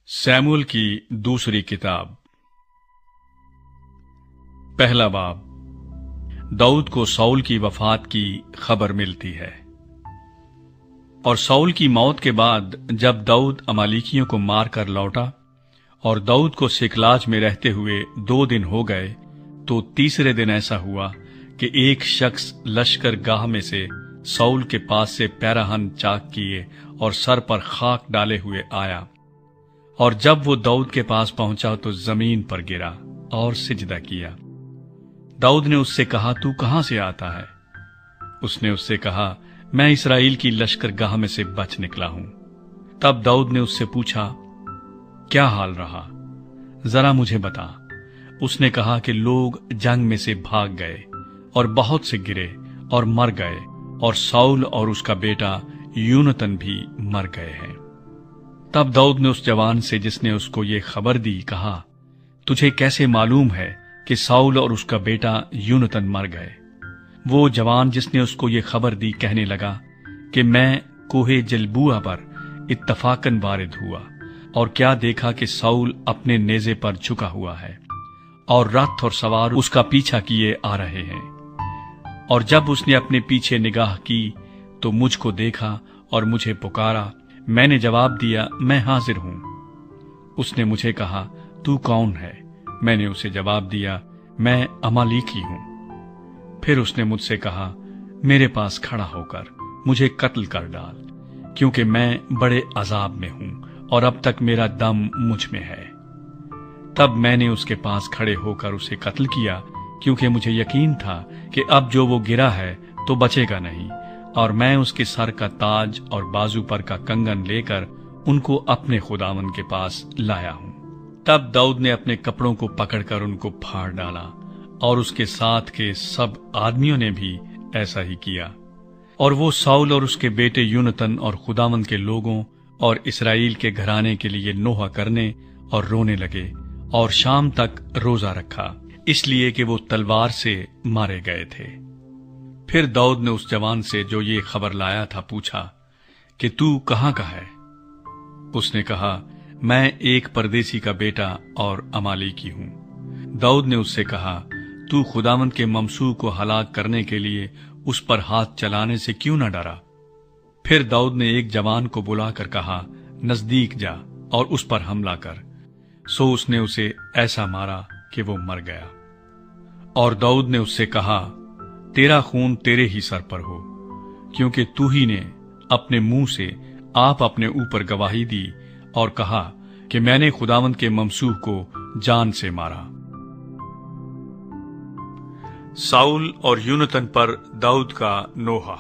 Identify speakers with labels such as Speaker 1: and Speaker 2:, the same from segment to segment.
Speaker 1: Samuel की दूसरी किताब। पहला बाब। दाऊद को साउल की वफात की खबर मिलती है। और साउल की मौत के बाद जब दाऊद अमालेकियों को मारकर लौटा और दाऊद को सिकलाग में रहते हुए 2 दिन हो गए, तो तीसरे दिन ऐसा हुआ कि एक शख्स लश्कर गाह में से साउल के पास से पैराहन चाक किए और सर पर खाक डाले हुए आया। और जब वो दाऊद के पास पहुंचा तो जमीन पर गिरा और सिजदा किया। दाऊद ने उससे कहा, तू कहां से आता है? उसने उससे कहा, मैं इस्राएल की लश्करगाह में से बच निकला हूं। तब दाऊद ने उससे पूछा, क्या हाल रहा, जरा मुझे बता। उसने कहा कि लोग जंग में से भाग गए और बहुत से गिरे और मर गए, और साउल और उसका बेटा यूनतन भी मर गए हैं। तब दाऊद ने उस जवान से जिसने उसको ये खबर दी कहा, तुझे कैसे मालूम है कि साउल और उसका बेटा यूनतन मर गए? वो जवान जिसने उसको ये खबर दी कहने लगा कि मैं कोहे जलबूआ पर इत्तफाकन वारिद हुआ और क्या देखा कि साउल अपने नेजे पर झुका हुआ है और रथ और सवार उसका पीछा किए आ रहे हैं। और जब उसने अपने पीछे निगाह की तो मुझको देखा और मुझे पुकारा। मैंने जवाब दिया, मैं हाजिर हूं। उसने मुझे कहा, तू कौन है? मैंने उसे जवाब दिया, मैं अमालेकी हूं। फिर उसने मुझसे कहा, मेरे पास खड़ा होकर मुझे कत्ल कर डाल, क्योंकि मैं बड़े अजाब में हूं और अब तक मेरा दम मुझ में है। तब मैंने उसके पास खड़े होकर उसे कत्ल किया, क्योंकि मुझे यकीन था कि अब जो वो गिरा है तो बचेगा नहीं, और मैं उसके सर का ताज और बाजू पर का कंगन लेकर उनको अपने खुदावन के पास लाया हूं। तब दाऊद ने अपने कपड़ों को पकड़कर उनको फाड़ डाला, और उसके साथ के सब आदमियों ने भी ऐसा ही किया। और वो साउल और उसके बेटे यूनतन और खुदावन के लोगों और इस्राएल के घराने के लिए नोहा करने और रोने लगे, और शाम तक रोजा रखा, इसलिए कि वो तलवार से मारे गए थे। फिर दाऊद ने उस जवान से जो ये खबर लाया था पूछा कि तू कहां का है? उसने कहा, मैं एक परदेसी का बेटा और अमालेकी हूं। दाऊद ने उससे कहा, तू खुदावन के ममसू को हलाक करने के लिए उस पर हाथ चलाने से क्यों न डरा? फिर दाऊद ने एक जवान को बुलाकर कहा, नजदीक जा और उस पर हमला कर। सो उसने उसे ऐसा मारा कि वो मर गया। और दाऊद ने उससे कहा, तेरा खून तेरे ही सर पर हो, क्योंकि तू ही ने अपने मुंह से आप अपने ऊपर गवाही दी और कहा कि मैंने खुदावंद के ममसूह को जान से मारा। साउल और यूनतन पर दाऊद का नोहा।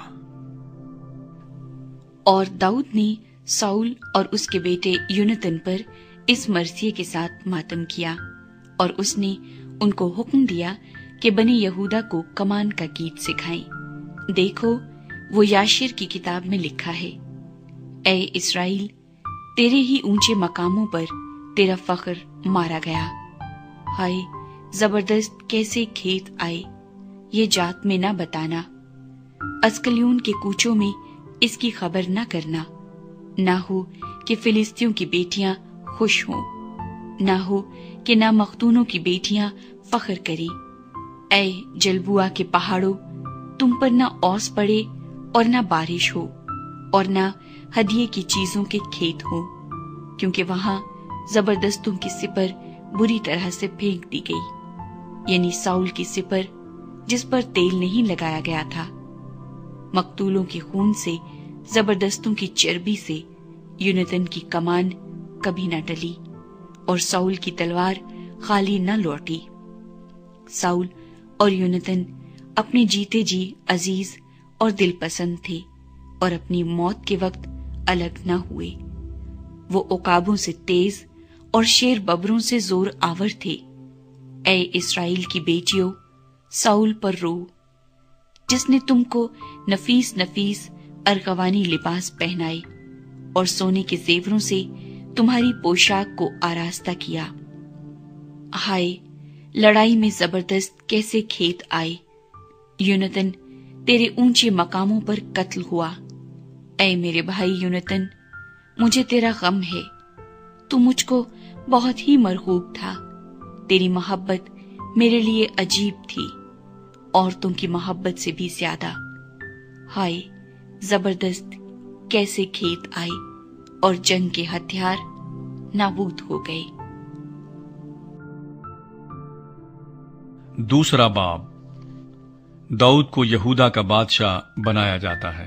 Speaker 2: और दाऊद ने साउल और उसके बेटे यूनतन पर इस मर्सिये के साथ मातम किया, और उसने उनको हुक्म दिया कि बनी यहूदा को कमान का गीत सिखाएं। देखो, वो याशिर की किताब में लिखा है, ऐ इस्राएल, तेरे ही ऊंचे मकामों पर तेरा फख्र मारा गया। हाय, जबरदस्त कैसे खेत आए, ये जात में ना बताना। अस्कलियोन के कूचों में इसकी खबर ना करना, ना हो कि फिलिस्तियों की बेटियां खुश हों, ना हो कि ना मख्तूनों की बेटियां फख्र करें। ऐ जलबुआ के पहाड़ों, तुम पर ना ओस पड़े और ना बारिश हो और ना हदिये की चीजों के खेत हो, क्योंकि वहां जबरदस्तों की सिपर बुरी तरह से फेंक दी गई, यानी साउल की सिपर जिस पर तेल नहीं लगाया गया था। मकतूलों के खून से, जबरदस्तों की चर्बी से यूनतन की कमान कभी न टली और साउल की तलवार खाली न लौटी। साउल और यूनतन अपने जीते जी अजीज और दिलपसंद थे और अपनी मौत के वक्त अलग न हुए। वो उकाबों से तेज और शेर बबरों से जोर आवर थे। ऐ इस्राएल की बेटियों, साउल पर रो, जिसने तुमको नफीस नफीस अरगवानी लिबास पहनाए और सोने के जेवरों से तुम्हारी पोशाक को आरास्ता किया। हाय, लड़ाई में जबरदस्त कैसे खेत आए। यूनतन तेरे ऊंचे मकामों पर कत्ल हुआ। ऐ मेरे भाई यूनतन, मुझे तेरा गम है। तू मुझको बहुत ही मरगूब था। तेरी मोहब्बत मेरे लिए अजीब थी, औरतों की मोहब्बत से भी ज्यादा। हाय, जबरदस्त कैसे खेत आए और जंग के हथियार नाबूद हो गए।
Speaker 1: दूसरा बाब, दाऊद को यहूदा का बादशाह बनाया जाता है।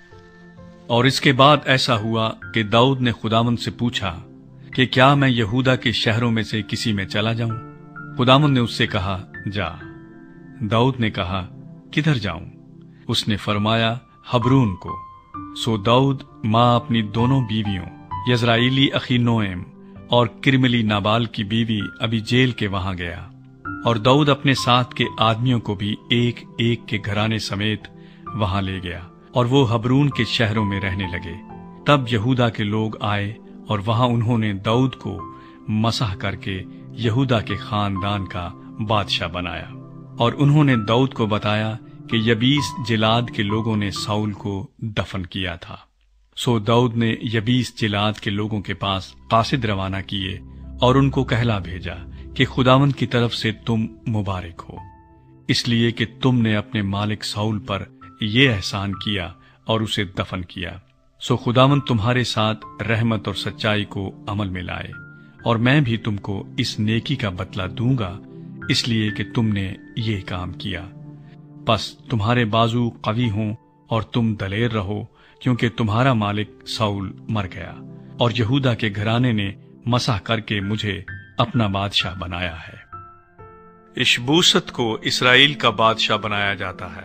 Speaker 1: और इसके बाद ऐसा हुआ कि दाऊद ने खुदावंद से पूछा कि क्या मैं यहूदा के शहरों में से किसी में चला जाऊं? खुदावंद ने उससे कहा, जा। दाऊद ने कहा, किधर जाऊं? उसने फरमाया, हबरून को। सो दाऊद मां अपनी दोनों बीवियों यजराइली अखीनोएम और किरमली नाबाल की बीवी अबीजेल के वहां गया, और दाऊद अपने साथ के आदमियों को भी एक एक के घराने समेत वहां ले गया, और वो हबरून के शहरों में रहने लगे। तब यहूदा के लोग आए और वहां उन्होंने दाऊद को मसह करके यहूदा के खानदान का बादशाह बनाया। और उन्होंने दाऊद को बताया कि यबीस जिलाद के लोगों ने साउल को दफन किया था। सो दाऊद ने यबीस जिलाद के लोगों के पास कासिद रवाना किए और उनको कहला भेजा कि खुदावंद की तरफ से तुम मुबारक हो, इसलिए कि तुमने अपने मालिक साउल पर ये एहसान किया और उसे दफन किया। सो खुदावंद तुम्हारे साथ रहमत और सच्चाई को अमल में लाए, और मैं भी तुमको इस नेकी का बदला दूंगा, इसलिए कि तुमने ये काम किया। बस तुम्हारे बाजू कवी हों और तुम दलेर रहो, क्योंकि तुम्हारा मालिक साउल मर गया और यहूदा के घराने ने मसह करके मुझे अपना बादशाह बनाया है। इशबूसत को इस्राएल का बादशाह बनाया जाता है।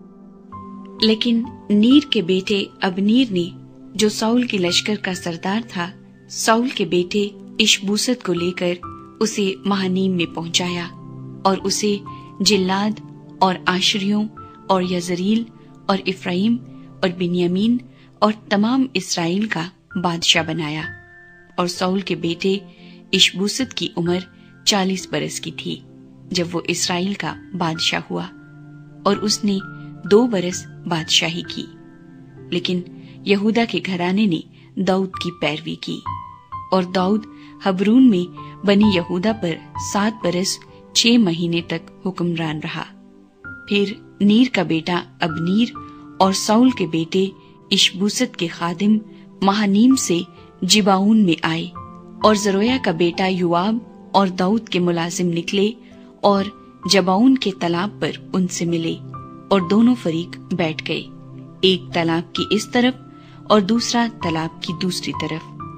Speaker 2: लेकिन नीर के बेटे अबनीर ने, जो साउल के लश्कर का सरदार था, साउल के बेटे इशबूसत को लेकर उसे महानीम में पहुंचाया और उसे जिल्लाद और आशरियों और यजरील और इफ्राइम और बिन्यामीन और तमाम इस्राएल का बादशाह बनाया। और साउल के बेटे इशबूसत की उम्र 40 बरस की थी जब वो इस्राएल का बादशाह हुआ, और उसने 2 बरस बादशाही की। लेकिन यहूदा के घराने ने दाऊद की पैरवी की, और दाऊद हबरून में बनी यहूदा पर 7 बरस 6 महीने तक हुक्मरान रहा। फिर नीर का बेटा अबनीर और साउल के बेटे इशबूसत के खादिम महानीम से जिबाऊन में आए, और जरोया का बेटा युआब और दाऊद के मुलाजिम निकले और जबाऊन के तालाब पर उनसे मिले, और दोनों फरीक बैठ गए, एक तालाब की इस तरफ और दूसरा तालाब की दूसरी तरफ।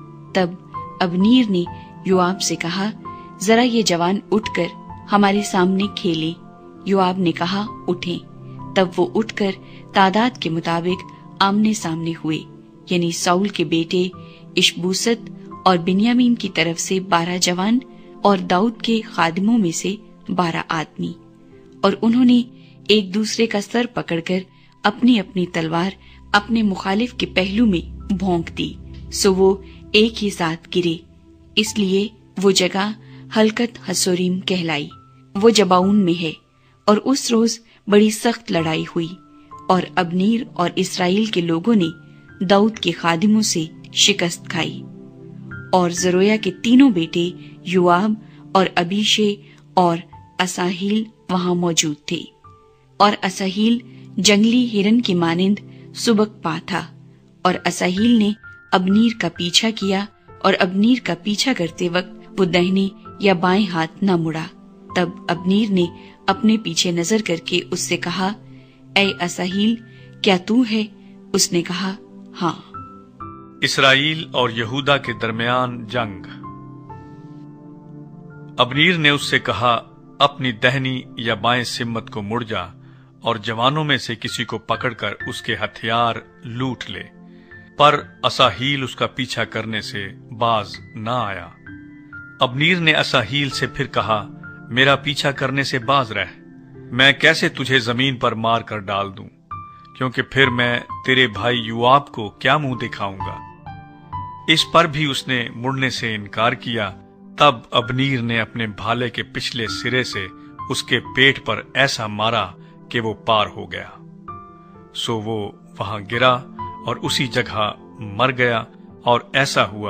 Speaker 2: तब अबनीर ने युआब से कहा, जरा ये जवान उठकर हमारे सामने खेले। युआब ने कहा, उठें। तब वो उठकर तादाद के मुताबिक आमने सामने हुए, यानी साउल के बेटे इशबूसत और बिन्यामीन की तरफ से 12 जवान और दाऊद के खादिमों में से 12 आदमी। और उन्होंने एक दूसरे का सर पकड़कर अपनी अपनी तलवार अपने मुखालिफ के पहलू में भोंक दी, सो वो एक ही साथ गिरे। इसलिए वो जगह हलकत हसोरीम कहलाई। वो जबाऊन में है। और उस रोज बड़ी सख्त लड़ाई हुई, और अबनीर और इस्राएल के लोगों ने दाऊद के खादिमों से शिकस्त खाई। और जरोया के तीनों बेटे युआब और अबीशे और असाहील वहां मौजूद थे। और असाहील जंगली हिरन की मानिंद सुबक पा था। और असाहील ने अबनीर का पीछा किया, और अबनीर का पीछा करते वक्त वो दाहिने या बाएं हाथ न मुड़ा। तब अबनीर ने अपने पीछे नजर करके उससे कहा, ऐ असाहील, क्या तू है? उसने कहा, हाँ।
Speaker 1: इस्राएल और यहूदा के दरमियान जंग। अबनीर ने उससे कहा, अपनी दहनी या बाएं सिम्मत को मुड़ जा और जवानों में से किसी को पकड़कर उसके हथियार लूट ले। पर असाहील उसका पीछा करने से बाज न आया। अबनीर ने असाहील से फिर कहा, मेरा पीछा करने से बाज रह, मैं कैसे तुझे जमीन पर मार कर डाल दूं, क्योंकि फिर मैं तेरे भाई युआब को क्या मुंह दिखाऊंगा। इस पर भी उसने मुड़ने से इनकार किया। तब अबनीर ने अपने भाले के पिछले सिरे से उसके पेट पर ऐसा मारा कि वो पार हो गया। सो वो वहां गिरा और उसी जगह मर गया। और ऐसा हुआ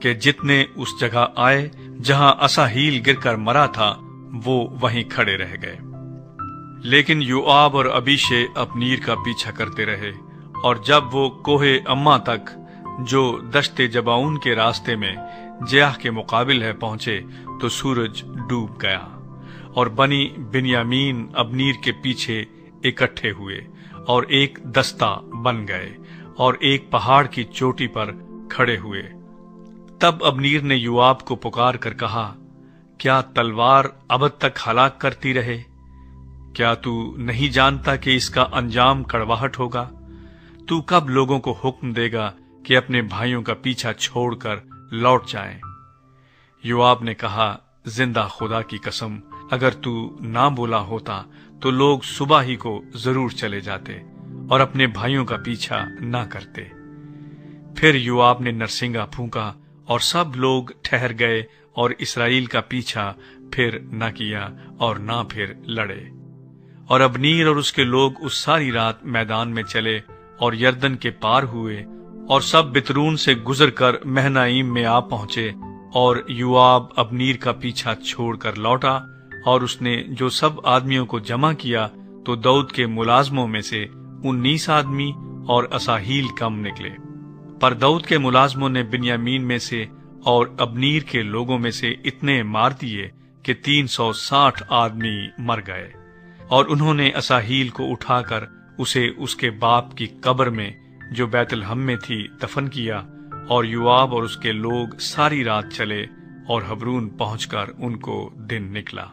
Speaker 1: کہ جتنے اس جگہ آئے جہاں اساہیل گر کر مرا تھا وہ وہیں کھڑے رہ گئے۔ لیکن یوآب اور ابیشے ابنیر کا پیچھا کرتے رہے، اور جب وہ کوہ اما تک جو دشت جبعون کے راستے میں جیاہ کے مقابل ہے پہنچے تو سورج ڈوب گیا، اور بنی بنیامین ابنیر کے پیچھے اکٹھے ہوئے اور ایک دستہ بن گئے اور ایک پہاڑ کی چوٹی پر کھڑے ہوئے۔ تب ابنیر نے یوآب کو پکار کر کہا، کیا تلوار ابد تک ہلاک کرتی رہے؟ کیا تو نہیں جانتا کہ اس کا انجام کڑواہٹ ہوگا؟ تو کب لوگوں کو حکم دے گا کہ اپنے بھائیوں کا پیچھا چھوڑ کر لوٹ جائیں؟ یوآب نے کہا، زندہ خدا کی قسم، اگر تو نہ بولا ہوتا تو لوگ صبح ہی کو ضرور چلے جاتے اور اپنے بھائیوں کا پیچھا نہ کرتے۔ پھر یوآب نے نرسنگا پھونکا اور سب لوگ ٹھہر گئے اور اسرائیل کا پیچھا پھر نہ کیا اور نہ پھر لڑے۔ اور ابنیر اور اس کے لوگ اس ساری رات میدان میں چلے اور یردن کے پار ہوئے اور سب بترون سے گزر کر مہنائیم میں آ پہنچے، اور یوآب ابنیر کا پیچھا چھوڑ کر لوٹا، اور اس نے جو سب آدمیوں کو جمع کیا تو داؤد کے ملازموں میں سے 19 آدمی اور اساہیل کم نکلے۔ پر داؤد کے ملازموں نے بنیامین میں سے اور ابنیر کے لوگوں میں سے اتنے مار دیے کہ 360 آدمی مر گئے، اور انہوں نے اساہیل کو اٹھا کر اسے اس کے باپ کی قبر میں جو بیت لحم میں تھی دفن کیا، اور یوآب اور اس کے لوگ ساری رات چلے اور حبرون پہنچ کر ان کو دن نکلا۔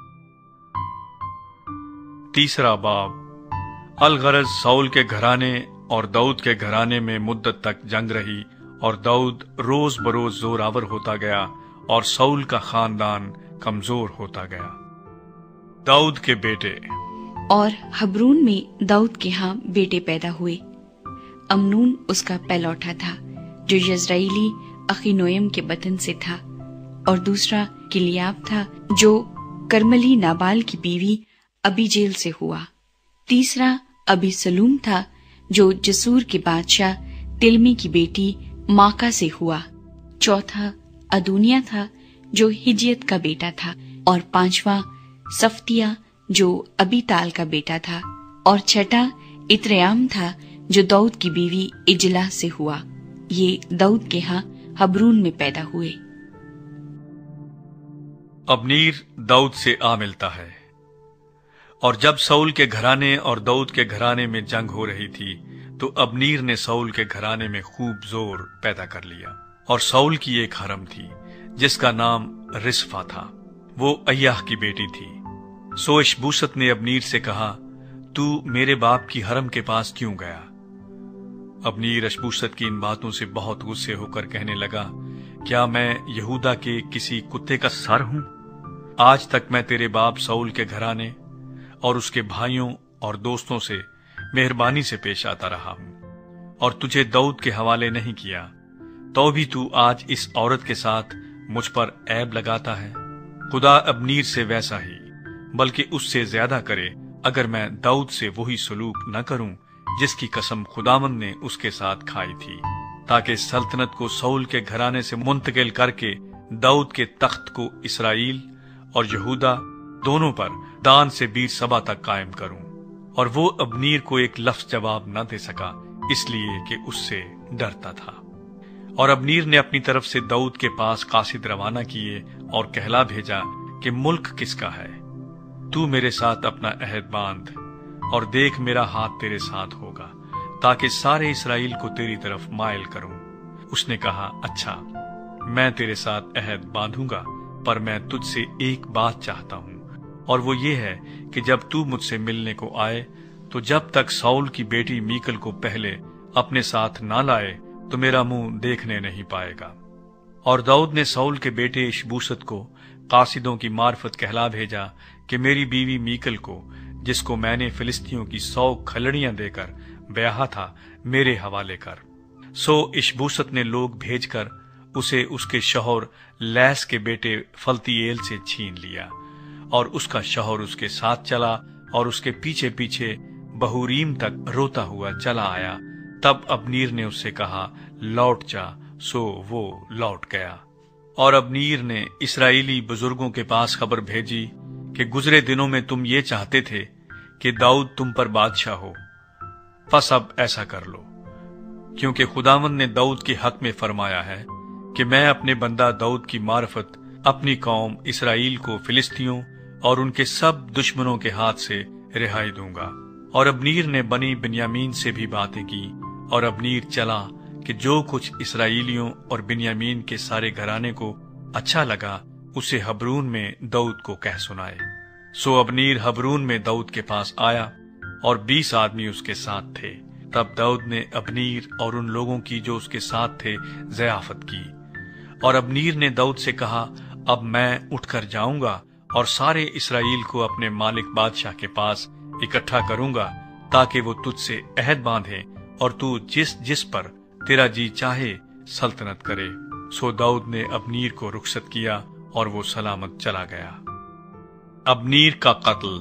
Speaker 1: تیسرا باب۔ الغرض ساؤل کے گھرانے اور داؤد کے گھرانے میں مدت تک جنگ رہی، اور داؤد روز بروز زور آور ہوتا گیا اور ساؤل کا خاندان کمزور ہوتا گیا۔ داؤد کے بیٹے۔
Speaker 2: اور حبرون میں داؤد کے ہاں بیٹے پیدا ہوئے۔ امنون اس کا پہلوٹا تھا جو یزرائیلی اخینویم کے بطن سے تھا، اور دوسرا کلیاب تھا جو کرملی نابال کی بیوی ابیجیل سے ہوا۔ تیسرا ابی سلوم تھا جو جسور کے بادشاہ تلمی کی بیٹی ماکا سے ہوا۔ چوتھا ادونیا تھا جو ہجیت کا بیٹا تھا، اور پانچواں صفتیہ جو ابی تال کا بیٹا تھا، اور چھٹا اتریام تھا جو داؤد کی بیوی اجلا سے ہوا۔ یہ داؤد کے ہاں حبرون میں پیدا ہوئے۔
Speaker 1: ابنیر داؤد سے آ ملتا ہے۔ اور جب ساؤل کے گھرانے اور داؤد کے گھرانے میں جنگ ہو رہی تھی تو ابنیر نے ساؤل کے گھرانے میں خوب زور پیدا کر لیا۔ اور ساؤل کی ایک حرم تھی جس کا نام رسفا تھا، وہ ایاح کی بیٹی تھی۔ سو اشبوست نے ابنیر سے کہا، تو میرے باپ کی حرم کے پاس کیوں گیا؟ ابنیر اشبوست کی ان باتوں سے بہت غصے ہو کر کہنے لگا، کیا میں یہودا کے کسی کتے کا سر ہوں؟ آج تک میں تیرے باپ ساؤل کے گھرانے اور اس کے بھائیوں اور دوستوں سے مہربانی سے پیش آتا رہا ہوں، اور تجھے داؤد کے حوالے نہیں کیا، تو بھی تو آج اس عورت کے ساتھ مجھ پر عیب لگاتا ہے۔ خدا ابنیر سے ویسا ہی بلکہ اس سے زیادہ کرے اگر میں داؤد سے وہی سلوک نہ کروں جس کی قسم خداوند نے اس کے ساتھ کھائی تھی، تاکہ سلطنت کو ساؤل کے گھرانے سے منتقل کر کے داؤد کے تخت کو اسرائیل اور یہودا دونوں پر دان سے بیر سبا تک قائم کروں۔ اور وہ ابنیر کو ایک لفظ جواب نہ دے سکا، اس لیے کہ اس سے ڈرتا تھا۔ اور ابنیر نے اپنی طرف سے داؤد کے پاس قاصد روانہ کیے اور کہلا بھیجا کہ ملک کس کا ہے؟ تو میرے ساتھ اپنا عہد باندھ، اور دیکھ میرا ہاتھ تیرے ساتھ ہوگا، تاکہ سارے اسرائیل کو تیری طرف مائل کروں۔ اس نے کہا، اچھا، میں تیرے ساتھ عہد باندھوں گا، پر میں تجھ سے ایک بات چاہتا ہوں، اور وہ یہ ہے کہ جب تو مجھ سے ملنے کو آئے تو جب تک ساؤل کی بیٹی میکل کو پہلے اپنے ساتھ نہ لائے تو میرا منہ دیکھنے نہیں پائے گا۔ اور داؤد نے ساؤل کے بیٹے اشبوست کو قاصدوں کی معرفت کہلا بھیجا کہ میری بیوی میکل کو، جس کو میں نے فلسطینیوں کی 100 کھلڑیاں دے کر بیاہا تھا، میرے حوالے کر۔ سو اشبوست نے لوگ بھیج کر اسے اس کے شوہر لیس کے بیٹے فلتییل سے چھین لیا، اور اس کا شوہر اس کے ساتھ چلا اور اس کے پیچھے پیچھے بہوریم تک روتا ہوا چلا آیا۔ تب ابنیر نے اس سے کہا، لوٹ جا، سو وہ لوٹ گیا۔ اور ابنیر نے اسرائیلی بزرگوں کے پاس خبر بھیجی کہ گزرے دنوں میں تم یہ چاہتے تھے کہ داؤد تم پر بادشاہ ہو، پس اب ایسا کر لو، کیونکہ خداوند نے داؤد کے حق میں فرمایا ہے کہ میں اپنے بندہ داؤد کی معرفت اپنی قوم اسرائیل کو فلسطینیوں اور ان کے سب دشمنوں کے ہاتھ سے رہائی دوں گا۔ اور ابنیر نے بنی بنیامین سے بھی باتیں کی، اور ابنیر چلا کہ جو کچھ اسرائیلیوں اور بنیامین کے سارے گھرانے کو اچھا لگا اسے حبرون میں داؤد کو کہہ سنائے۔ سو ابنیر حبرون میں داؤد کے پاس آیا اور 20 آدمی اس کے ساتھ تھے۔ تب داؤد نے ابنیر اور ان لوگوں کی جو اس کے ساتھ تھے ضیافت کی۔ اور ابنیر نے داؤد سے کہا، اب میں اٹھ کر جاؤں گا اور سارے اسرائیل کو اپنے مالک بادشاہ کے پاس اکٹھا کروں گا، تاکہ وہ تجھ سے عہد باندھے اور تو جس جس پر تیرا جی چاہے سلطنت کرے۔ سو داؤد نے ابنیر کو رخصت کیا اور وہ سلامت چلا گیا۔ ابنیر کا قتل۔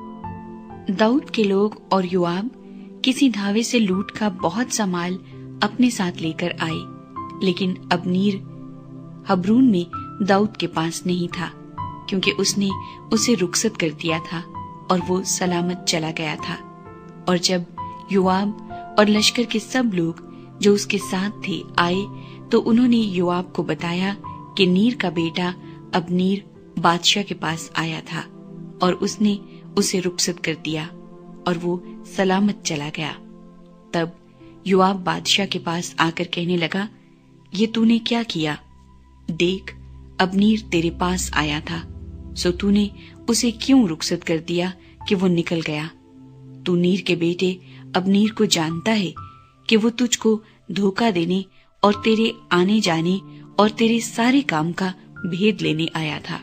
Speaker 2: داؤد کے لوگ اور یوآب کسی دھاوے سے لوٹ کا بہت سا مال اپنے ساتھ لے کر آئے، لیکن ابنیر حبرون میں داؤد کے پاس نہیں تھا، کیونکہ اس نے اسے رخصت کر دیا تھا اور وہ سلامت چلا گیا تھا۔ اور جب یوآب اور لشکر کے سب لوگ جو اس کے ساتھ تھے آئے تو انہوں نے یوآب کو بتایا کہ نیر کا بیٹا ابنیر بادشاہ کے پاس آیا تھا اور اس نے اسے رخصت کر دیا اور وہ سلامت چلا گیا۔ تب یوآب بادشاہ کے پاس آ کر کہنے لگا، یہ تو نے کیا کیا؟ دیکھ، ابنیر تیرے پاس آیا تھا، سو تو نے اسے کیوں رخصت کر دیا کہ وہ نکل گیا؟ تو نیر کے بیٹے ابنیر کو جانتا ہے کہ وہ تجھ کو دھوکہ دینے اور تیرے آنے جانے اور تیرے سارے کام کا بھید لینے آیا تھا۔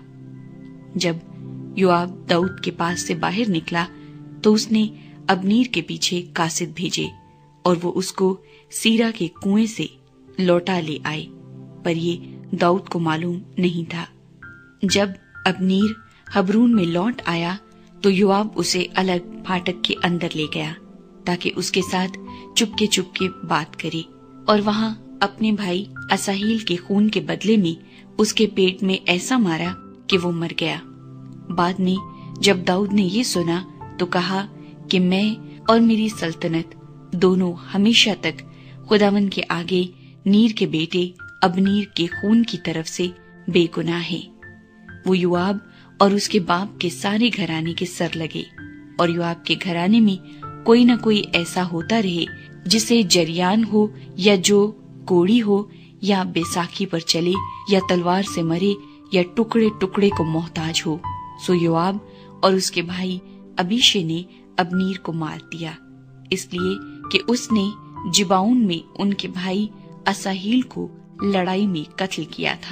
Speaker 2: جب یوآب داؤد کے پاس سے باہر نکلا تو اس نے ابنیر کے پیچھے قاصد بھیجے اور وہ اس کو سیرا کے کنویں سے لوٹا لے آئے، پر یہ داؤد کو معلوم نہیں تھا۔ جب ابنیر حبرون میں لوٹ آیا تو یوآب اسے الگ پھاٹک کے اندر لے گیا تاکہ اس کے ساتھ چپ کے بات کرے، اور وہاں اپنے بھائی اساہیل کے خون کے بدلے میں اس کے پیٹ میں ایسا مارا کہ وہ مر گیا۔ بعد میں جب داؤد نے یہ سنا تو کہا کہ میں اور میری سلطنت دونوں ہمیشہ تک خداوند کے آگے نیر کے بیٹے ابنیر کے خون کی طرف سے بے گناہ ہیں۔ وہ یوآب اور اس کے باپ کے سارے گھرانے کے سر لگے، اور یوآب کے گھرانے میں کوئی نہ کوئی ایسا ہوتا رہے جسے جریان ہو یا جو کوڑی ہو یا بیساکھی پر چلے یا تلوار سے مرے یا ٹکڑے ٹکڑے کو محتاج ہو۔ سو یوآب اور اس کے بھائی ابیشے نے ابنیر کو مار دیا، اس لیے کہ اس نے جباؤن میں ان کے بھائی اساہیل کو لڑائی میں قتل کیا تھا۔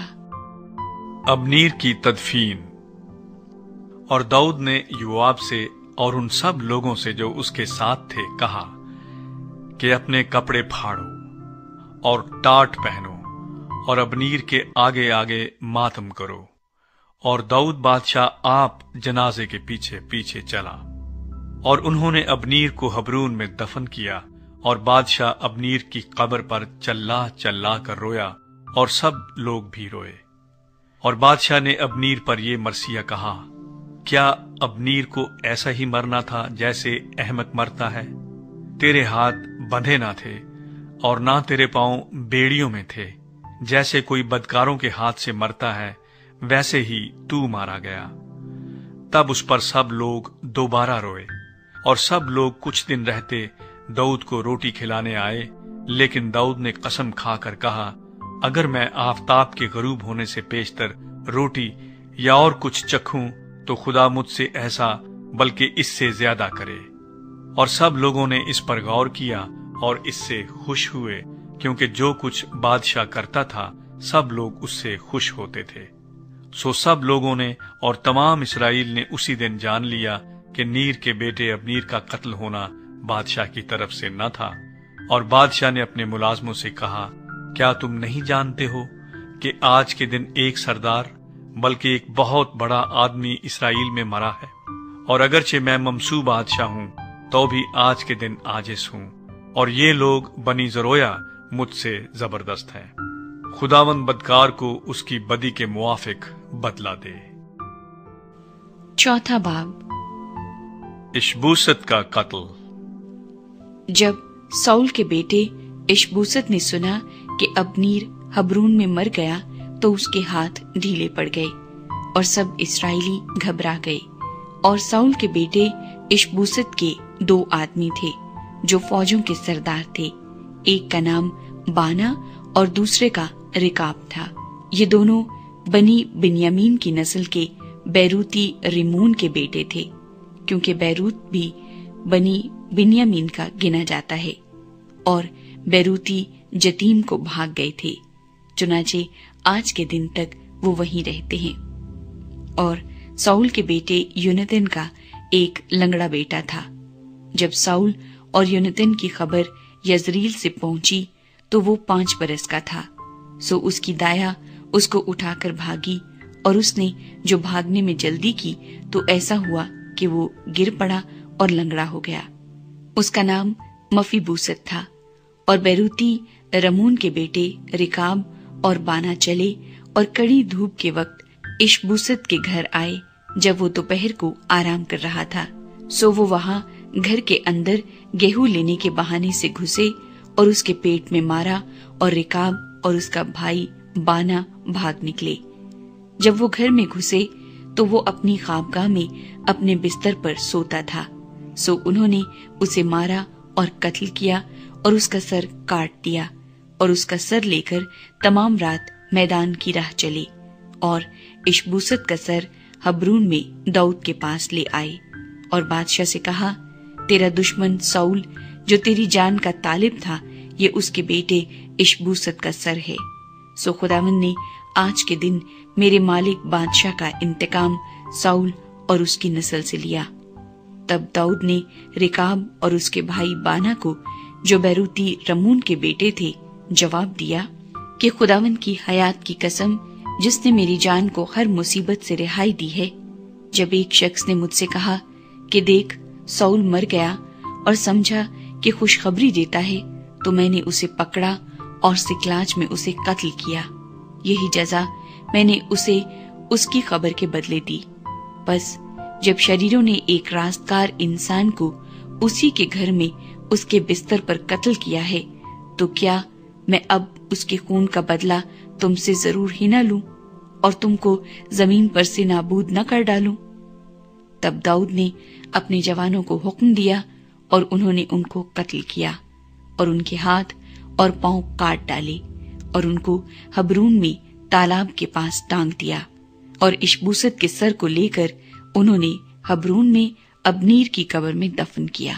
Speaker 1: ابنیر کی تدفین۔ اور داؤد نے یوآب سے اور ان سب لوگوں سے جو اس کے ساتھ تھے کہا کہ اپنے کپڑے پھاڑو اور ٹاٹ پہنو اور ابنیر کے آگے آگے ماتم کرو۔ اور داؤد بادشاہ آپ جنازے کے پیچھے پیچھے چلا، اور انہوں نے ابنیر کو حبرون میں دفن کیا، اور بادشاہ ابنیر کی قبر پر چلا چلا کر رویا، اور سب لوگ بھی روئے۔ اور بادشاہ نے ابنیر پر یہ مرثیہ کہا، کیا ابنیر کو ایسا ہی مرنا تھا جیسے احمق مرتا ہے؟ تیرے ہاتھ بندھے نہ تھے اور نہ تیرے پاؤں بیڑیوں میں تھے، جیسے کوئی بدکاروں کے ہاتھ سے مرتا ہے ویسے ہی تو مارا گیا۔ تب اس پر سب لوگ دوبارہ روئے، اور سب لوگ کچھ دن رہتے داؤد کو روٹی کھلانے آئے، لیکن داؤد نے قسم کھا کر کہا، اگر میں آفتاب کے غروب ہونے سے پیشتر روٹی یا اور کچھ چکھوں تو خدا مجھ سے ایسا بلکہ اس سے زیادہ کرے۔ اور سب لوگوں نے اس پر غور کیا اور اس سے خوش ہوئے، کیونکہ جو کچھ بادشاہ کرتا تھا سب لوگ اس سے خوش ہوتے تھے۔ سو سب لوگوں نے اور تمام اسرائیل نے اسی دن جان لیا کہ نیر کے بیٹے ابنیر کا قتل ہونا بادشاہ کی طرف سے نہ تھا۔ اور بادشاہ نے اپنے ملازموں سے کہا، کیا تم نہیں جانتے ہو کہ آج کے دن ایک سردار بلکہ ایک بہت بڑا آدمی اسرائیل میں مرا ہے؟ اور اگرچہ میں ممسو بادشاہ ہوں تو بھی آج کے دن عاجز ہوں، اور یہ لوگ بنی زرویا مجھ سے زبردست ہیں۔ खुदावंद बदकार को उसकी बदी के मुआफिक बदला दे।
Speaker 2: चौथा बाब।
Speaker 1: इशबूसत का कत्ल।
Speaker 2: जब साउल के बेटे इशबूसत ने सुना कि अब्नीर हबरून में मर गया तो उसके हाथ ढीले पड़ गए और सब इस्राएली घबरा गए। और साउल के बेटे इशबूसत के 2 आदमी थे जो फौजों के सरदार थे। एक का नाम बाना और दूसरे का रिकाब था। ये दोनों बनी बिन्यामीन की नस्ल के बैरूती रिमोन के बेटे थे, क्योंकि बैरूत भी बनी बिन्यामीन का गिना जाता है। और बैरूती जतीम को भाग गए थे, चुनाचे आज के दिन तक वो वहीं रहते हैं। और साउल के बेटे योनातान का एक लंगड़ा बेटा था। जब साउल और योनातान की खबर यजरील से पहुंची तो वो 5 बरस का था। सो उसकी दाया उसको उठाकर भागी, और उसने जो भागने में जल्दी की तो ऐसा हुआ कि वो गिर पड़ा और लंगड़ा हो गया। उसका नाम मफीबूसत था। और बैरूती रमून के बेटे रिकाब और बाना चले और कड़ी धूप के वक्त इशबूसत के घर आए, जब वो दोपहर को आराम कर रहा था। सो वो वहां घर के अंदर गेहूं लेने के बहाने से घुसे और उसके पेट में मारा, और रिकाब और उसका भाई बाना भाग निकले। जब वो घर में घुसे तो वो अपनी खाबगाह में अपने बिस्तर पर सोता था। सो उन्होंने उसे मारा और कत्ल किया और उसका सर काट दिया, और उसका सर लेकर तमाम रात मैदान की राह चले, और इशबूसत का सर हबरून में दाऊद के पास ले आए। और बादशाह से कहा, तेरा दुश्मन साउल जो तेरी जान का तालिब था, ये उसके बेटे इशबूसत का सर है। सो खुदावंद ने आज के दिन मेरे मालिक बादशाह का इंतकाम साउल और उसकी नस्ल से लिया। तब दाऊद ने रिकाब और उसके भाई बाना को, जो बैरूती रमून के बेटे थे, जवाब दिया कि खुदावंद की हयात की कसम, जिसने मेरी जान को हर मुसीबत से रिहाई दी है, जब एक शख्स ने मुझसे कहा कि देख साउल मर गया और समझा कि खुशखबरी देता है, तो मैंने उसे पकड़ा और सिकलाज में उसे कत्ल किया। यही जजा मैंने उसे उसकी खबर के बदले दी। बस जब शरीरों ने एक रास्तगार इंसान को उसी के घर में उसके बिस्तर पर कत्ल किया है, तो क्या मैं अब उसके खून का बदला तुमसे जरूर ही न लूं और तुमको जमीन पर से नाबूद न कर डालूं? तब दाऊद ने अपने जवानों को हुक्म दिया और उन्होंने उनको कत्ल किया और उनके हाथ और पांव काट डाले और उनको हबरून में तालाब के पास टांग दिया। और इशबूसत के सर को लेकर उन्होंने हबरून में अब्नीर की कब्र में दफन किया।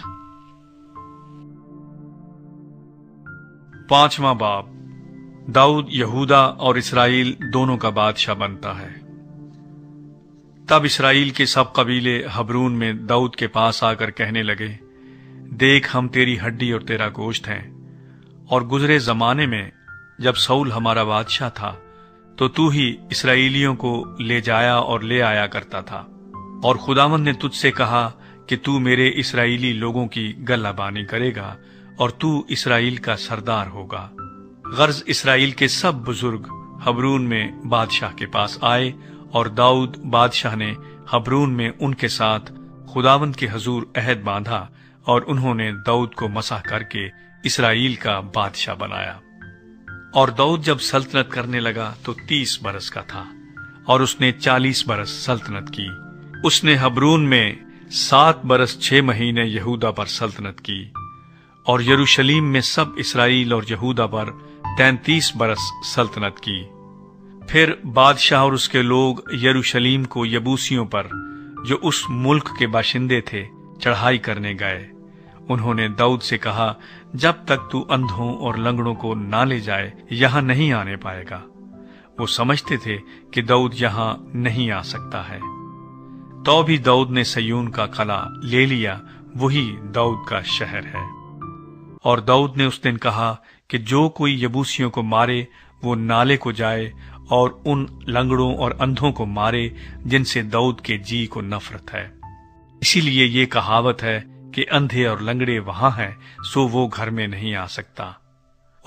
Speaker 1: 5वां बाब। दाऊद यहूदा और इस्राएल दोनों का बादशाह बनता है। तब इस्राएल के सब कबीले हबरून में दाऊद के पास आकर कहने लगे, देख हम तेरी हड्डी और तेरा गोश्त हैं, और गुजरे जमाने में जब साउल हमारा बादशाह था तो तू ही इस्राएलियों को ले जाया और ले आया करता था, और खुदावंद ने तुझसे कहा कि तू मेरे इस्राएली लोगों की गल्लाबानी करेगा और तू इस्राएल का सरदार होगा। गर्ज इस्राएल के सब बुजुर्ग हबरून में बादशाह के पास आए, और दाऊद बादशाह ने हबरून में उनके साथ खुदावंद के हजूर अहद बांधा, और उन्होंने दाऊद को मसह करके इस्राएल का बादशाह बनाया। और दाऊद जब सल्तनत करने लगा तो 30 बरस का था, और उसने 40 बरस सल्तनत की। उसने हबरून में 7 बरस 6 महीने यहूदा पर सल्तनत की, और यरूशलेम में सब इस्राएल और यहूदा पर 33 बरस सल्तनत की। फिर बादशाह और उसके लोग यरूशलेम को यबूसियों पर, जो उस मुल्क के बाशिंदे थे, चढ़ाई करने गए। उन्होंने दाऊद से कहा, जब तक तू अंधों और लंगड़ों को ना ले जाए यहां नहीं आने पाएगा। वो समझते थे कि दाऊद यहां नहीं आ सकता है। तो भी दाऊद ने सयून का किला ले लिया, वही दाऊद का शहर है। और दाऊद ने उस दिन कहा कि जो कोई यबूसियों को मारे वो नाले को जाए और उन लंगड़ों और अंधों को मारे जिनसे दाऊद के जी को नफरत है। इसीलिए ये कहावत है कि अंधे और लंगड़े वहां हैं, सो वो घर में नहीं आ सकता।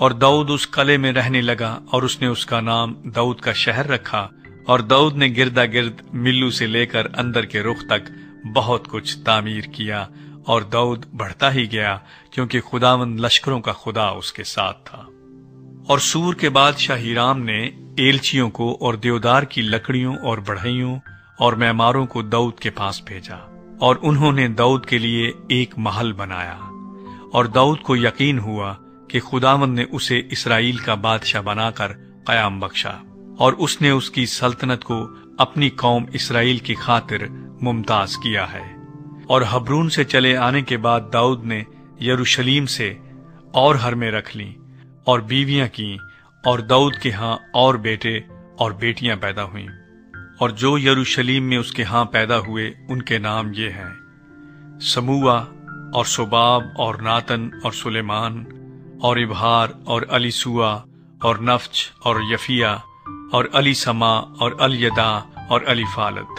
Speaker 1: اور داؤد اس قلعے میں رہنے لگا اور اس نے اس کا نام داؤد کا شہر رکھا۔ اور داؤد نے گردا گرد ملو سے لے کر اندر کے رخ تک بہت کچھ تعمیر کیا، اور داؤد بڑھتا ہی گیا کیونکہ خداوند لشکروں کا خدا اس کے ساتھ تھا۔ اور سور کے بادشاہ ہیرام نے ایلچیوں کو اور دیودار کی لکڑیوں اور بڑھئیوں اور معماروں کو داؤد کے پاس بھیجا، اور انہوں نے داؤد کے لیے ایک محل بنایا۔ اور داؤد کو یقین ہوا کہ خداوند نے اسے اسرائیل کا بادشاہ بنا کر قیام بخشا، اور اس نے اس کی سلطنت کو اپنی قوم اسرائیل کی خاطر ممتاز کیا ہے۔ اور ہبرون سے چلے آنے کے بعد داؤد نے یروشلیم سے اور حرمیں رکھ لیں اور بیویاں کیں، اور داؤد کے ہاں اور بیٹے اور بیٹیاں پیدا ہوئیں۔ اور جو یروشلیم میں اس کے ہاں پیدا ہوئے ان کے نام یہ ہیں: سموہ اور سوباب اور ناتن اور سلیمان اور ابہار اور الیسوا اور نفچ اور یفیہ اور علی سما اور الیدا اور علی فالد۔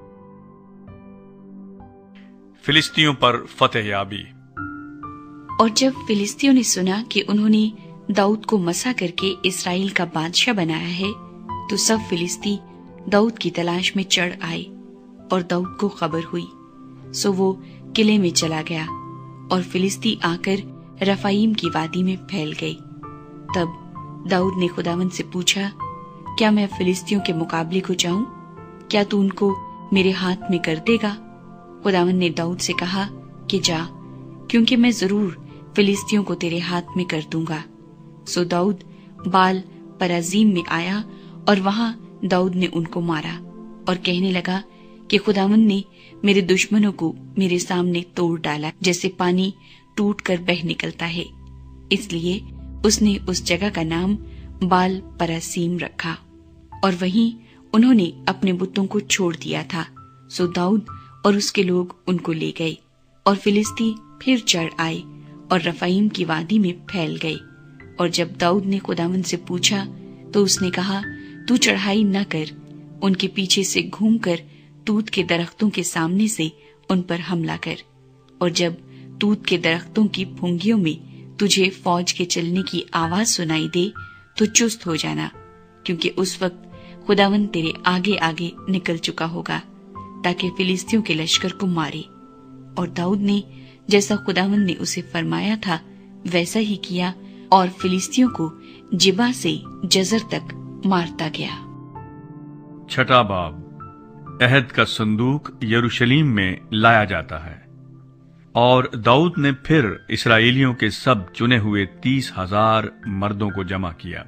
Speaker 1: فلسطینیوں پر فتح یابی۔
Speaker 2: اور جب فلسطینیوں نے سنا کہ انہوں نے داؤد کو مسح کر کے اسرائیل کا بادشاہ بنایا ہے، تو سب فلسطی داؤد کی تلاش میں چڑھ آئے، اور داؤد کو خبر ہوئی، سو وہ قلعے میں چلا گیا، اور فلسطی آ کر رفائیم کی وادی میں پھیل گئے۔ تب داؤد نے خداوند سے پوچھا، کیا میں فلسطینیوں کے مقابلے کو جاؤں؟ کیا تو ان کو میرے ہاتھ میں کر دے گا؟ خداوند نے داؤد سے کہا کہ جا، کیونکہ میں ضرور فلسطینیوں کو تیرے ہاتھ میں کر دوں گا۔ سو داؤد بال پرازیم میں آیا، اور وہاں داؤد نے ان کو مارا، اور کہنے لگا کہ خداوند نے میرے دشمنوں کو میرے سامنے توڑ ڈالا، جیسے پانی ٹوٹ کر بہہ نکلتا ہے۔ اس لیے اس نے اس جگہ کا نام بال پراسیم رکھا، اور وہیں انہوں نے اپنے بتوں کو چھوڑ دیا تھا۔ سو داؤد اور اس کے لوگ ان کو لے گئے، اور فلسطی پھر چڑھ آئے اور رفائیم کی وادی میں پھیل گئے۔ اور جب داؤد نے خداوند سے پوچھا تو اس نے کہا، تو چڑھائی نہ کر، ان کے پیچھے سے گھوم کر توت کے درختوں کے سامنے سے ان پر حملہ کر، اور جب توت کے درختوں کی پھونگیوں میں تجھے فوج کے چلنے کی آواز سنائی دے تو چست ہو جانا، کیونکہ اس وقت خداوند تیرے آگے آگے نکل چکا ہوگا تاکہ فلسطینیوں کے لشکر کو مارے۔ اور داؤد نے جیسا خداوند نے اسے فرمایا تھا ویسا ہی کیا، اور فلسطینیوں کو جبا سے جزر تک مارتا گیا۔
Speaker 1: چھٹا باب۔ عہد کا صندوق یروشلیم میں لایا جاتا ہے۔ اور داؤد نے پھر اسرائیلیوں کے سب چنے ہوئے 30,000 مردوں کو جمع کیا،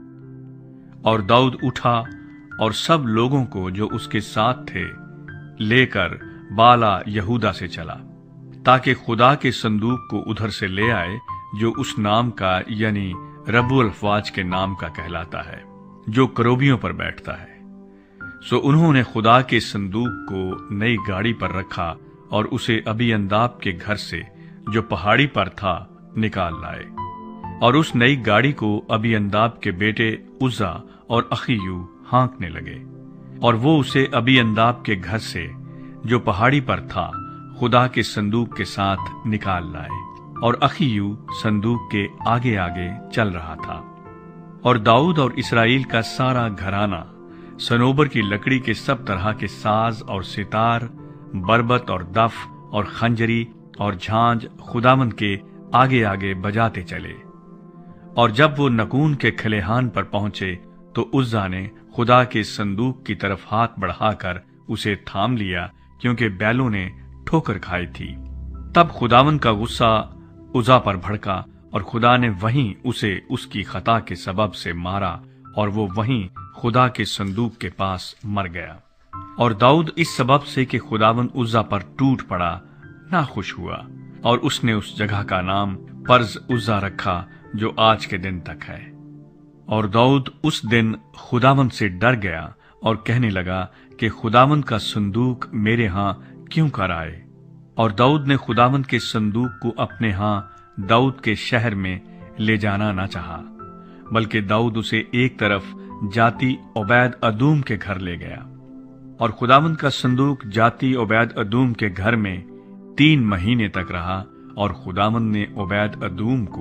Speaker 1: اور داؤد اٹھا اور سب لوگوں کو جو اس کے ساتھ تھے لے کر بالا یہودا سے چلا، تاکہ خدا کے صندوق کو ادھر سے لے آئے، جو اس نام کا یعنی رب الافواج کے نام کا کہلاتا ہے، جو کروبیوں پر بیٹھتا ہے۔ سو انہوں نے خدا کے صندوق کو نئی گاڑی پر رکھا اور اسے ابی انداب کے گھر سے جو پہاڑی پر تھا نکال لائے، اور اس نئی گاڑی کو ابی انداب کے بیٹے عزا اور اخیو ہانکنے لگے، اور وہ اسے ابی انداب کے گھر سے جو پہاڑی پر تھا خدا کے صندوق کے ساتھ نکال لائے، اور اخیو صندوق کے آگے آگے چل رہا تھا۔ اور داؤد اور اسرائیل کا سارا گھرانہ صنوبر کی لکڑی کے سب طرح کے ساز اور ستار، بربت اور دف اور خنجری اور جھانج خداوند کے آگے آگے بجاتے چلے۔ اور جب وہ نکون کے کھلیہان پر پہنچے تو عزا نے خدا کے صندوق کی طرف ہاتھ بڑھا کر اسے تھام لیا، کیونکہ بیلوں نے ٹھوکر کھائی تھی۔ تب خداوند کا غصہ عزا پر بھڑکا، اور خدا نے وہیں اسے اس کی خطا کے سبب سے مارا، اور وہ وہیں خدا کے صندوق کے پاس مر گیا۔ اور داؤد اس سبب سے کہ خداوند عزا پر ٹوٹ پڑا ناخوش ہوا، اور اس نے اس جگہ کا نام پرز عزا رکھا، جو آج کے دن تک ہے۔ اور داؤد اس دن خداوند سے ڈر گیا اور کہنے لگا کہ خداوند کا صندوق میرے ہاں کیوں کر آئے؟ اور داؤد نے خداوند کے صندوق کو اپنے ہاں داؤد کے شہر میں لے جانا نہ چاہا، بلکہ داؤد اسے ایک طرف جاتی عبید ادوم کے گھر لے گیا۔ اور خداوند کا صندوق جاتی عبید ادوم کے گھر میں 3 مہینے تک رہا، اور خداوند نے عبید ادوم کو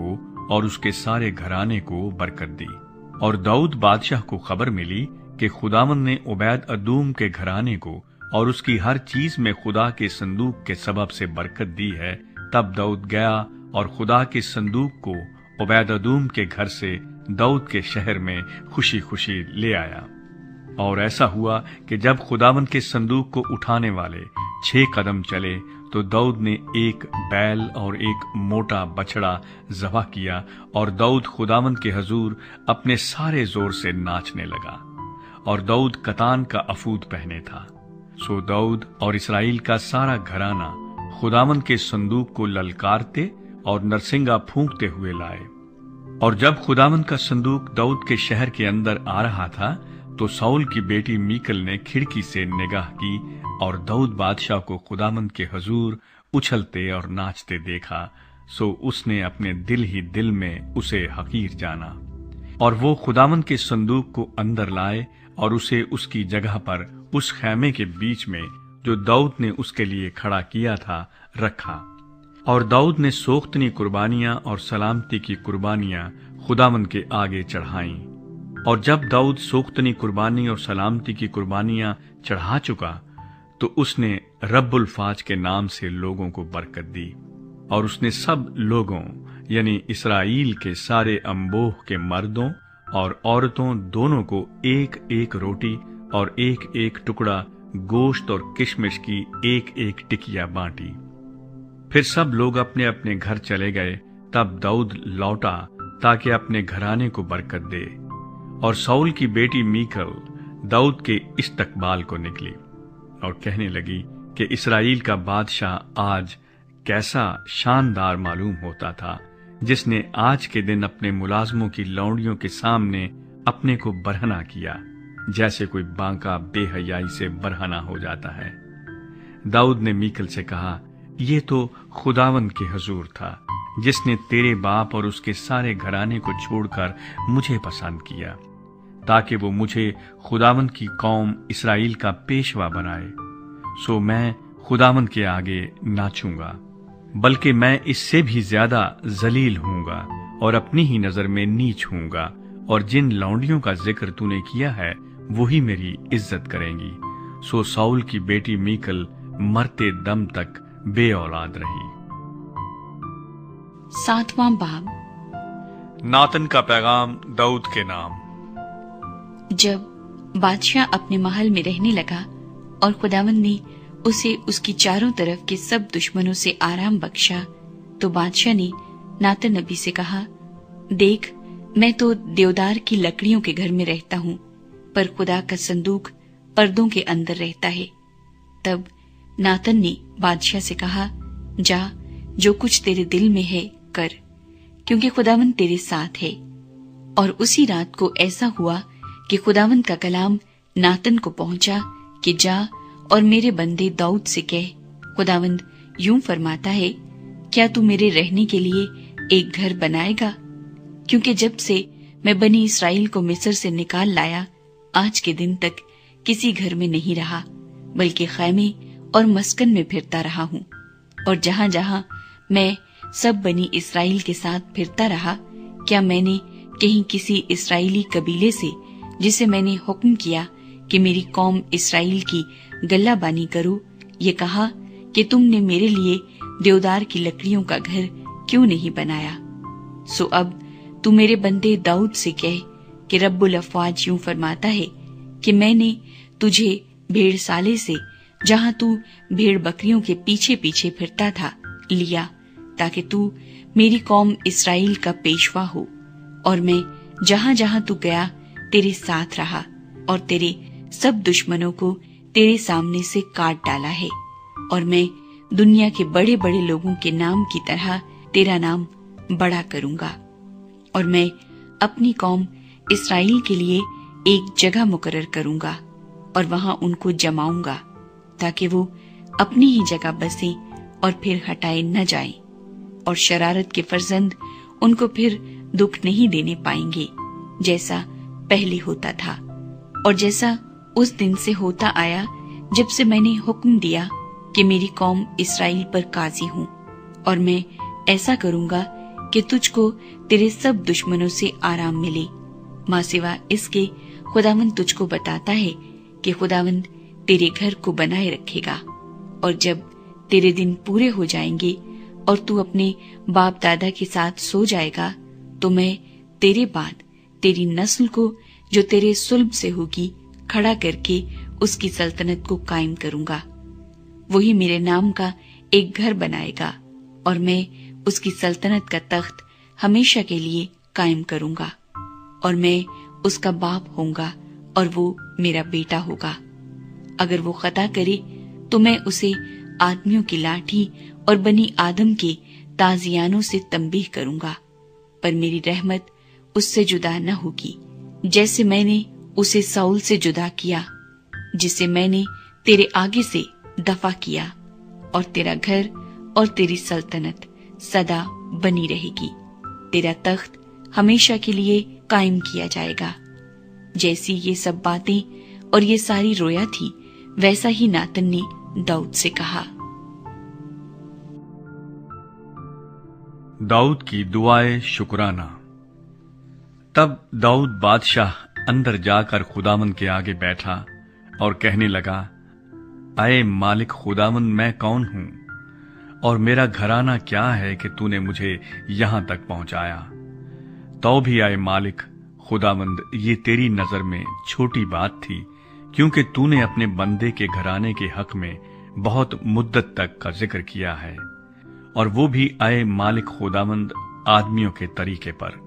Speaker 1: اور اس کے سارے گھرانے کو برکت دی۔ اور داؤد بادشاہ کو خبر ملی کہ خداوند نے عبید ادوم کے گھرانے کو اور اس کی ہر چیز میں خدا کے صندوق کے سبب سے برکت دی ہے۔ تب داؤد گیا اور خدا کے صندوق کو عبید ادوم کے گھر سے داؤد کے شہر میں خوشی خوشی لے آیا۔ اور ایسا ہوا کہ جب خداوند کے صندوق کو اٹھانے والے 6 قدم چلے تو داؤد نے ایک بیل اور ایک موٹا بچڑا ذبح کیا، اور داؤد خداوند کے حضور اپنے سارے زور سے ناچنے لگا۔ اور داؤد کتان کا افود پہنے تھا۔ سو داؤد اور اسرائیل کا سارا گھرانہ خداوند کے صندوق کو للکارتے اور نرسنگا پھونکتے ہوئے لائے۔ اور جب خداوند کا صندوق داؤد کے شہر کے اندر آ رہا تھا تو ساؤل کی بیٹی میکل نے کھڑکی سے نگاہ کی اور داؤد بادشاہ کو خداوند کے حضور اچھلتے اور ناچتے دیکھا، سو اس نے اپنے دل ہی دل میں اسے حقیر جانا۔ اور وہ خداوند کے صندوق کو اندر لائے اور اسے اس کی جگہ پر اس خیمے کے بیچ میں جو داؤد نے اس کے لیے کھڑا کیا تھا رکھا۔ اور داؤد نے سوختنی قربانیاں اور سلامتی کی قربانیاں خداوند کے آگے چڑھائیں۔ اور جب داؤد سوختنی قربانی اور سلامتی کی قربانیاں چڑھا چکا تو اس نے رب الفاج کے نام سے لوگوں کو برکت دی، اور اس نے سب لوگوں یعنی اسرائیل کے سارے انبوہ کے مردوں اور عورتوں دونوں کو ایک ایک روٹی اور ایک ایک ٹکڑا گوشت اور کشمش کی ایک ایک ٹکیا بانٹی۔ پھر سب لوگ اپنے اپنے گھر چلے گئے۔ تب داؤد لوٹا تاکہ اپنے گھرانے کو برکت دے۔ اور ساؤل کی بیٹی میکل داؤد کے استقبال کو نکلی اور کہنے لگی کہ اسرائیل کا بادشاہ آج کیسا شاندار معلوم ہوتا تھا، جس نے آج کے دن اپنے ملازموں کی لونڈیوں کے سامنے اپنے کو برہنہ کیا، جیسے کوئی بانکا بے حیائی سے برہنہ ہو جاتا ہے۔ داؤد نے میکل سے کہا، یہ تو خداوند کے حضور تھا جس نے تیرے باپ اور اس کے سارے گھرانے کو چھوڑ کر مجھے پسند کیا، تاکہ وہ مجھے خداوند کی قوم اسرائیل کا پیشوا بنائے۔ سو میں خداوند کے آگے ناچوں گا، بلکہ میں اس سے بھی زیادہ ذلیل ہوں گا اور اپنی ہی نظر میں نیچ ہوں گا، اور جن لونڈیوں کا ذکر تو نے کیا ہے وہی میری عزت کریں گی۔ سو ساؤل کی بیٹی میکل مرتے دم تک بے اولاد رہی۔
Speaker 2: 7واں باب۔
Speaker 1: ناتن کا پیغام داؤد کے نام۔
Speaker 2: جب بادشاہ اپنے محل میں رہنے لگا اور خداوند نے اسے اس کی چاروں طرف کے سب دشمنوں سے آرام بخشا، تو بادشاہ نے ناتن نبی سے کہا، دیکھ، میں تو دیودار کی لکڑیوں کے گھر میں رہتا ہوں، پر خدا کا صندوق پردوں کے اندر رہتا ہے۔ تب ناتن نے بادشاہ سے کہا، جا، جو کچھ تیرے دل میں ہے کر، کیونکہ خداوند تیرے ساتھ ہے۔ اور اسی رات کو ایسا ہوا کہ خداوند کا کلام ناتن کو پہنچا کہ جا اور میرے بندے داؤد سے کہہ، خداوند یوں فرماتا ہے، کیا تو میرے رہنے کے لیے ایک گھر بنائے گا؟ کیونکہ جب سے میں بنی اسرائیل کو مصر سے نکال لایا، آج کے دن تک کسی گھر میں نہیں رہا، بلکہ خیمے اور مسکن میں پھرتا رہا ہوں۔ اور جہاں جہاں میں سب بنی اسرائیل کے ساتھ پھرتا رہا، کیا میں نے کہیں کسی اسرائیلی قبیلے سے، جسے میں نے حکم کیا کہ میری قوم اسرائیل کی گلہ بانی کرو، یہ کہا کہ تم نے میرے لیے دیودار کی لکڑیوں کا گھر کیوں نہیں بنایا؟ سو اب تو میرے بندے داؤد سے کہہ کہ رب الافواج یوں فرماتا ہے کہ میں نے تجھے بھیڑ سالے سے، جہاں تو بھیڑ بکریوں کے پیچھے پیچھے پھرتا تھا، لیا، تاکہ تو میری قوم اسرائیل کا پیشوا ہو، اور میں جہاں جہاں تو گیا تیرے ساتھ رہا، اور تیرے سب دشمنوں کو تیرے سامنے سے کاٹ ڈالا ہے، اور میں دنیا کے بڑے بڑے لوگوں کے نام کی طرح تیرا نام بڑا کروں گا، اور میں اپنی قوم اسرائیل کے لیے ایک جگہ مقرر کروں گا، اور وہاں ان کو جماؤں گا، تاکہ وہ اپنی ہی جگہ بسیں اور پھر ہٹائے نہ جائیں، اور شرارت کے فرزند ان کو پھر دکھ نہیں دینے پائیں گے، جیسا پہلے ہوتا تھا، اور جیسا اس دن سے ہوتا آیا جب سے میں نے حکم دیا کہ میری قوم اسرائیل پر قاضی ہوں۔ اور میں ایسا کروں گا कि तुझको तेरे सब दुश्मनों से आराम मिले। माँ सिवा इसके खुदावंद तुझको बताता है कि खुदावंद तेरे घर को बनाए रखेगा, और जब तेरे दिन पूरे हो जाएंगे और तू अपने बाप दादा के साथ सो जाएगा, तो मैं तेरे बाद तेरी नस्ल को जो तेरे सुल्ब से होगी खड़ा करके उसकी सल्तनत को कायम करूंगा। वही मेरे नाम का एक घर बनाएगा, और मैं उसकी सल्तनत का तख्त हमेशा के लिए कायम करूंगा, और मैं उसका बाप होऊंगा और वो मेरा बेटा होगा। अगर वो खता करे तो मैं उसे आदमियों की लाठी और बनी आदम के ताजियानों से तंबीह करूंगा, पर मेरी रहमत उससे जुदा न होगी, जैसे मैंने उसे साउल से जुदा किया, जिसे मैंने तेरे आगे से दफा किया, और तेरा घर और तेरी सल्तनत सदा बनी रहेगी। तेरा तख्त हमेशा के लिए कायम किया जाएगा। जैसी ये सब बातें और ये सारी रोया थी, वैसा ही नातन ने दाऊद से कहा।
Speaker 1: दाऊद की दुआए शुक्राना। तब दाऊद बादशाह अंदर जाकर खुदावंद के आगे बैठा और कहने लगा, आए मालिक खुदावंद, मैं कौन हूं और मेरा घराना क्या है कि तूने मुझे यहां तक पहुंचाया। तो भी आए मालिक खुदावंद, ये तेरी नजर में छोटी बात थी, क्योंकि तूने अपने बंदे के घराने के हक में बहुत मुद्दत तक का जिक्र किया है, और वो भी आए मालिक खुदावंद आदमियों के तरीके पर।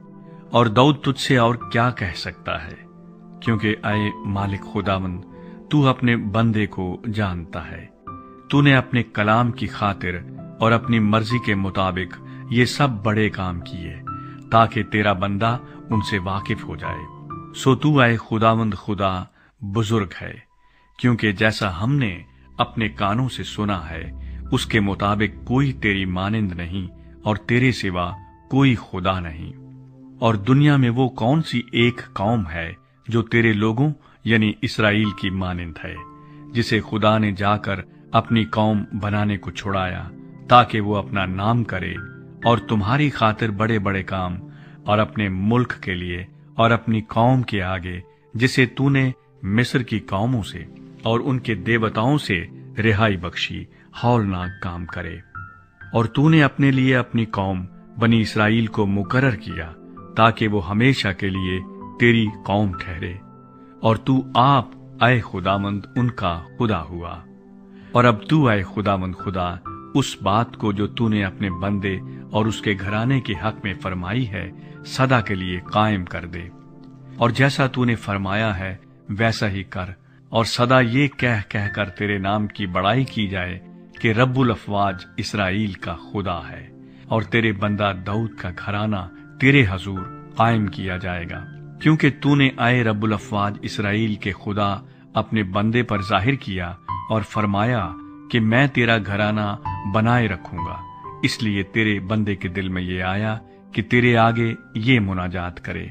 Speaker 1: और दाऊद तुझसे और क्या कह सकता है, क्योंकि आए मालिक खुदावंद तू अपने बंदे को जानता है। तूने अपने कलाम की खातिर और अपनी मर्जी के मुताबिक ये सब बड़े काम किए, ताकि तेरा बंदा उनसे वाकिफ हो जाए। सो तू आए खुदावंद खुदा बुजुर्ग है, क्योंकि जैसा हमने अपने कानों से सुना है उसके मुताबिक कोई तेरी मानिंद नहीं और तेरे सिवा कोई खुदा नहीं। और दुनिया में वो कौन सी एक कौम है जो तेरे लोगों यानी इसराइल की मानिंद है, जिसे खुदा ने जाकर अपनी कौम बनाने को छुड़ाया, ताकि वो अपना नाम करे और तुम्हारी खातिर बड़े बड़े काम, और अपने मुल्क के लिए और अपनी कौम के आगे, जिसे तूने मिस्र की कौमों से और उनके देवताओं से रिहाई बख्शी, हौलनाक काम करे। और तूने अपने लिए अपनी कौम बनी इसराइल को मुकर्रर किया, ताकि वो हमेशा के लिए तेरी कौम ठहरे। और तू आप आए खुदावंद उनका खुदा हुआ। और अब तू आए खुदावंद खुदा उस बात को जो तूने अपने बंदे और उसके घराने के हक में फरमाई है, सदा के लिए कायम कर दे। और जैसा तूने फरमाया है वैसा ही कर, और सदा ये कह कह कर तेरे नाम की बड़ाई की जाए कि रब्बुल अफवाज इसराइल का खुदा है, और तेरे बंदा दाऊद का घराना तेरे हजूर कायम किया जाएगा। क्योंकि तूने आए रब्बुल अफवाज इसराइल के खुदा अपने बंदे पर जाहिर किया और फरमाया कि मैं तेरा घराना बनाए रखूंगा। इसलिए तेरे बंदे के दिल में ये आया कि तेरे आगे ये मुनाजात करे।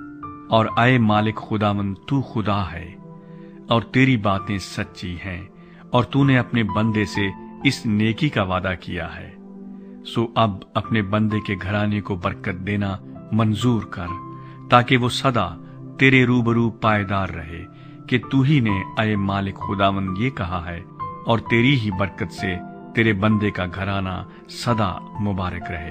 Speaker 1: और आए मालिक खुदावंद तू खुदा है और तेरी बातें सच्ची हैं, और तूने अपने बंदे से इस नेकी का वादा किया है। सो अब अपने बंदे के घराने को बरकत देना मंजूर कर, ताकि वो सदा तेरे रूबरू पायदार रहे कि तू ही ने आए मालिक खुदावंद ये कहा है, और तेरी ही बरकत से तेरे बंदे का घराना सदा मुबारक रहे।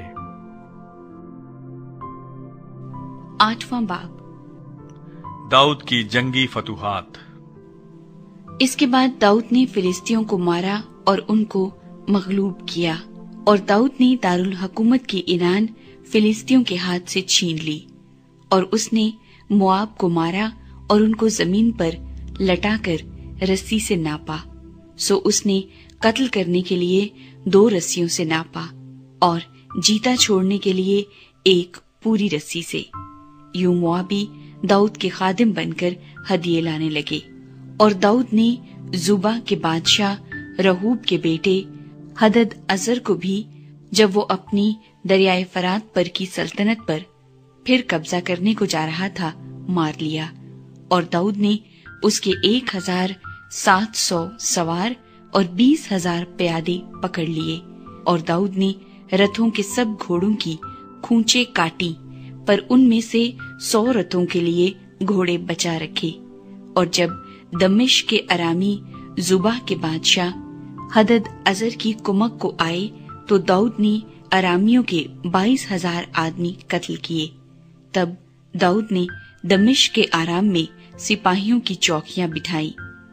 Speaker 2: 8वां बाब।
Speaker 1: दाऊद की जंगी फतूहात।
Speaker 2: इसके बाद दाऊद ने फिलिस्तियों को मारा और उनको मगलूब किया, और दाऊद ने दारुल हुकूमत की इनान फिलिस्तियों के हाथ से छीन ली। और उसने मोआब को मारा और उनको जमीन पर लटाकर रस्सी से नापा। सो उसने कत्ल करने के लिए 2 रस्सियों से नापा, और जीता छोड़ने के लिए 1 पूरी रस्सी से। यूं मोआबी दाऊद के खादिम बनकर हदिये लाने लगे। और दाऊद ने जुबा के बादशाह रहूब के बेटे हदद अजर को भी, जब वो अपनी दरियाए फरात पर की सल्तनत पर फिर कब्जा करने को जा रहा था, मार लिया। और दाऊद ने उसके 1700 सवार और 20,000 प्यादे पकड़ लिए। और दाऊद ने रथों के सब घोड़ों की खूंचे काटी, पर उनमें से 100 रथों के लिए घोड़े बचा रखे। और जब दमिश्क के अरामी जुबाह के बादशाह हदद अजर की कुमक को आए तो दाऊद ने अरामियों के 22,000 आदमी कत्ल किए। तब दाऊद ने दमिश्क के आराम में सिपाहियों की चौकियां बिठाई।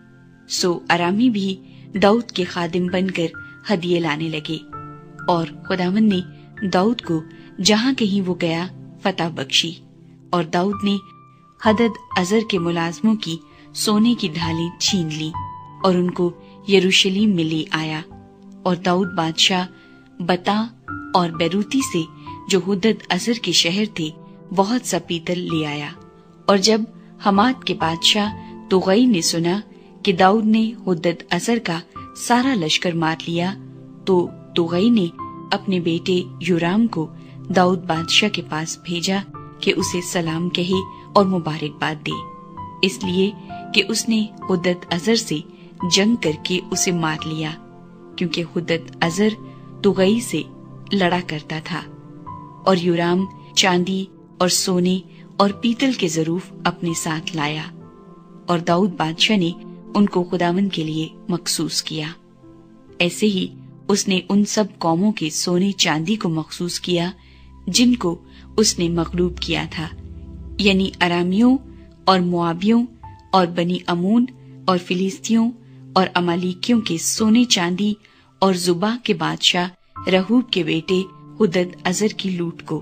Speaker 2: सो अरामी भी दाऊद के खादिम बनकर हदिये लाने लगे, और खुदावंद ने दाऊद को जहां कहीं वो गया फतह बख्शी। और दाऊद ने हदद अजर के मुलाजमों की सोने की ढालें छीन ली और उनको यरूशलेम में ले आया। और दाऊद बादशाह बता और बैरूती से, जो हुदद अजर के शहर थे, बहुत सा पीतल ले आया। और जब हमात के बादशाह तुगई ने सुना कि दाऊद ने हुदद अजर का सारा लश्कर मार लिया, तो तुगई ने अपने बेटे योराम को दाऊद बादशाह के पास भेजा कि उसे सलाम कहे और मुबारकबाद दे, इसलिए कि उसने हुदद अजर से जंग करके उसे मार लिया, क्योंकि हुदद अजर तुगई से लड़ा करता था। और योराम चांदी और सोने और पीतल के ज़रूफ अपने साथ लाया, और दाऊद बादशाह ने उनको खुदावंद के लिए मखसूस किया। ऐसे ही उसने उन सब कौमों के सोने चांदी को मखसूस किया जिनको उसने मगलूब किया था, यानी अरामियों और मुआबियों और बनी अमून और फिलिस्तियों और अमालिकियों के सोने चांदी और जुबाह के बादशाह रहूब के बेटे हुदद अजर की लूट को।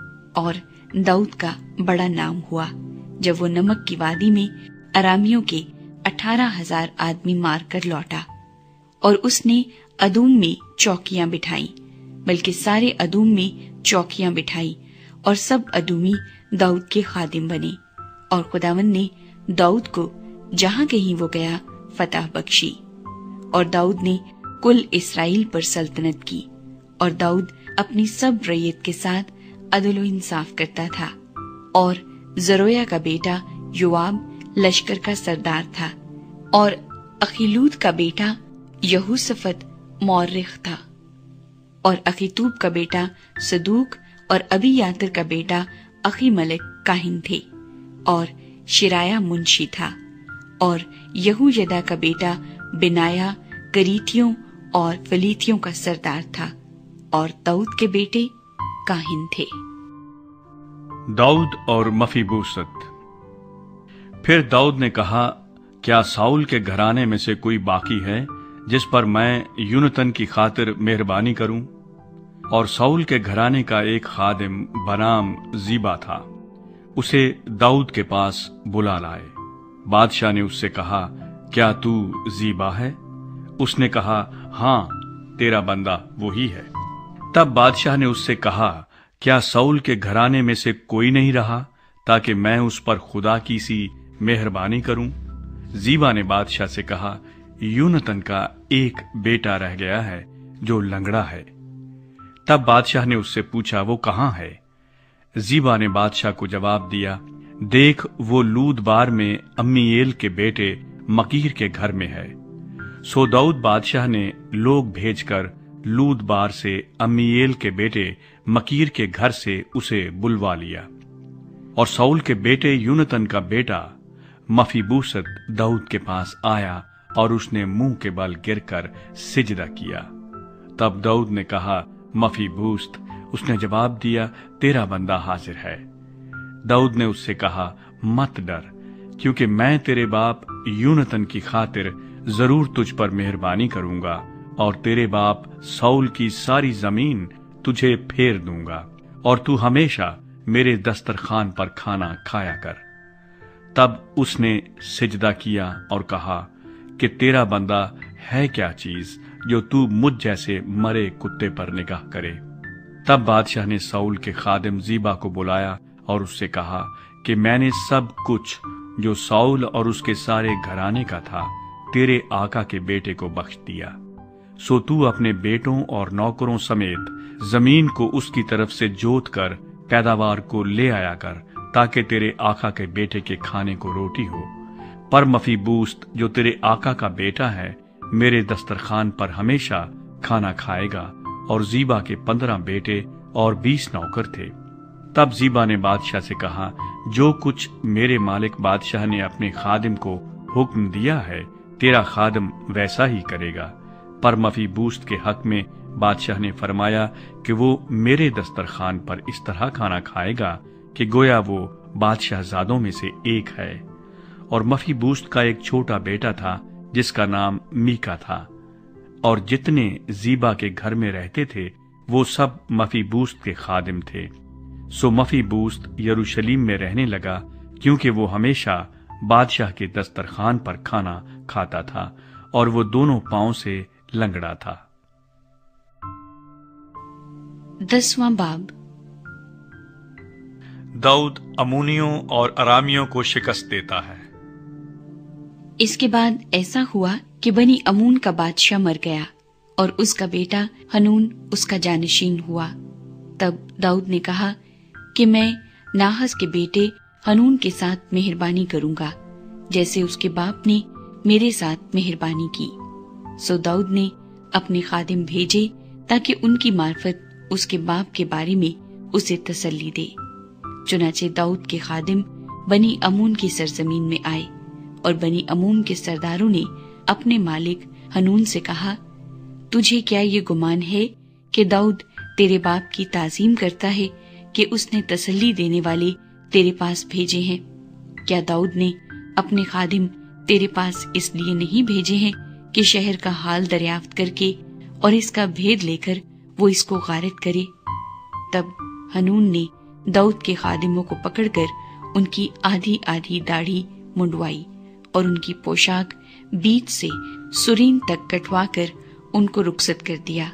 Speaker 2: और दाऊद का बड़ा नाम हुआ जब वो नमक की वादी में अरामियों के 18,000 आदमी मार कर लौटा। और उसने अदूम में चौकियां बिठाई, बल्कि सारे अदूम में चौकियां बिठाई, और सब अदूमी दाऊद के खादिम बने। और खुदावंद ने दाऊद को जहां कहीं वो गया फतह बख्शी। और दाऊद ने कुल इस्राएल पर सल्तनत की। और दाऊद अपनी सब रैयत के साथ अदल व इंसाफ करता था। और जरोया का बेटा योआब लश्कर का सरदार था, और अखीलूद का बेटा यहूसफत मौर्रिख था, और अखीतूब का बेटा सदूक और अबीयातर का बेटा अखीमलेक काहिन थे, और शिराया मुंशी था, और यहूयदा का बेटा बिनाया करीतियों और फलीतियों का सरदार था, और दाऊद के बेटे काहिन थे।
Speaker 1: दाऊद और मफीबूसत। फिर दाऊद ने कहा, क्या साउल के घराने में से कोई बाकी है जिस पर मैं यूनतन की खातिर मेहरबानी करूं? और साउल के घराने का एक खादिम बनाम जीबा था, उसे दाऊद के पास बुला लाए। बादशाह ने उससे कहा, क्या तू जीबा है? उसने कहा, हाँ, तेरा बंदा वही है। तब बादशाह ने उससे कहा, क्या साउल के घराने में से कोई नहीं रहा ताकि मैं उस पर खुदा की सी मेहरबानी करूं? जीबा ने बादशाह से कहा, यूनतन का एक बेटा रह गया है जो लंगड़ा है। तब बादशाह ने उससे पूछा, वो कहाँ है? जीबा ने बादशाह को जवाब दिया, देख, वो लूदबार में अम्मीएल के बेटे मकीर के घर में है। सो दाऊद बादशाह ने लोग भेजकर लूदबार से अम्मीएल के बेटे मकीर के घर से उसे बुलवा लिया। और साउल के बेटे यूनतन का बेटा मफीबूसत दाऊद के पास आया और उसने मुंह के बल गिरकर सिजदा किया। तब दाऊद ने कहा, मफीबूसत। उसने जवाब दिया, तेरा बंदा हाजिर है। दाऊद ने उससे कहा, मत डर, क्योंकि मैं तेरे बाप यूनतन की खातिर जरूर तुझ पर मेहरबानी करूंगा और तेरे बाप साउल की सारी जमीन तुझे फेर दूंगा, और तू हमेशा मेरे दस्तरखान पर खाना खाया कर। तब उसने सिजदा किया और कहा कि तेरा बंदा है क्या चीज जो तू मुझ जैसे मरे कुत्ते पर निगाह करे। तब बादशाह ने साउल के खादिम जीबा को बुलाया और उससे कहा कि मैंने सब कुछ जो साउल और उसके सारे घराने का था तेरे आका के बेटे को बख्श दिया। सो तू अपने बेटों और नौकरों समेत जमीन को उसकी तरफ से जोत कर पैदावार को ले आया कर, ताकि तेरे आका के बेटे के खाने को रोटी हो। पर मफीबूसत जो तेरे आका का बेटा है मेरे दस्तरखान पर हमेशा खाना खाएगा। और जीबा के 15 बेटे और 20 नौकर थे। तब जीबा ने बादशाह से कहा, जो कुछ मेरे मालिक बादशाह ने अपने खादिम को हुक्म दिया है, तेरा खादिम वैसा ही करेगा। पर मफीबूस्त के हक में बादशाह ने फरमाया कि वो मेरे दस्तरखान पर इस तरह खाना खाएगा कि गोया वो बादशाहजादों में से एक है। और मफीबूस्त का एक छोटा बेटा था जिसका नाम मीका था, और जितने जीबा के घर में रहते थे वो सब मफीबूस्त के खादिम थे। सो मफीबूस्त यरूशलेम में रहने लगा, क्योंकि वो हमेशा बादशाह के दस्तरखान पर खाना खाता था, और वो दोनों पांव से लंगड़ा था।
Speaker 2: 10वां बाब।
Speaker 1: दाऊद अमूनियों और अरामियों को शिकस्त देता है।
Speaker 2: इसके बाद ऐसा हुआ कि बनी अमून का बादशाह मर गया और उसका बेटा हनून उसका जानशीन हुआ। तब दाऊद ने कहा कि मैं नाहस के बेटे हनून के साथ मेहरबानी करूंगा, जैसे उसके बाप ने मेरे साथ मेहरबानी की। सो दाऊद ने अपने खादिम भेजे ताकि उनकी मार्फत उसके बाप के बारे में उसे तसल्ली दे। चुनाचे दाऊद के खादिम बनी अमून की सरजमीन में आए, और बनी अमून के सरदारों ने अपने मालिक हनून से कहा, तुझे क्या ये गुमान है कि दाऊद तेरे बाप की ताजीम करता है कि उसने तसल्ली देने वाले तेरे पास भेजे हैं? क्या दाऊद ने अपने खादिम तेरे पास इसलिए नहीं भेजे हैं कि शहर का हाल दरियाफ्त करके और इसका भेद लेकर वो इसको गारत करे? तब हनून ने दाऊद के खादिमों को पकड़कर उनकी आधी आधी दाढ़ी मुंडवाई और उनकी पोशाक बीच से सुरीन तक कटवा कर उनको रुखसत कर दिया।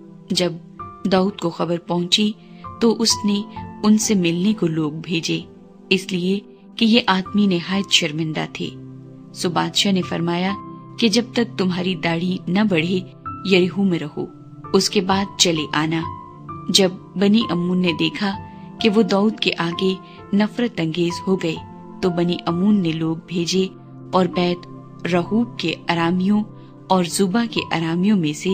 Speaker 2: जब दाऊद को खबर पहुंची तो उसने उनसे मिलने को लोग भेजे, इसलिए कि ये आदमी निहायत शर्मिंदा थे। सो बादशाह ने फरमाया कि जब तक तुम्हारी दाढ़ी न बढ़े यरीहो में रहो, उसके बाद चले आना। जब बनी अम्मून ने देखा कि वो दाऊद के आगे नफरत अंगेज हो गए, तो बनी अम्मून ने लोग भेजे और बैत रहूब के अरामियों और जुबा के अरामियों में से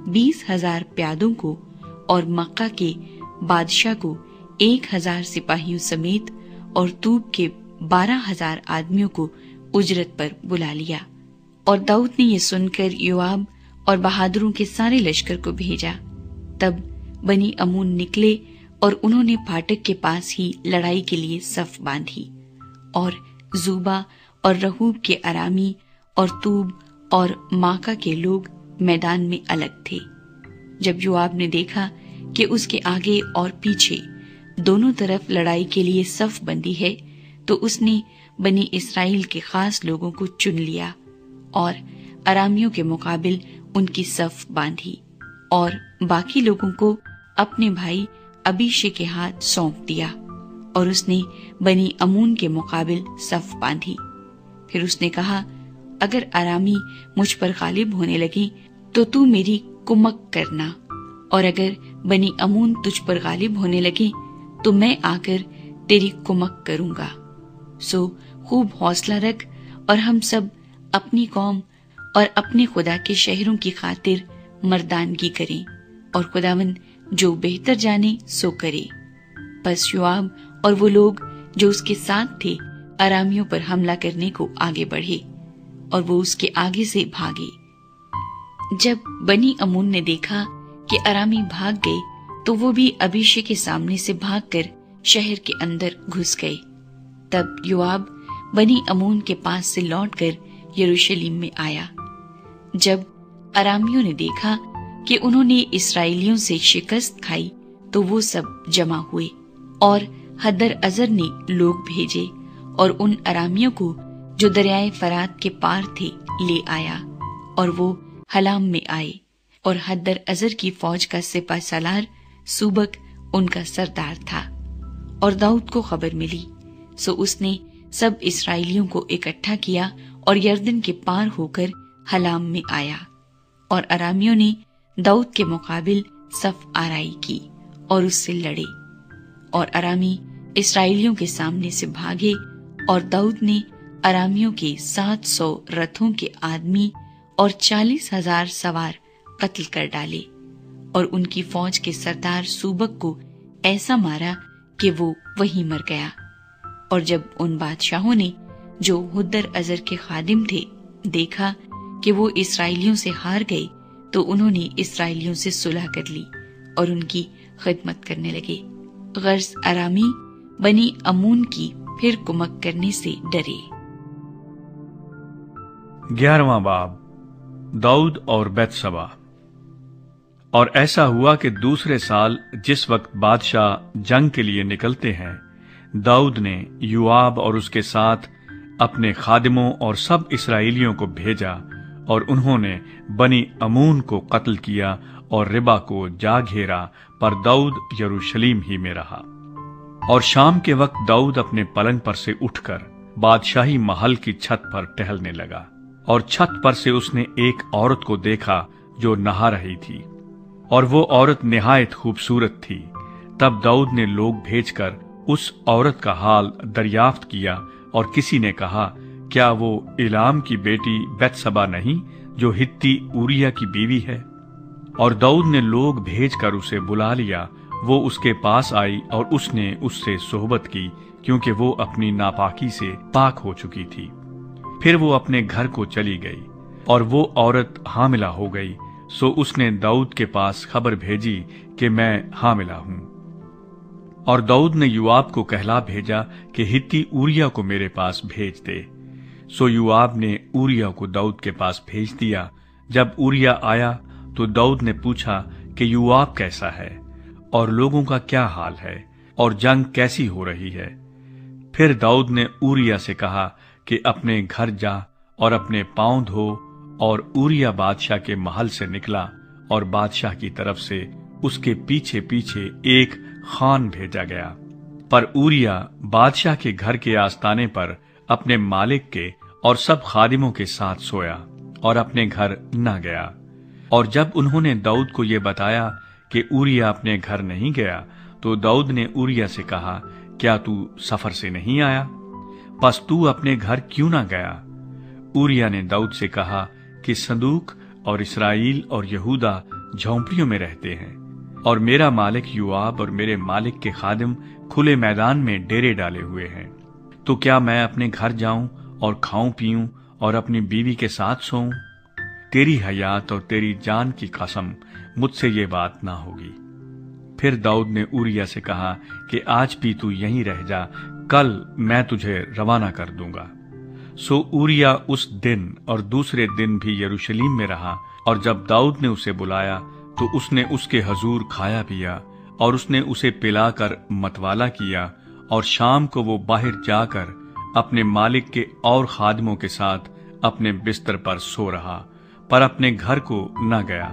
Speaker 2: 20,000 प्यादों को और मक्का के बादशाह को 1,000 सिपाहियों समेत और तूब के 12,000 आदमियों को उजरत पर बुला लिया। और दाऊद ने ये सुनकर योआब और बहादुरों के सारे लश्कर को भेजा। तब बनी अमून निकले और उन्होंने फाटक के पास ही लड़ाई के लिए सफ बांधी, और जुबा और रहूब के अरामी और तूब और माका के लोग मैदान में अलग थे। जब योआब ने देखा कि उसके आगे और पीछे दोनों तरफ लड़ाई के लिए सफ बंदी है, तो उसने बनी इस्राएल के खास लोगों को चुन लिया और अरामियों के मुकाबिल उनकी सफ बांधी, और बाकी लोगों को अपने भाई अबीशे के हाथ सौंप दिया, और उसने बनी अमून के मुकाबिल सफ बांधी। फिर उसने कहा, अगर अरामी मुझ पर गालिब होने लगी तो तू मेरी कुमक करना, और अगर बनी अमून तुझ पर गालिब होने लगी तो मैं आकर तेरी कुमक करूंगा। सो खूब हौसला रख, और हम सब अपनी कौम और अपने खुदा के शहरों की खातिर मर्दानगी करें, और खुदावन जो बेहतर जाने सो करे। बस योआब और वो लोग जो उसके साथ थे अरामियों पर हमला करने को आगे बढ़े, और वो उसके आगे से भागे। जब बनी अमून ने देखा कि अरामी भाग गए, तो वो भी अबीशे के सामने से भागकर शहर के अंदर घुस गए। तब योआब बनी अमून के पास से लौटकर यरूशलेम में आया। जब अरामियों ने देखा कि उन्होंने इस्राएलियों से शिकस्त खाई, तो वो सब जमा हुए, और हदर अजर ने लोग भेजे और उन अरामियों को जो दरियाए फरात के पार थे ले आया, और वो हलाम में आए, और हदर अजर की फौज का सिपा सालार सूबक उनका सरदार था। और दाऊद को खबर मिली, सो उसने सब इस्राएलियों को इकट्ठा किया और यरदन के पार होकर हलाम में आया, और अरामियों ने दाऊद के मुकाबिल सफ आराई की और उससे लड़े, और अरामी इस्राएलियों के सामने से भागे, और दाऊद ने अरामियों के 700 रथों के आदमी और 40,000 सवार कत्ल कर डाले, और उनकी फौज के सरदार सूबक को ऐसा मारा کہ وہ وہیں مر گیا۔ اور جب ان بادشاہوں نے جو حدر ازر کے خادم تھے دیکھا کہ وہ اسرائیلیوں سے ہار گئے تو انہوں نے اسرائیلیوں سے صلح کر لی اور ان کی خدمت کرنے لگے، غرض ارامی بنی امون کی پھر کمک کرنے سے ڈرے۔
Speaker 1: 11واں باب، داؤد اور بیت شبا۔ اور ایسا ہوا کہ دوسرے سال جس وقت بادشاہ جنگ کے لیے نکلتے ہیں، داؤد نے یوآب اور اس کے ساتھ اپنے خادموں اور سب اسرائیلیوں کو بھیجا، اور انہوں نے بنی امون کو قتل کیا اور ربا کو جا گھیرا، پر داؤد یروشلیم ہی میں رہا۔ اور شام کے وقت داؤد اپنے پلنگ پر سے اٹھ کر بادشاہی محل کی چھت پر ٹہلنے لگا، اور چھت پر سے اس نے ایک عورت کو دیکھا جو نہا رہی تھی، اور وہ عورت نہایت خوبصورت تھی۔ تب داؤد نے لوگ بھیج کر اس عورت کا حال دریافت کیا، اور کسی نے کہا، کیا وہ ایلام کی بیٹی بیت شبا نہیں جو ہتی اوریا کی بیوی ہے؟ اور داؤد نے لوگ بھیج کر اسے بلا لیا۔ وہ اس کے پاس آئی اور اس نے اس سے صحبت کی، کیونکہ وہ اپنی ناپاکی سے پاک ہو چکی تھی۔ پھر وہ اپنے گھر کو چلی گئی، اور وہ عورت حاملہ ہو گئی، سو اس نے داؤد کے پاس خبر بھیجی کہ میں حاملہ ہوں۔ اور داؤد نے یوآب کو کہلا بھیجا کہ ہتی اوریا کو میرے پاس بھیج دے۔ سو یوآب نے اوریا کو داؤد کے پاس بھیج دیا۔ جب اوریا آیا تو داؤد نے پوچھا کہ یوآب کیسا ہے، اور لوگوں کا کیا حال ہے، اور جنگ کیسی ہو رہی ہے؟ پھر داؤد نے اوریا سے کہا کہ اپنے گھر جا اور اپنے پاؤں دھو، اور اوریا بادشاہ کے محل سے نکلا، اور بادشاہ کی طرف سے اس کے پیچھے پیچھے ایک خان بھیجا گیا۔ پر اوریا بادشاہ کے گھر کے آستانے پر اپنے مالک کے اور سب خادموں کے ساتھ سویا، اور اپنے گھر نہ گیا۔ اور جب انہوں نے داؤد کو یہ بتایا کہ اوریا اپنے گھر نہیں گیا، تو داؤد نے اوریا سے کہا، کیا تو سفر سے نہیں آیا؟ پس تو اپنے گھر کیوں نہ گیا؟ اوریا نے داؤد سے کہا کہ صندوق اور اسرائیل اور یہودا جھونپڑیوں میں رہتے ہیں، اور میرا مالک یوآب اور میرے مالک کے خادم کھلے میدان میں ڈیرے ڈالے ہوئے ہیں، تو کیا میں اپنے گھر جاؤں اور کھاؤں پیوں اور اپنی بیوی کے ساتھ سوؤں؟ تیری حیات اور تیری جان کی قسم، مجھ سے یہ بات نہ ہوگی۔ پھر داؤد نے اوریا سے کہا کہ آج بھی تو یہیں رہ جا، کل میں تجھے روانہ کر دوں گا۔ سو اوریا اس دن اور دوسرے دن بھی یروشلیم میں رہا، اور جب داؤد نے اسے بلایا تو اس نے اس کے حضور کھایا پیا، اور اس نے اسے پلا کر متوالا کیا، اور شام کو وہ باہر جا کر اپنے مالک کے اور خادموں کے ساتھ اپنے بستر پر سو رہا، پر اپنے گھر کو نہ گیا۔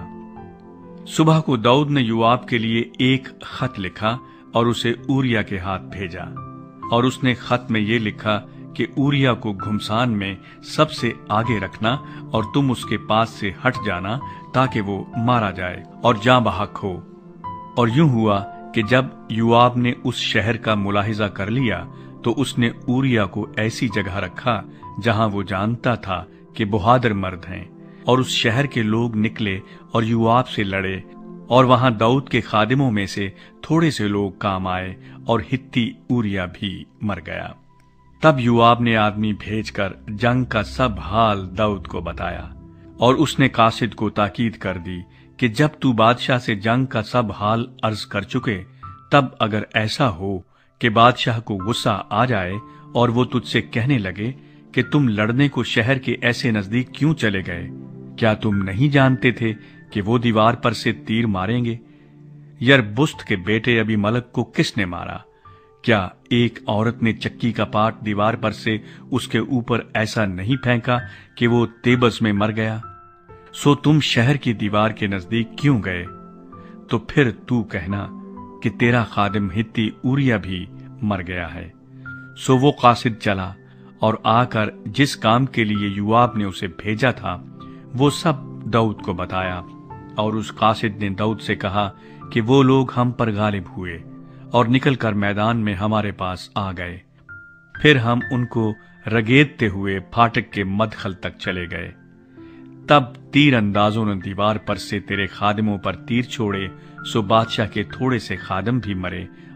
Speaker 1: صبح کو داؤد نے یوآب کے لیے ایک خط لکھا اور اسے اوریا کے ہاتھ بھیجا، اور اس نے خط میں یہ لکھا کہ اوریا کو گھمسان میں سب سے آگے رکھنا، اور تم اس کے پاس سے ہٹ جانا تاکہ وہ مارا جائے اور جاں بحق ہو۔ اور یوں ہوا کہ جب یوآب نے اس شہر کا ملاحظہ کر لیا تو اس نے اوریا کو ایسی جگہ رکھا جہاں وہ جانتا تھا کہ بہادر مرد ہیں، اور اس شہر کے لوگ نکلے اور یوآب سے لڑے، اور وہاں داؤد کے خادموں میں سے تھوڑے سے لوگ کام آئے، اور ہتی اوریا بھی مر گیا۔ تب یوآب نے آدمی بھیج کر جنگ کا سب حال داؤد کو بتایا، اور اس نے قاصد کو تاکید کر دی کہ جب تو بادشاہ سے جنگ کا سب حال عرض کر چکے، تب اگر ایسا ہو کہ بادشاہ کو غصہ آ جائے اور وہ تجھ سے کہنے لگے کہ تم لڑنے کو شہر کے ایسے نزدیک کیوں چلے گئے؟ کیا تم نہیں جانتے تھے کہ وہ دیوار پر سے تیر ماریں گے؟ یربست کے بیٹے ابی ملک کو کس نے مارا؟ کیا ایک عورت نے چکی کا پاٹ دیوار پر سے اس کے اوپر ایسا نہیں پھینکا کہ وہ تیبس میں مر گیا؟ سو تم شہر کی دیوار کے نزدیک کیوں گئے؟ تو پھر تو کہنا کہ تیرا خادم ہتی اوریا بھی مر گیا ہے۔ سو وہ قاصد چلا اور آ کر جس کام کے لیے یوآب نے اسے بھیجا تھا وہ سب داؤد کو بتایا، اور اس قاصد نے داؤد سے کہا کہ وہ لوگ ہم پر غالب ہوئے اور نکل کر میدان میں ہمارے پاس آ گئے۔ پھر ہم ان کو رگیدتے ہوئے پھاٹک کے مدخل تک چلے گئے۔ تب تیر اندازوں نے دیوار پر سے تیرے خادموں پر تیر چھوڑے، سو بادشاہ کے تھوڑے سے خادم بھی مرے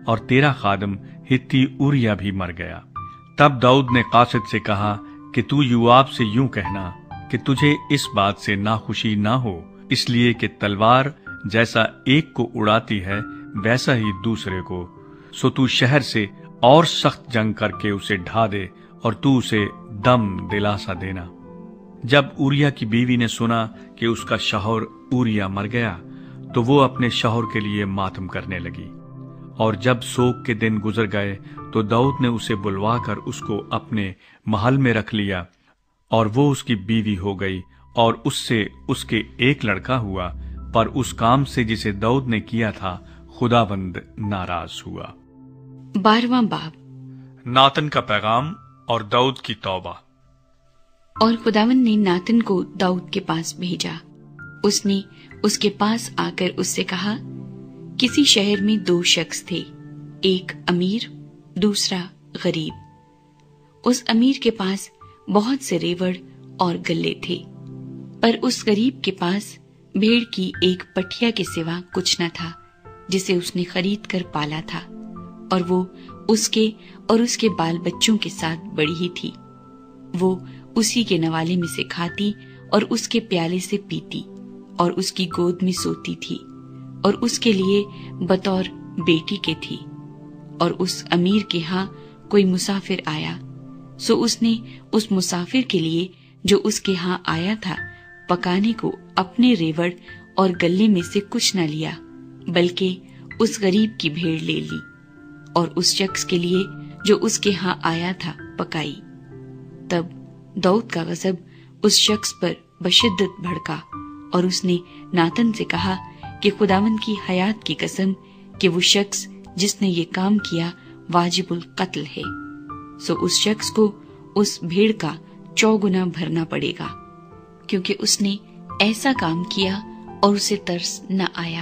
Speaker 1: اور تیرا خادم ہتی اوریا بھی مر گیا۔ تب داؤد نے قاصد سے کہا کہ تو یوآب سے یوں کہنا کہ تجھے اس بات سے ناخوشی نہ ہو، اس لیے کہ تلوار جیسا ایک کو اڑاتی ہے ویسا ہی دوسرے کو، سو تو شہر سے اور سخت جنگ کر کے اسے ڈھا دے اور تو اسے دم دلاسا دینا۔ جب اوریا کی بیوی نے سنا کہ اس کا شوہر اوریا مر گیا تو وہ اپنے شوہر کے لیے ماتم کرنے لگی، اور جب سوگ کے دن گزر گئے تو داؤد نے اسے بلوا کر اس کو اپنے محل میں رکھ لیا، اور وہ اس کی بیوی ہو گئی، اور اس سے اس کے ایک لڑکا ہوا، پر اس کام سے جسے داؤد نے کیا تھا خداوند ناراض ہوا۔
Speaker 2: 12واں باب۔
Speaker 1: ناتن کا پیغام اور داؤد کی توبہ۔
Speaker 2: اور خداوند نے ناتن کو داؤد کے پاس بھیجا۔ اس نے اس کے پاس آ کر اس سے کہا، کسی شہر میں 2 شخص تھے، ایک امیر دوسرا غریب۔ اس امیر کے پاس بہت سے ریوڑ اور گلے تھے، پر اس غریب کے پاس بھیڑ کی ایک پٹھیا کے سوا کچھ نہ تھا جسے اس نے خرید کر پالا تھا، اور وہ اس کے اور اس کے بال بچوں کے ساتھ بڑی ہی تھی۔ وہ اسی کے نوالے میں سے کھاتی اور اس کے پیالے سے پیتی اور اس کی گود میں سوتی تھی، اور اس کے لیے بطور بیٹی کے تھی۔ اور اس امیر کے ہاں کوئی مسافر آیا، سو اس نے اس مسافر کے لیے جو اس کے ہاں آیا تھا پکانے کو اپنے ریوڑ اور گلے میں سے کچھ نہ لیا، بلکہ اس غریب کی بھیڑ لے لی اور اس شخص کے لیے جو اس کے ہاں آیا تھا پکائی۔ تب داؤد کا غضب اس شخص پر بشدت بھڑکا، اور اس نے ناتن سے کہا کہ خداوند کی حیات کی قسم کہ وہ شخص جس نے یہ کام کیا واجب القتل ہے، سو اس شخص کو اس بھیڑ کا 4 گنا بھرنا پڑے گا، کیونکہ اس نے ایسا کام کیا اور اسے ترس نہ آیا۔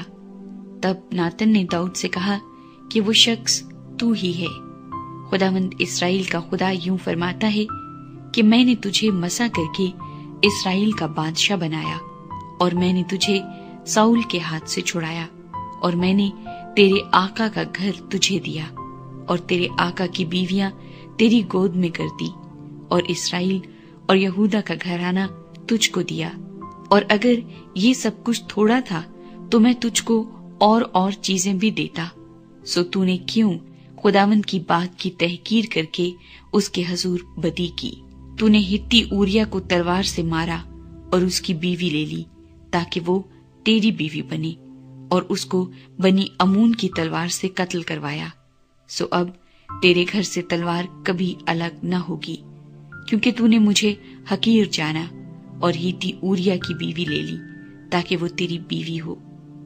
Speaker 2: تب ناتن نے داؤد سے کہا کہ وہ شخص تو ہی ہے۔ خداوند اسرائیل کا خدا یوں فرماتا ہے کہ میں نے تجھے مسا کر کے اسرائیل کا بادشاہ بنایا، اور میں نے تجھے ساؤل کے ہاتھ سے چھڑایا، اور میں نے تیرے آقا کا گھر تجھے دیا، اور تیرے آقا کی بیویاں تیری گود میں کر دی، اور اسرائیل اور یہودا کا گھرانہ تجھ کو دیا۔ اور اگر یہ سب کچھ تھوڑا تھا تو میں تجھ کو اور چیزیں بھی دیتا، سو تو نے کیوں خداوند کی بات کی تحقیر کر کے اس کے حضور بدی کی؟ تو نے ہتی اوریا کو تلوار سے مارا اور اس کی بیوی لے لی تاکہ وہ تیری بیوی بنے، اور اس کو بنی امون کی تلوار سے قتل کروایا۔ سو اب تیرے گھر سے تلوار کبھی الگ نہ ہوگی، کیونکہ تو نے مجھے حقیر جانا اور ہیتی اوریا کی بیوی لے لی تاکہ وہ تیری بیوی ہو۔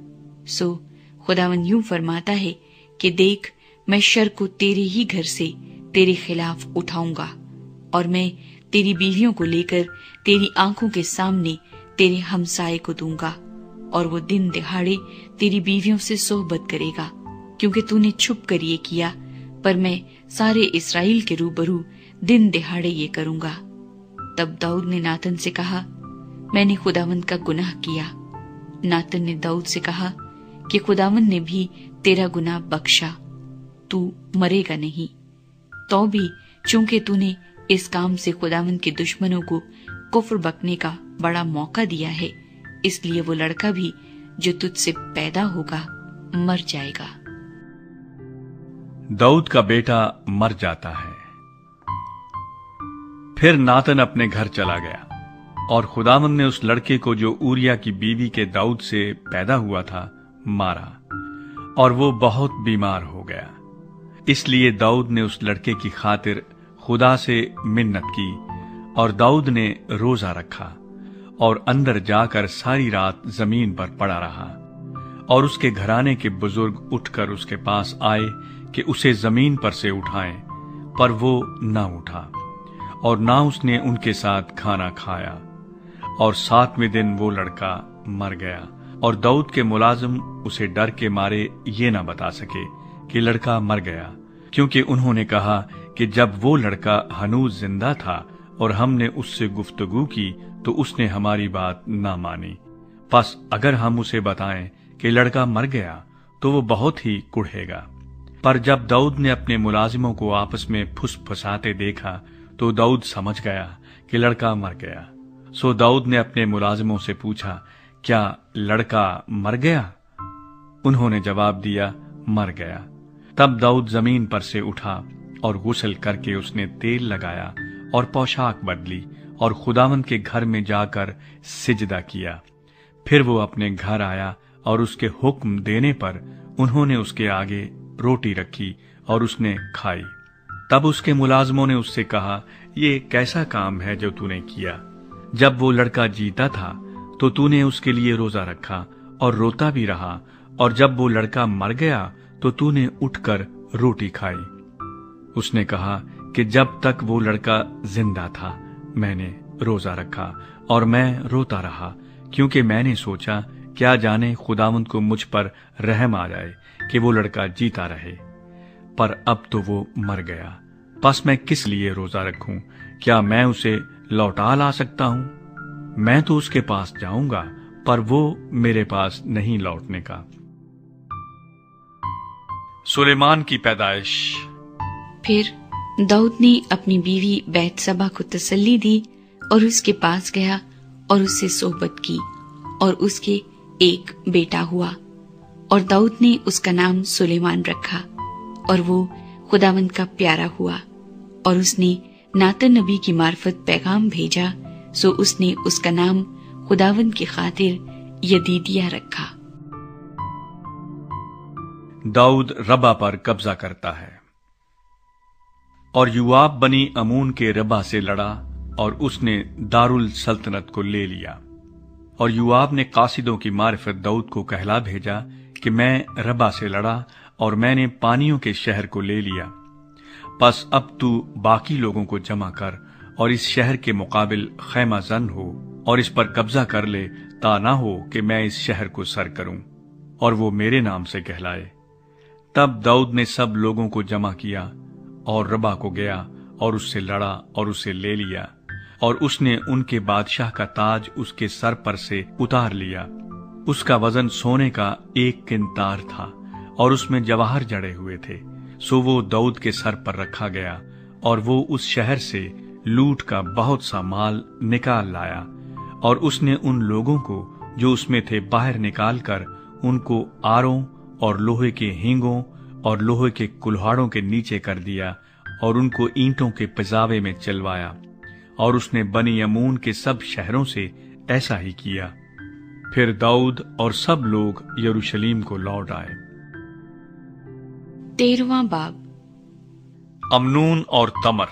Speaker 2: سو خداوند یوں فرماتا ہے کہ دیکھ، میں شر کو تیرے ہی گھر سے تیرے خلاف اٹھاؤں گا، اور میں تیری بیویوں کو لے کر تیری آنکھوں کے سامنے تیرے ہمسائے کو دوں گا، اور وہ دن دہاڑے تیری بیویوں سے صحبت کرے گا، کیونکہ تو نے چھپ کر یہ کیا، پر میں سارے اسرائیل کے روبرو دن دہاڑے یہ کروں گا۔ تب داؤد نے ناتن سے کہا، میں نے خداوند کا گناہ کیا۔ ناتن نے داؤد سے کہا کہ خداوند نے بھی تیرا گناہ بخشا، تو مرے گا نہیں۔ تو بھی چونکہ تو نے اس کام سے خداوند کے دشمنوں کو کفر بکنے کا بڑا موقع دیا ہے، اس لیے وہ لڑکا بھی جو تجھ سے پیدا ہوگا مر جائے گا۔
Speaker 1: داؤد کا بیٹا مر جاتا ہے۔ پھر ناتن اپنے گھر چلا گیا، اور خداوند نے اس لڑکے کو جو اوریا کی بیوی کے داؤد سے پیدا ہوا تھا مارا، اور وہ بہت بیمار ہو گیا۔ اس لیے داؤد نے اس لڑکے کی خاطر خدا سے منت کی، اور داؤد نے روزہ رکھا اور اندر جا کر ساری رات زمین پر پڑا رہا، اور اس کے گھرانے کے بزرگ اٹھ کر اس کے پاس آئے کہ اسے زمین پر سے اٹھائیں، پر وہ نہ اٹھا، اور نہ اس نے ان کے ساتھ کھانا کھایا۔ اور 7ویں دن وہ لڑکا مر گیا، اور داؤد کے ملازم اسے ڈر کے مارے یہ نہ بتا سکے کہ لڑکا مر گیا، کیونکہ انہوں نے کہا کہ جب وہ لڑکا ہنوز زندہ تھا اور ہم نے اس سے گفتگو کی تو اس نے ہماری بات نہ مانی، پس اگر ہم اسے بتائیں کہ لڑکا مر گیا تو وہ بہت ہی کڑھے گا۔ पर जब दाऊद ने अपने मुलाजिमों को आपस में फुसफुसाते देखा तो दाऊद समझ गया कि लड़का मर गया। सो दाऊद ने अपने मुलाजिमों से पूछा, क्या लड़का मर गया? उन्होंने जवाब दिया, मर गया। तब दाऊद जमीन पर से उठा और गुस्ल करके उसने तेल लगाया और पोशाक बदली और खुदावंद के घर में जाकर सिजदा किया। फिर वो अपने घर आया और उसके हुक्म देने पर उन्होंने उसके आगे रोटी रखी और उसने खाई। तब उसके मुलाजमों ने उससे कहा, ये कैसा काम है जो तूने किया? जब वो लड़का जीता था तो तूने उसके लिए रोजा रखा और रोता भी रहा, और जब वो लड़का मर गया तो तूने उठकर रोटी खाई। उसने कहा कि जब तक वो लड़का जिंदा था मैंने रोजा रखा और मैं रोता रहा, क्योंकि मैंने सोचा क्या जाने खुदावंद को मुझ पर रहम आ जाए कि वो लड़का जीता रहे। पर अब तो वो मर गया, बस मैं किस लिए रोजा रखूं? क्या मैं उसे लौटा ला सकता हूं? मैं तो उसके पास जाऊंगा, पर वो मेरे पास नहीं लौटने का। सुलेमान की पैदाइश।
Speaker 2: फिर दाऊद ने अपनी बीवी बैतसबा को तसल्ली दी और उसके पास गया और उससे सोहबत की, और उसके एक बेटा हुआ, और दाऊद ने उसका नाम सुलेमान रखा, और वो खुदावंद का प्यारा हुआ। और उसने नातन नबी की मार्फत पैगाम भेजा, सो उसने उसका नाम खुदावंद की खातिर यदीदिया रखा।
Speaker 1: दाऊद रबा पर कब्जा करता है। और युआब बनी अमून के रबा से लड़ा और उसने दारुल सल्तनत को ले लिया। और युआब ने कासिदों की मार्फत दाऊद को कहला भेजा कि मैं रबा से लड़ा और मैंने पानियों के शहर को ले लिया। बस अब तू बाकी लोगों को जमा कर और इस शहर के मुकाबिल खैमा जन हो और इस पर कब्जा कर ले, ता ना हो कि मैं इस शहर को सर करूं और वो मेरे नाम से कहलाए। तब दाऊद ने सब लोगों को जमा किया और रबा को गया और उससे लड़ा और उसे ले लिया, और उसने उनके बादशाह का ताज उसके सर पर से उतार लिया। उसका वजन सोने का 1 किंतार था और उसमें जवाहर जड़े हुए थे। सो वो दाऊद के सर पर रखा गया, और वो उस शहर से लूट का बहुत सा माल निकाल लाया। और उसने उन लोगों को जो उसमें थे बाहर निकालकर उनको आरों और लोहे के हींगों और लोहे के कुल्हाड़ों के नीचे कर दिया और उनको ईंटों के पिजावे में चलवाया। और उसने बनी अमून के सब शहरों से ऐसा ही किया। फिर दाऊद और सब लोग यरूशलेम को लौट आए।
Speaker 2: 13वां बाब।
Speaker 1: अमनून और तमर।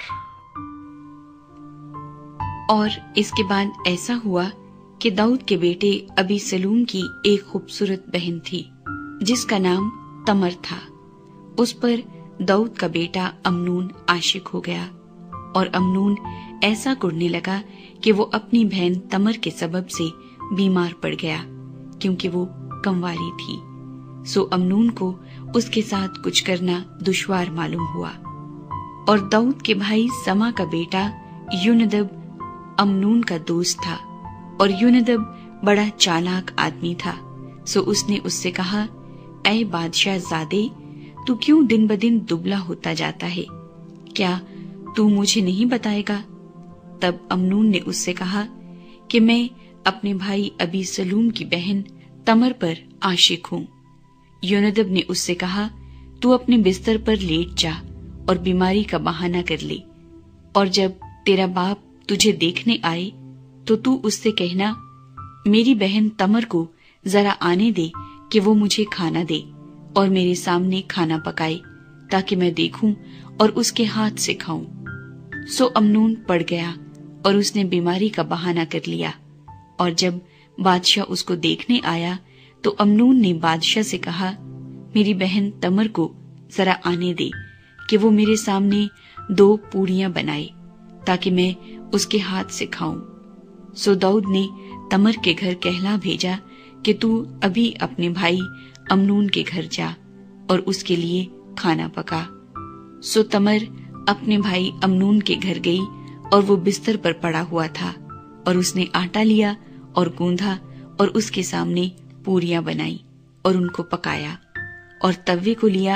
Speaker 2: और इसके बाद ऐसा हुआ कि दाऊद के बेटे अबीसलूम की एक खूबसूरत बहन थी जिसका नाम तमर था। उस पर दाऊद का बेटा अमनून आशिक हो गया, और अमनून ऐसा कुड़ने लगा कि वो अपनी बहन तमर के सबब से बीमार पड़ गया, क्योंकि वो कंवारी थी। सो अमनून को उसके साथ कुछ करना दुश्वार मालूम हुआ। और दाऊद के भाई समा का बेटा योनदब अमनून का दोस्त था, और योनदब बड़ा चालाक आदमी था। सो उसने उससे कहा, ऐ बादशाह ज़ादे, तू क्यों दिन ब दिन दुबला होता जाता है? क्या तू मुझे नहीं बताएगा? तब अमनून ने उससे कहा कि मैं अपने भाई अबीसलूम की बहन तमर पर आशिक हूँ। योनदब ने उससे कहा, तू अपने बिस्तर पर लेट जा और बीमारी का बहाना कर ले, और जब तेरा बाप तुझे देखने आए तो तू उससे कहना, मेरी बहन तमर को जरा आने दे कि वो मुझे खाना दे और मेरे सामने खाना पकाए, ताकि मैं देखूं और उसके हाथ से खाऊं। सो अमनून पड़ गया और उसने बीमारी का बहाना कर लिया। और जब बादशाह उसको देखने आया तो अमनून ने बादशाह से कहा, मेरी बहन तमर को जरा आने दे कि वो मेरे सामने 2 पूड़ियां बनाए, ताकि मैं उसके हाथ से खाऊं। सो दाऊद ने तमर के घर कहला भेजा कि तू अभी अपने भाई अमनून के घर जा और उसके लिए खाना पका। सो तमर अपने भाई अमनून के घर गई, और वो बिस्तर पर पड़ा हुआ था, और उसने आटा लिया और गूंधा और उसके सामने पूरियां बनाई और उनको पकाया, और तवे को लिया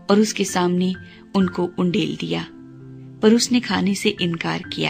Speaker 2: اور اس کے سامنے ان کو انڈیل دیا، پر اس نے کھانے سے انکار کیا۔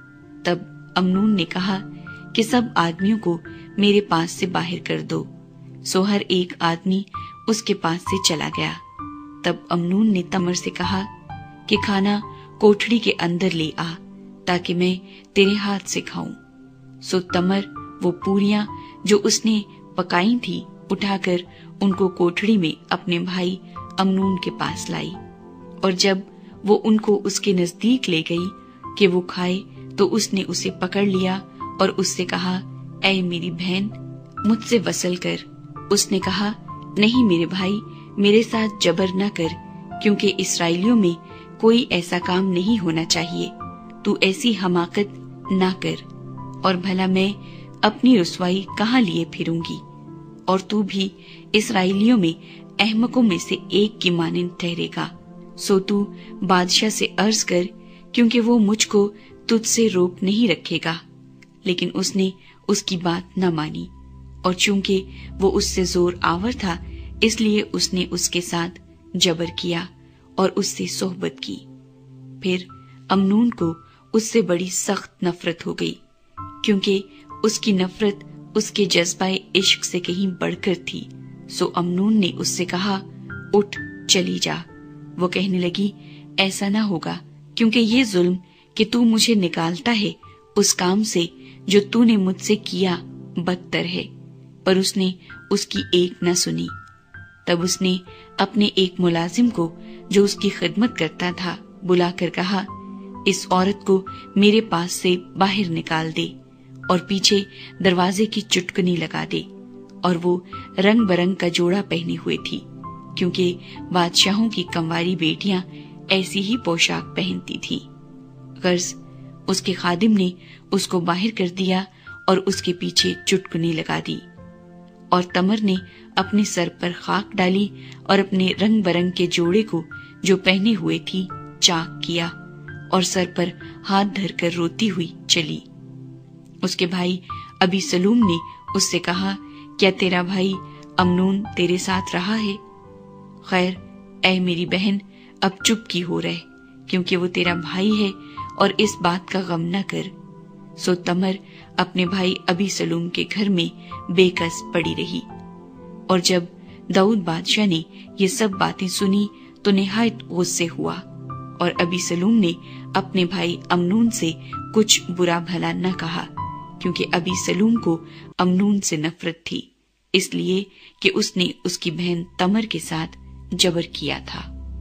Speaker 2: تب امنون نے کہا کہ سب آدمیوں کو میرے پاس سے باہر کر دو۔ سو ہر ایک آدمی اس کے پاس سے چلا گیا۔ تب امنون نے تمر سے کہا کہ کھانا کوٹھڑی کے اندر لے آ تاکہ میں تیرے ہاتھ سے کھاؤں۔ سو تمر وہ پوریاں جو اس نے پکائی تھی اٹھا کر ان کو کوٹھڑی میں اپنے بھائی امنون کے پاس لائی، اور جب وہ ان کو اس کے نزدیک لے گئی کہ وہ کھائے تو اس نے اسے پکڑ لیا اور اس سے کہا، اے میری بہن، مجھ سے وصل کر۔ اس نے کہا، نہیں میرے بھائی، میرے ساتھ جبر نہ کر، کیونکہ اسرائیلیوں میں کوئی ایسا کام نہیں ہونا چاہیے۔ تو ایسی حماقت نہ کر، اور بھلا میں اپنی رسوائی کہاں لیے پھروں گی؟ اور تو بھی اسرائیلیوں میں احمقوں میں سے ایک کی مانند ٹھہرے گا۔ سو تو بادشاہ سے عرض کر، کیونکہ وہ مجھ کو تجھ سے روک نہیں رکھے گا۔ لیکن اس نے اس کی بات نہ مانی، اور چونکہ وہ اس سے زور آور تھا، اس لیے اس نے اس کے ساتھ جبر کیا اور اس سے صحبت کی۔ پھر امنون کو اس سے بڑی سخت نفرت ہو گئی، کیونکہ اس کی نفرت اس کے جذبہ عشق سے کہیں بڑھ کر تھی۔ سو امنون نے اس سے کہا، اٹھ چلی جا۔ وہ کہنے لگی، ایسا نہ ہوگا، کیونکہ یہ ظلم کہ تو مجھے نکالتا ہے اس کام سے جو تو نے مجھ سے کیا بدتر ہے۔ پر اس نے اس کی ایک نہ سنی۔ تب اس نے اپنے ایک ملازم کو جو اس کی خدمت کرتا تھا بلا کر کہا، اس عورت کو میرے پاس سے باہر نکال دے اور پیچھے دروازے کی چٹکنی لگا دے۔ اور وہ رنگ برنگ کا جوڑا پہنی ہوئی تھی، کیونکہ بادشاہوں کی کنواری بیٹیاں ایسی ہی پوشاک پہنتی تھی۔ غرض اس کے خادم نے اس کو باہر کر دیا اور اس کے پیچھے چٹکنی لگا دی، اور تمر نے اپنے سر پر خاک ڈالی اور اپنے رنگ برنگ کے جوڑے کو جو پہنے ہوئے تھی چاک کیا، اور سر پر ہاتھ دھر کر روتی ہوئی چلی۔ اس کے بھائی ابی سلوم نے اس سے کہا، کیا تیرا بھائی امنون تیرے ساتھ رہا ہے؟ خیر، اے میری بہن، اب چپ کی ہو رہے، کیونکہ وہ تیرا بھائی ہے، اور اس بات کا غم نہ کر۔ سو تمر اپنے بھائی ابی سلوم کے گھر میں بے کس پڑی رہی۔ اور جب داؤد بادشاہ نے یہ سب باتیں سنی تو نہایت غصے ہوا، اور ابی سلوم نے اپنے بھائی امنون سے کچھ برا بھلا نہ کہا، کیونکہ ابی سلوم کو امنون سے نفرت تھی، اس لیے کہ اس نے اس کی بہن تمر کے ساتھ جبر کیا تھا۔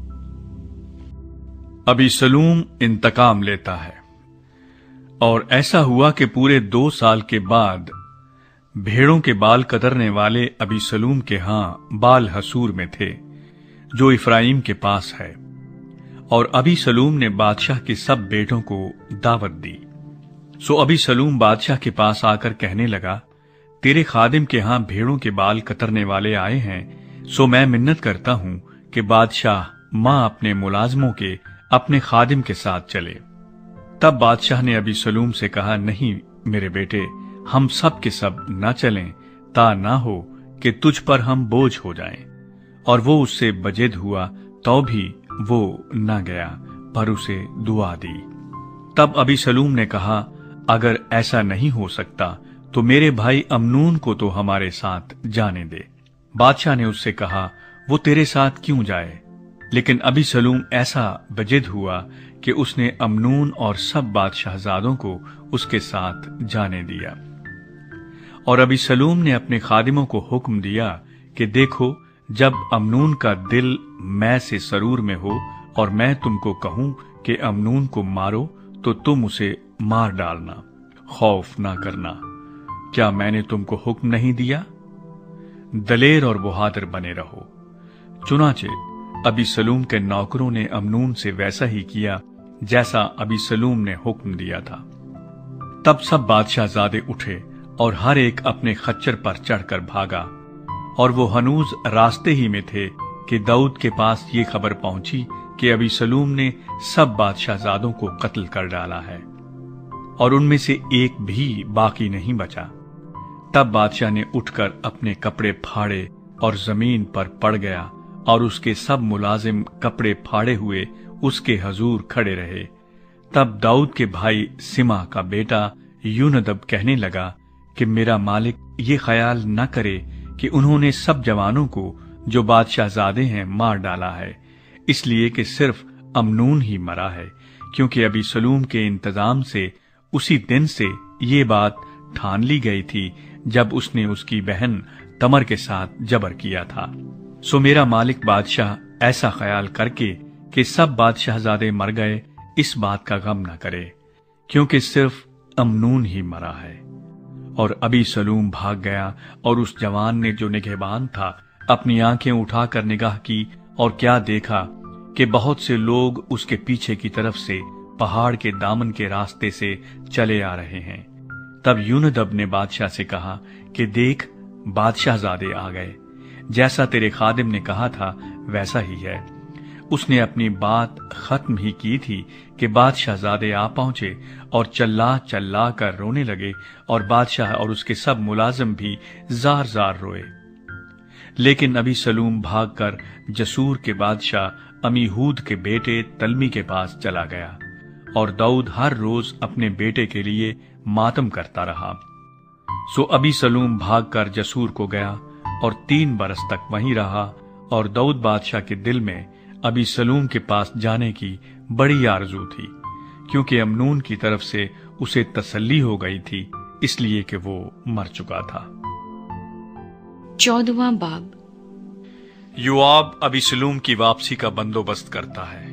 Speaker 1: ابی سلوم انتقام لیتا ہے۔ اور ایسا ہوا کہ پورے 2 سال کے بعد بھیڑوں کے بال کترنے والے ابی سلوم کے ہاں بال حسور میں تھے، جو افرائیم کے پاس ہے، اور ابی سلوم نے بادشاہ کے سب بیٹوں کو دعوت دی۔ سو ابی سلوم بادشاہ کے پاس آ کر کہنے لگا، تیرے خادم کے ہاں بھیڑوں کے بال کترنے والے آئے ہیں، سو میں منت کرتا ہوں کہ بادشاہ ماں اپنے ملازموں کے اپنے خادم کے ساتھ چلے۔ تب بادشاہ نے ابی سلوم سے کہا، نہیں میرے بیٹے، ہم سب کے سب نہ چلیں، تا نہ ہو کہ تجھ پر ہم بوجھ ہو جائیں۔ اور وہ اس سے بجد ہوا تو بھی وہ نہ گیا، پر اسے دعا دی۔ تب ابی سلوم نے کہا، اگر ایسا نہیں ہو سکتا تو میرے بھائی امنون کو تو ہمارے ساتھ جانے دے۔ بادشاہ نے اس سے کہا، وہ تیرے ساتھ کیوں جائے؟ لیکن ابی سلوم ایسا بجد ہوا کہ اس نے امنون اور سب بادشاہزادوں کو اس کے ساتھ جانے دیا۔ اور ابی سلوم نے اپنے خادموں کو حکم دیا کہ دیکھو، جب امنون کا دل میں سے سرور میں ہو اور میں تم کو کہوں کہ امنون کو مارو تو تم اسے مار ڈالنا، خوف نہ کرنا۔ کیا میں نے تم کو حکم نہیں دیا؟ دلیر اور بہادر بنے رہو۔ چنانچہ ابی سلوم کے نوکروں نے امنون سے ویسا ہی کیا جیسا ابی سلوم نے حکم دیا تھا۔ تب سب بادشاہ زادے اٹھے اور ہر ایک اپنے خچر پر چڑھ کر بھاگا، اور وہ ہنوز راستے ہی میں تھے کہ داؤد کے پاس یہ خبر پہنچی کہ ابی سلوم نے سب بادشاہ زادوں کو قتل کر ڈالا ہے، اور ان میں سے ایک بھی باقی نہیں بچا۔ تب بادشاہ نے اٹھ کر اپنے کپڑے پھاڑے اور زمین پر پڑ گیا और उसके सब मुलाजिम कपड़े फाड़े हुए उसके हजूर खड़े रहे। तब दाऊद के भाई सिमा का बेटा यूनदब कहने लगा कि मेरा मालिक ये ख्याल न करे कि उन्होंने सब जवानों को जो बादशाहजादे हैं मार डाला है, इसलिए कि सिर्फ अमनून ही मरा है, क्योंकि अबी सलूम के इंतजाम से उसी दिन से ये बात ठान ली गई थी जब उसने उसकी बहन तमर के साथ जबर किया था। सो मेरा मालिक बादशाह ऐसा ख्याल करके कि सब बादशाहजादे मर गए, इस बात का गम न करे, क्योंकि सिर्फ अमनून ही मरा है। और अबी सलूम भाग गया, और उस जवान ने जो निगहबान था अपनी आंखें उठाकर निगाह की, और क्या देखा कि बहुत से लोग उसके पीछे की तरफ से पहाड़ के दामन के रास्ते से चले आ रहे हैं। तब यूनदब ने बादशाह से कहा कि देख, बादशाहजादे आ गए, जैसा तेरे खादिम ने कहा था वैसा ही है। उसने अपनी बात खत्म ही की थी कि बादशाहजादे आ पहुंचे और चल्ला चल्ला कर रोने लगे, और बादशाह और उसके सब मुलाजिम भी जार जार रोए। लेकिन अबी सलूम भागकर जसूर के बादशाह अमीहूद के बेटे तलमी के पास चला गया, और दाऊद हर रोज अपने बेटे के लिए मातम करता रहा। सो अबी सलूम भागकर जसूर को गया और 3 बरस तक वहीं रहा, और दाऊद बादशाह के दिल में अबी सलूम के पास जाने की बड़ी आरजू थी, क्योंकि अमनून की तरफ से उसे तसल्ली हो गई थी, इसलिए कि वो मर चुका था।
Speaker 2: 14वां बाब।
Speaker 1: योआब अबी सलूम की वापसी का बंदोबस्त करता है।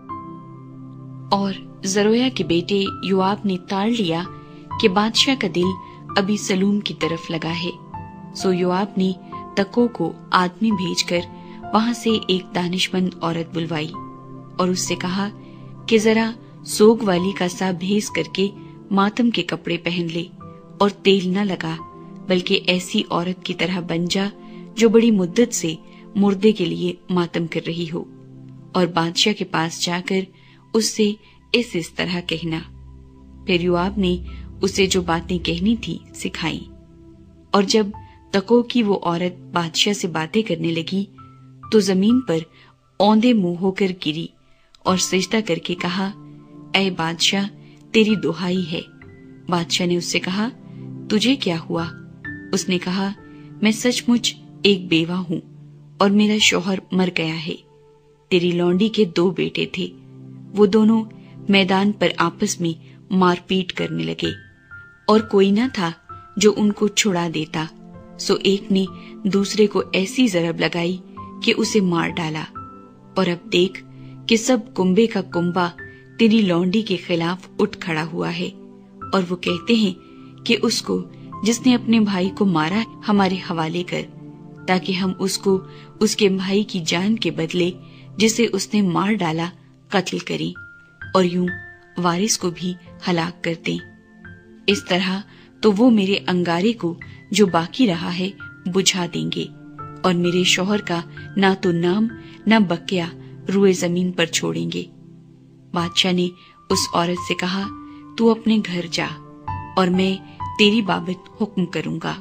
Speaker 2: और जरोया के बेटे योआब ने ताड़ लिया कि बादशाह का दिल अबी सलूम की तरफ लगा है। सो योआब ने तको को आदमी भेजकर वहां से एक दानिशमंद औरत बुलवाई और उससे कहा कि जरा सोग वाली का सा भेस करके मातम के कपड़े पहन ले और तेल न लगा, बल्कि ऐसी औरत की तरह बन जा जो बड़ी मुद्दत से मुर्दे के लिए मातम कर रही हो, और बादशाह के पास जाकर उससे इस तरह कहना। फिर योआब ने उसे जो बातें कहनी थी सिखाई। और जब तको की वो औरत बादशाह से बातें करने लगी तो जमीन पर औंधे मुंह होकर गिरी और सिजदा करके कहा, ऐ बादशाह, तेरी दुहाई है। बादशाह ने उससे कहा, तुझे क्या हुआ? उसने कहा, मैं सचमुच एक बेवा हूँ और मेरा शौहर मर गया है। तेरी लौंडी के 2 बेटे थे, वो दोनों मैदान पर आपस में मारपीट करने लगे और कोई न था जो उनको छुड़ा देता। सो एक ने दूसरे को ऐसी जरब लगाई कि उसे मार डाला। और अब देख कि सब कुंबे का कुंबा तेरी लौंडी के खिलाफ उठ खड़ा हुआ है, और वो कहते हैं कि उसको जिसने अपने भाई को मारा हमारे हवाले कर, ताकि हम उसको उसके भाई की जान के बदले जिसे उसने मार डाला कत्ल करें और यूं वारिस को भी हलाक कर दें। इस तरह तो वो मेरे अंगारे को जो बाकी रहा है बुझा देंगे, और मेरे शौहर का ना तो नाम ना बकिया रुए जमीन पर छोड़ेंगे। बादशाह ने उस औरत से कहा, तू अपने घर जा और मैं तेरी बाबत हुक्म करूंगा।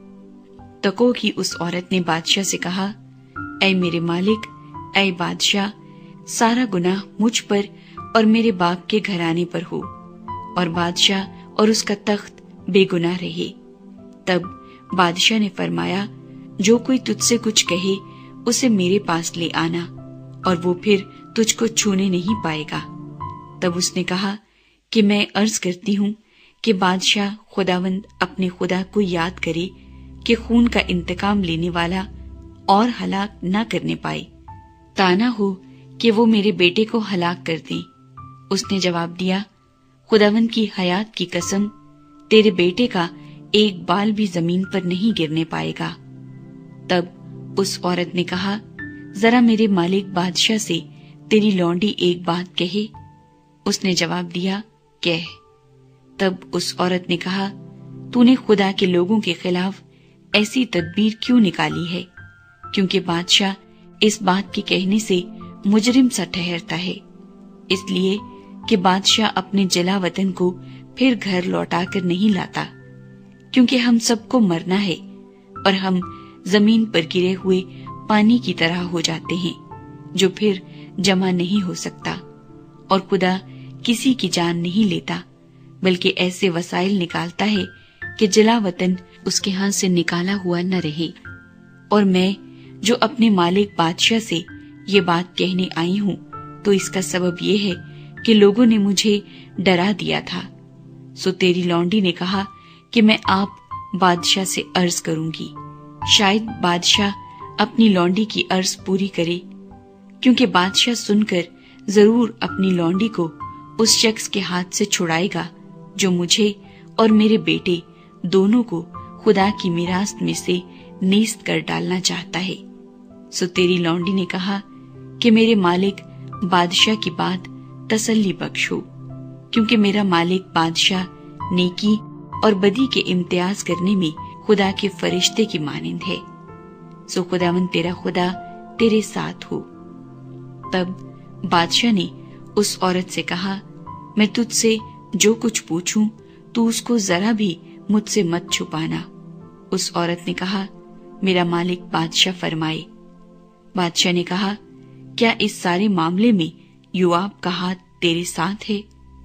Speaker 2: तको की उस औरत ने बादशाह से कहा, ऐ मेरे मालिक, ऐ बादशाह, सारा गुनाह मुझ पर और मेरे बाप के घराने पर हो, और बादशाह और उसका तख्त बेगुनाह रहे। तब बादशाह ने फरमाया, जो कोई तुझसे कुछ कहे उसे मेरे पास ले आना, और वो फिर तुझको छूने नहीं पाएगा। तब उसने कहा कि मैं अर्ज करती हूँ कि बादशाह खुदावंद अपने खुदा को याद करे कि खून का इंतकाम लेने वाला और हलाक न करने पाए, ताना हो कि वो मेरे बेटे को हलाक कर दें। उसने जवाब दिया, खुदावंद की हयात की कसम, तेरे बेटे का एक बाल भी जमीन पर नहीं गिरने पाएगा। तब उस औरत ने कहा, जरा मेरे मालिक बादशाह से तेरी लौंडी एक बात कहे। उसने जवाब दिया, कह। तब उस औरत ने कहा, तूने खुदा के लोगों के खिलाफ ऐसी तदबीर क्यों निकाली है? क्योंकि बादशाह इस बात के कहने से मुजरिम सा ठहरता है, इसलिए कि बादशाह अपने जला वतन को फिर घर लौटा कर नहीं लाता, क्योंकि हम सबको मरना है और हम जमीन पर गिरे हुए پانی کی طرح ہو جاتے ہیں جو پھر جمع نہیں ہو سکتا، اور خدا کسی کی جان نہیں لیتا بلکہ ایسے وسائل نکالتا ہے کہ جلا وطن اس کے ہاتھ سے نکالا ہوا نہ رہے۔ اور میں جو اپنے مالک بادشاہ سے یہ بات کہنے آئی ہوں تو اس کا سبب یہ ہے کہ لوگوں نے مجھے ڈرا دیا تھا۔ سو تیری لونڈی نے کہا کہ میں آپ بادشاہ سے عرض کروں گی، شاید بادشاہ اپنی لونڈی کی عرض پوری کرے، کیونکہ بادشاہ سن کر ضرور اپنی لونڈی کو اس شخص کے ہاتھ سے چھڑائے گا جو مجھے اور میرے بیٹے دونوں کو خدا کی میراث میں سے نیست کر ڈالنا چاہتا ہے۔ سو تیری لونڈی نے کہا کہ میرے مالک بادشاہ کی بات تسلی بخش ہو، کیونکہ میرا مالک بادشاہ نیکی اور بدی کے امتیاز کرنے میں خدا کے فرشتے کی مانند ہے۔ سو خداوند تیرا خدا تیرے ساتھ ہو۔ تب بادشاہ نے اس عورت سے کہا، میں تجھ سے جو کچھ پوچھوں تو اس کو ذرا بھی مجھ سے مت چھپانا۔ اس عورت نے کہا، میرا مالک بادشاہ فرمائے۔ بادشاہ نے کہا، کیا اس سارے معاملے میں یوآب کا ہاتھ تیرے ساتھ ہے؟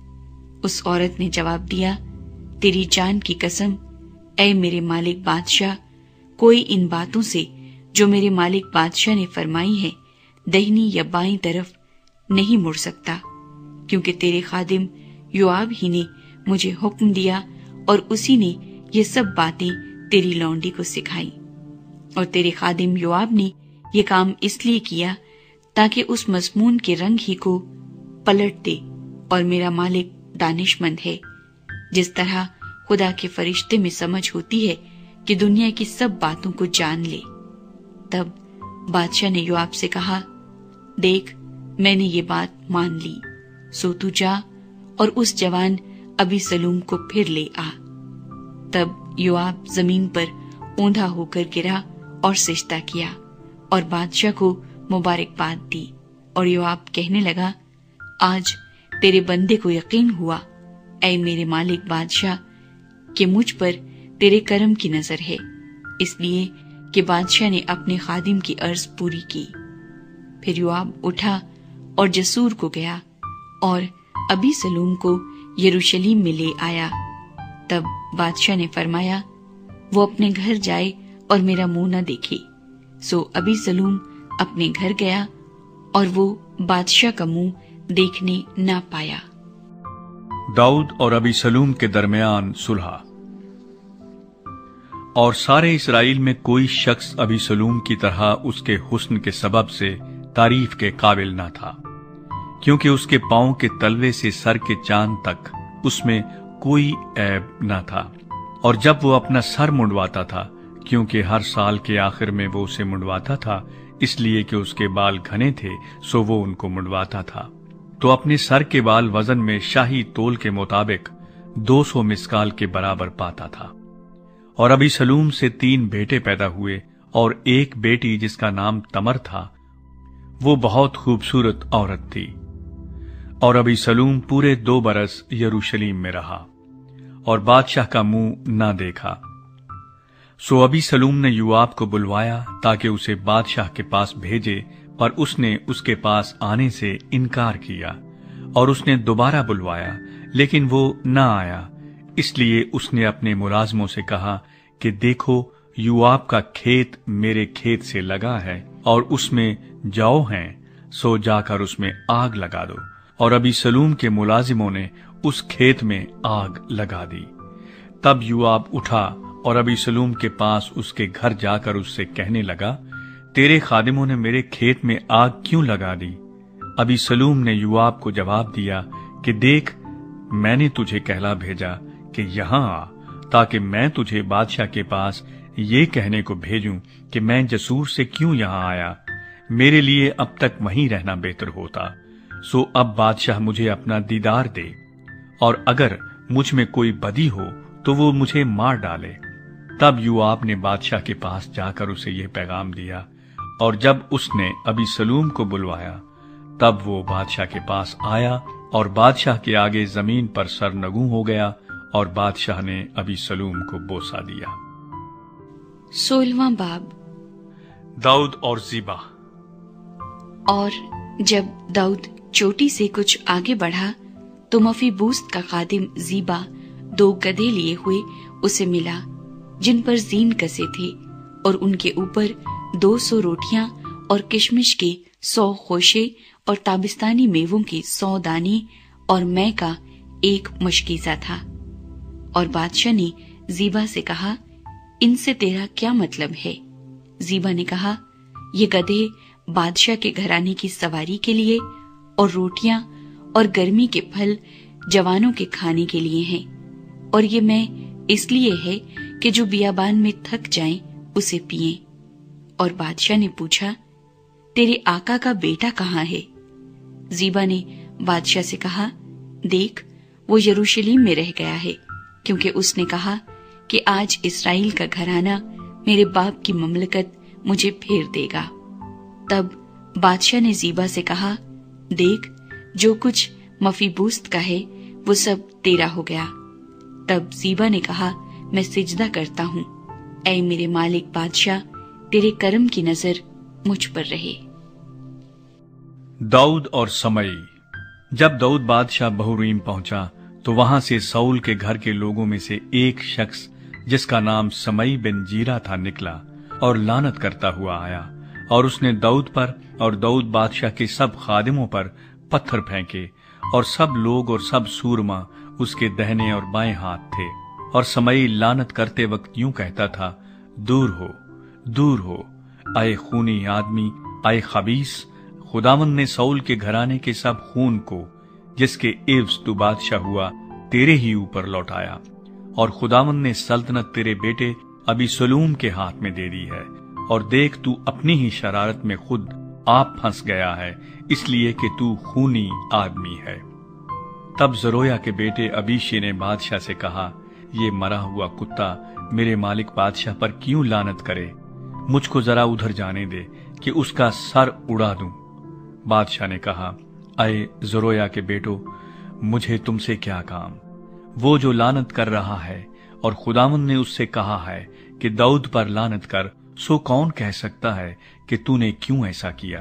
Speaker 2: اس عورت نے جواب دیا، تیری جان کی قسم اے میرے مالک بادشاہ، کوئی ان باتوں سے جو میرے مالک بادشاہ نے فرمائی ہے دہنی یا بائیں طرف نہیں مڑ سکتا، کیونکہ تیرے خادم یوآب ہی نے مجھے حکم دیا اور اسی نے یہ سب باتیں تیری لونڈی کو سکھائی۔ اور تیرے خادم یوآب نے یہ کام اس لیے کیا تاکہ اس مضمون کے رنگ ہی کو پلٹ دے، اور میرا مالک دانش مند ہے، جس طرح خدا کے فرشتے میں سمجھ ہوتی ہے کہ دنیا کی سب باتوں کو جان لے۔ تب بادشاہ نے یوآب سے کہا، دیکھ میں نے یہ بات مان لی، سو تو جا اور اس جوان ابی سلوم کو پھر لے آ۔ تب یوآب زمین پر اوندھا ہو کر گرا اور سجدہ کیا اور بادشاہ کو مبارکباد دی، اور یوآب کہنے لگا، آج تیرے بندے کو یقین ہوا اے میرے مالک بادشاہ کہ مجھ پر تیرے کرم کی نظر ہے، اس لیے کہ بادشاہ نے اپنے خادم کی عرض پوری کی۔ پھر یوآب اٹھا اور جسور کو گیا اور ابی سلوم کو یروشلیم میں لے آیا۔ تب بادشاہ نے فرمایا، وہ اپنے گھر جائے اور میرا منہ نہ دیکھے۔ سو ابی سلوم اپنے گھر گیا اور وہ بادشاہ کا منہ دیکھنے نہ پایا۔
Speaker 1: داؤد اور ابی سلوم کے درمیان صلح۔ اور سارے اسرائیل میں کوئی شخص ابی سلوم کی طرح اس کے حسن کے سبب سے تعریف کے قابل نہ تھا، کیونکہ اس کے پاؤں کے تلوے سے سر کے چاند تک اس میں کوئی عیب نہ تھا۔ اور جب وہ اپنا سر منڈواتا تھا، کیونکہ ہر سال کے آخر میں وہ اسے منڈواتا تھا، اس لیے کہ اس کے بال گھنے تھے سو وہ ان کو منڈواتا تھا، تو اپنے سر کے بال وزن میں شاہی تول کے مطابق 200 مسکال کے برابر پاتا تھا۔ اور ابی سلوم سے 3 بیٹے پیدا ہوئے اور ایک بیٹی جس کا نام تمر تھا، وہ بہت خوبصورت عورت تھی۔ اور ابی سلوم پورے 2 برس یروشلیم میں رہا اور بادشاہ کا منہ نہ دیکھا۔ سو ابی سلوم نے یوآب کو بلوایا تاکہ اسے بادشاہ کے پاس بھیجے، پر اس نے اس کے پاس آنے سے انکار کیا، اور اس نے دوبارہ بلوایا لیکن وہ نہ آیا۔ اس لیے اس نے اپنے ملازموں سے کہا کہ دیکھو، یوآب کا کھیت میرے کھیت سے لگا ہے اور اس میں جو ہیں، سو جا کر اس میں آگ لگا دو۔ اور ابی سلوم کے ملازموں نے اس کھیت میں آگ لگا دی۔ تب یوآب اٹھا اور ابی سلوم کے پاس اس کے گھر جا کر اس سے کہنے لگا، تیرے خادموں نے میرے کھیت میں آگ کیوں لگا دی؟ ابی سلوم نے یوآب کو جواب دیا کہ دیکھ، میں نے تجھے کہلا بھیجا کہ یہاں آ، تاکہ میں تجھے بادشاہ کے پاس یہ کہنے کو بھیجوں کہ میں جسور سے کیوں یہاں آیا، میرے لیے اب تک وہیں رہنا بہتر ہوتا۔ سو اب بادشاہ مجھے اپنا دیدار دے، اور اگر مجھ میں کوئی بدی ہو تو وہ مجھے مار ڈالے۔ تب یوآب نے بادشاہ کے پاس جا کر اسے یہ پیغام دیا، اور جب اس نے ابی سلوم کو بلوایا تب وہ بادشاہ کے پاس آیا اور بادشاہ کے آگے زمین پر سرنگوں ہو گیا، اور بادشاہ نے ابی سلوم کو بوسہ دیا۔
Speaker 2: 16واں باب۔
Speaker 1: दाऊद और जीबा।
Speaker 2: और जब दाऊद चोटी से कुछ आगे बढ़ा तो मफीबोस्त का खादिम जीबा 2 गधे लिए हुए उसे मिला, जिन पर जीन कसे थे, और उनके ऊपर 200 रोटियां और किशमिश के 100 खोशे और ताबिस्तानी मेवों के 100 दाने और मै का 1 मशकीजा था। और बादशाह ने जीबा से कहा, इनसे तेरा क्या मतलब है? जीबा ने कहा, ये गधे बादशाह के घराने की सवारी के लिए और रोटियां और गर्मी के फल जवानों के खाने के लिए हैं, और ये मैं इसलिए है कि जो बियाबान में थक जाएं उसे पिएं। और बादशाह ने पूछा, तेरे आका का बेटा कहाँ है? जीबा ने बादशाह से कहा, देख, वो यरूशलेम में रह गया है, क्योंकि उसने कहा कि आज इस्राएल का घराना मेरे बाप की ममलकत मुझे फेर देगा। तब बादशाह ने जीबा से कहा, देख, जो कुछ मफीबोस्त का है वो सब तेरा हो गया। तब जीबा ने कहा, मैं सिजदा करता हूँ, ऐ मेरे मालिक बादशाह, तेरे करम की नजर मुझ पर रहे।
Speaker 1: दाऊद और समई। जब दाऊद बादशाह बहुरीम पहुंचा तो वहां से साउल के घर के लोगों में से एक शख्स जिसका नाम समई बिन जीरा था निकला और लानत करता हुआ आया, और उसने दाऊद पर और दाऊद बादशाह के सब खादिमों पर पत्थर फेंके, और सब लोग और सब सूरमा उसके दाहिने और बाएं हाथ थे। और समई लानत करते वक्त यूं कहता था, दूर हो, दूर हो, आए खूनी आदमी, आए खबीस। खुदावंद ने साउल के घराने के सब खून को, जिसके एवज तू बादशाह हुआ, तेरे ही ऊपर लौटाया, और खुदावंद ने सल्तनत तेरे बेटे अबीसलूम के हाथ में दे दी है। और देख, तू अपनी ही शरारत में खुद आप फंस गया है, इसलिए कि तू खूनी आदमी है। तब जरोया के बेटे अबीशे ने बादशाह से कहा, ये मरा हुआ कुत्ता मेरे मालिक बादशाह पर क्यों लानत करे? मुझको जरा उधर जाने दे कि उसका सर उड़ा दूं। बादशाह ने कहा, अये जरोया के बेटो, मुझे तुमसे क्या काम? वो जो लानत कर रहा है और खुदावंद ने उससे कहा है कि दाऊद पर लानत कर, सो कौन कह सकता है कि तूने क्यों ऐसा किया?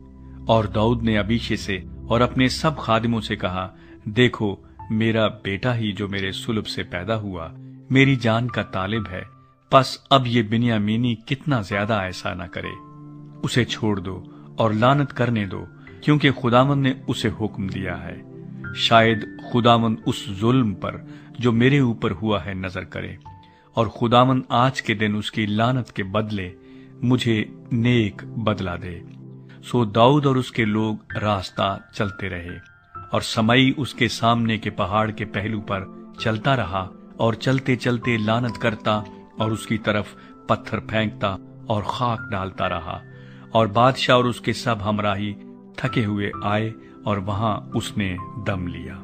Speaker 1: और दाऊद ने अबीशे से और अपने सब खादिमों से कहा, देखो, मेरा बेटा ही जो मेरे सुलभ से पैदा हुआ मेरी जान का तालिब है, बस अब ये बिन्यामीनी कितना ज्यादा ऐसा न करे। उसे छोड़ दो और लानत करने दो, क्योंकि खुदावंद ने उसे हुक्म दिया है। शायद खुदावंद उस जुल्म पर जो मेरे ऊपर हुआ है नजर करे, और खुदावंद आज के दिन उसकी लानत के बदले मुझे नेक बदला दे। सो दाऊद और उसके लोग रास्ता चलते रहे, और समई उसके सामने के पहाड़ के पहलू पर चलता रहा, और चलते चलते लानत करता और उसकी तरफ पत्थर फेंकता और खाक डालता रहा। और बादशाह और उसके सब हमराही थके हुए आए, और वहां उसने दम लिया।